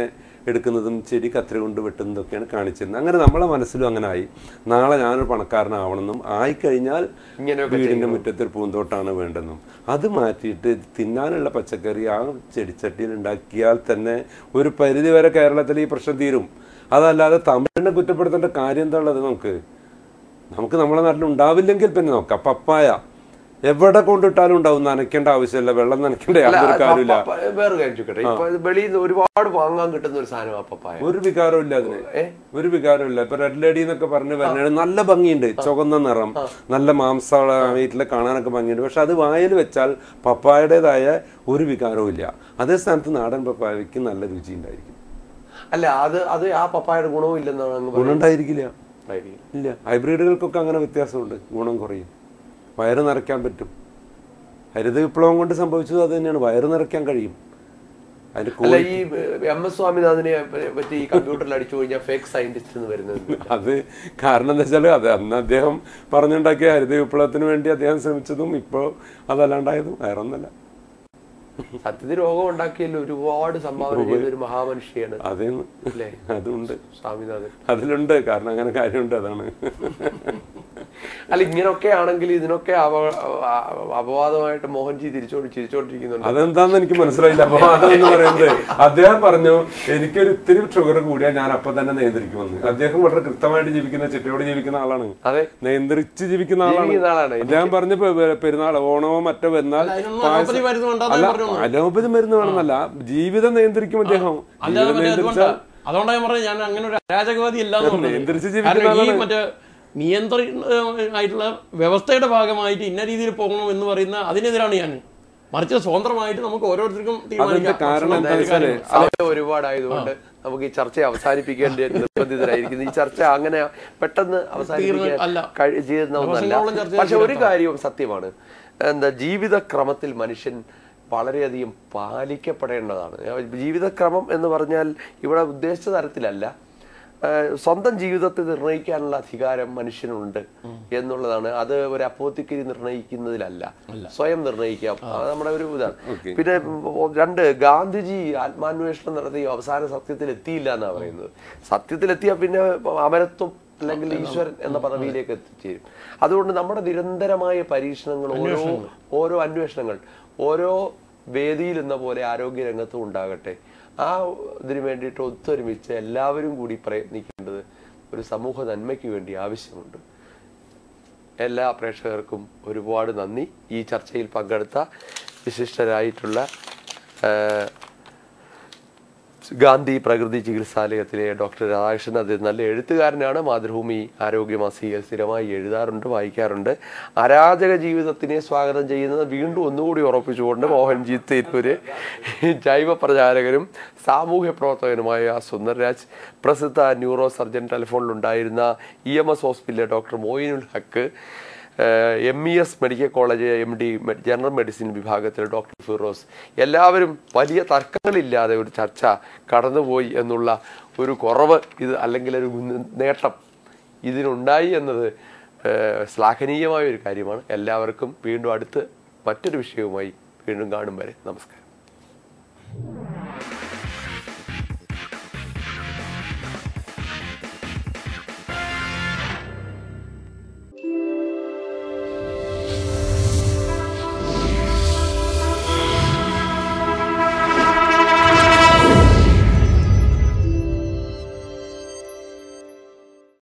എടുക്കുന്നതും ചെടി കത്തിരി കൊണ്ട് വെട്ടുന്നതൊക്കെയാണ് കാണിച്ചിരുന്നത്. അങ്ങനെ നമ്മളെ മനസ്സിലും അങ്ങനെ ആയി. നാളെ ഞാനൊരു പണക്കാരനാവണമെന്നും ആയിക്കഴിഞ്ഞാൽ വീടിൻ്റെ മുറ്റത്തൊരു പൂന്തോട്ടാണ് വേണ്ടെന്നും അത് മാറ്റിയിട്ട് തിന്നാനുള്ള പച്ചക്കറി ആ ചെടിച്ചട്ടിയിൽ ഉണ്ടാക്കിയാൽ തന്നെ ഒരു പരിധിവരെ കേരളത്തിൽ ഈ പ്രശ്നം തീരും. അതല്ലാതെ തമിഴിനെ കുറ്റപ്പെടുത്തേണ്ട കാര്യം എന്താ ഉള്ളത്? നമുക്ക് നമുക്ക് നമ്മുടെ നാട്ടിൽ ഉണ്ടാവില്ലെങ്കിൽ പിന്നെ നോക്കാം. പപ്പായ എവിടെ കൊണ്ടിട്ടാലും ഉണ്ടാവും, നനയ്ക്കേണ്ട ആവശ്യമില്ല, വെള്ളം നനയ്ക്കേണ്ട യാതൊരു കാര്യമില്ല. വേറെ കാര്യം ചോദിക്കട്ടെ, ഇപ്പൊ വെളിയിൽ നിന്ന് ഒരുപാട് വാങ്ങാൻ കിട്ടുന്ന ഒരു സാധനം പപ്പായ, ഒരു വികാരവും ഇല്ല അതിന്, ഒരു വികാരവും ഇല്ല. ഇപ്പൊ റെഡ് ലേഡി എന്നൊക്കെ പറഞ്ഞ് പറഞ്ഞാൽ നല്ല ഭംഗിയുണ്ട്, ചുവന്ന നിറം, നല്ല മാംസമുള്ള വീട്ടിൽ കാണാനൊക്കെ ഭംഗിയുണ്ട്. പക്ഷെ അത് വായിൽ വെച്ചാൽ പപ്പായയുടേതായ ഒരു വികാരവും ഇല്ല. അതേ സ്ഥാനത്ത് നാടൻ പപ്പായക്ക് നല്ല രുചി ഉണ്ടായിരിക്കും. അല്ല അത് അത് ആ പപ്പായയുടെ ഗുണവും ഇല്ലെന്നാണ്. ഗുണം ഉണ്ടായിരിക്കില്ല, ഇല്ല. ഹൈബ്രിഡുകൾക്കൊക്കെ അങ്ങനെ വ്യത്യാസമുണ്ട്, ഗുണം കുറയും. വയറ് നിറയ്ക്കാൻ പറ്റും. ഹരിത വിപ്ലവം കൊണ്ട് സംഭവിച്ചത് അത് തന്നെയാണ്, വയറ് നിറയ്ക്കാൻ കഴിയും. അല്ല ഈ എം എസ് സ്വാമിനാഥനെ പറ്റി ഈ കമ്പ്യൂട്ടറിൽ അടിച്ചു കഴിഞ്ഞാൽ ഫേക്ക് സയന്റിസ്റ്റ് എന്ന് വരുന്നത് അത് കാരണം എന്താ വെച്ചാൽ അത് അന്ന് അദ്ദേഹം പറഞ്ഞുണ്ടാക്കിയ ഹരിത വിപ്ലവത്തിന് വേണ്ടി അദ്ദേഹം ശ്രമിച്ചതും ഇപ്പോൾ അതല്ലാണ്ടായതും വേറൊന്നല്ല. സത്യത്തിൽ രോഗം ഉണ്ടാക്കിയല്ലോ, ഒരുപാട് സംഭാവന ചെയ്ത ഒരു മഹാമനുഷ്യയാണ്. അതേ അതുണ്ട്, സ്വാമിനാഥൻ അതിലുണ്ട്. കാരണം അങ്ങനെ കാര്യമുണ്ട്, അതാണ്. അല്ല ഇങ്ങനൊക്കെ ആണെങ്കിൽ ഇതിനൊക്കെ അപവാദമായിട്ട് മോഹൻജി തിരിച്ചോണ്ട് ചിരിച്ചോണ്ടിരിക്കുന്നുണ്ട്. അതെന്താന്ന് എനിക്ക് മനസ്സിലായില്ല. അപവാദം എന്ന് പറയുന്നത് അദ്ദേഹം പറഞ്ഞു എനിക്കൊരു ഇത്തിരി ഷുഗർ കൂടിയാൽ ഞാൻ അപ്പൊ തന്നെ നിയന്ത്രിക്കുമെന്ന്. അദ്ദേഹം വളരെ കൃത്യമായിട്ട് ജീവിക്കുന്ന, ചിട്ടയോട് ജീവിക്കുന്ന ആളാണ്, അതെ, നിയന്ത്രിച്ച് ജീവിക്കുന്ന ആളാണ്. അദ്ദേഹം പറഞ്ഞ പെരുന്നാൾ ഓണമോ മറ്റോ വന്നാൽ അലോപതി മരുന്ന് വേണമെന്നല്ല, ജീവിതം നിയന്ത്രിക്കും അദ്ദേഹം. ജീവിതം നിയന്ത്രിച്ചാൽ അതുകൊണ്ടാണ് ഞാൻ പറഞ്ഞത് ഞാൻ അങ്ങനെ ഒരു അരാജകവാദി അല്ലാന്ന് നിയന്ത്രിച്ച് ജീവിക്കുന്ന നിയന്ത്രണമായിട്ടുള്ള വ്യവസ്ഥയുടെ ഭാഗമായിട്ട് ഇന്ന രീതിയിൽ പോകണം എന്ന് പറയുന്ന അതിനെതിരാണ് ഞാൻ. മറിച്ച് സ്വതന്ത്രമായിട്ട് നമുക്ക് ഓരോരുത്തർക്കും തീരുമാനിക്കാം. ഒരുപാടായതുകൊണ്ട് നമുക്ക് ഈ ചർച്ച അവസാനിപ്പിക്കേണ്ട നിർബന്ധിതരായിരിക്കുന്നു. ഈ ചർച്ച അങ്ങനെ പെട്ടെന്ന് അവസാനിപ്പിക്കാൻ ചെയ്യുന്ന ഒന്നല്ല. പക്ഷെ ഒരു കാര്യവും സത്യമാണ്, എന്താ ജീവിതക്രമത്തിൽ മനുഷ്യൻ വളരെയധികം പാലിക്കപ്പെടേണ്ടതാണ്. ജീവിതക്രമം എന്ന് പറഞ്ഞാൽ ഇവിടെ ഉദ്ദേശിച്ച തരത്തിലല്ല, സ്വന്തം ജീവിതത്തെ നിർണ്ണയിക്കാനുള്ള അധികാരം മനുഷ്യനുണ്ട് എന്നുള്ളതാണ്. അത് ഒരു അപ്പോത്തിക്കരി നിർണ്ണയിക്കുന്നതിലല്ല, സ്വയം നിർണ്ണയിക്കാം. അത് നമ്മുടെ ഒരു ഇതാണ്. പിന്നെ രണ്ട്, ഗാന്ധിജി ആത്മാന്വേഷണം നടത്തി അവസാന സത്യത്തിൽ എത്തിയില്ല എന്നാണ് പറയുന്നത്. സത്യത്തിലെത്തിയാൽ പിന്നെ അമരത്വം അല്ലെങ്കിൽ ഈശ്വരൻ എന്ന പദവിയിലേക്ക് എത്തിച്ചേരും. അതുകൊണ്ട് നമ്മുടെ നിരന്തരമായ പരീക്ഷണങ്ങൾ, ഓരോ ഓരോ അന്വേഷണങ്ങൾ ഓരോ വേദിയിൽ എന്ന പോലെ ആരോഗ്യ രംഗത്തും ഉണ്ടാകട്ടെ. ആ ഇതിനു വേണ്ടിയിട്ട് ഒത്തൊരുമിച്ച് എല്ലാവരും കൂടി പ്രയത്നിക്കേണ്ടത് ഒരു സമൂഹ നന്മയ്ക്ക് വേണ്ടി ആവശ്യമുണ്ട്. എല്ലാ പ്രേക്ഷകർക്കും ഒരുപാട് നന്ദി. ഈ ചർച്ചയിൽ പങ്കെടുത്ത വിശിഷ്ടരായിട്ടുള്ള ഗാന്ധി പ്രകൃതി ചികിത്സാലയത്തിലെ ഡോക്ടർ രാധാകൃഷ്ണൻ, അത് നല്ല എഴുത്തുകാരനാണ്. മാതൃഭൂമി ആരോഗ്യ മാസികയിൽ സ്ഥിരമായി എഴുതാറുണ്ട്, വായിക്കാറുണ്ട്. അരാജക ജീവിതത്തിനെ സ്വാഗതം ചെയ്യുന്നത് വീണ്ടും ഒന്നുകൂടി ഉറപ്പിച്ചുകൊണ്ട് മോഹൻജി തിരൂര്, ജൈവ പ്രചാരകനും സാമൂഹ്യ പ്രവർത്തകനുമായ സുന്ദർരാജ്, പ്രസിദ്ധ ന്യൂറോ സർജൻ, ടെലിഫോണിലുണ്ടായിരുന്ന ഇ എം എസ് ഹോസ്പിറ്റലിലെ doctor Moinul Haq, M E S medical college M D general medicine വിഭാഗത്തിൽ ഡോക്ടർ ഫിറോസ്, എല്ലാവരും വലിയ തർക്കങ്ങളില്ലാതെ ഒരു ചർച്ച കടന്നുപോയി എന്നുള്ള ഒരു കുറവ് ഇത് അല്ലെങ്കിൽ ഒരു നേട്ടം ഇതിനുണ്ടായി എന്നത് ശ്ലാഘനീയമായ ഒരു കാര്യമാണ്. എല്ലാവർക്കും വീണ്ടും അടുത്ത് മറ്റൊരു വിഷയവുമായി വീണ്ടും കാണും വരെ നമസ്കാരം.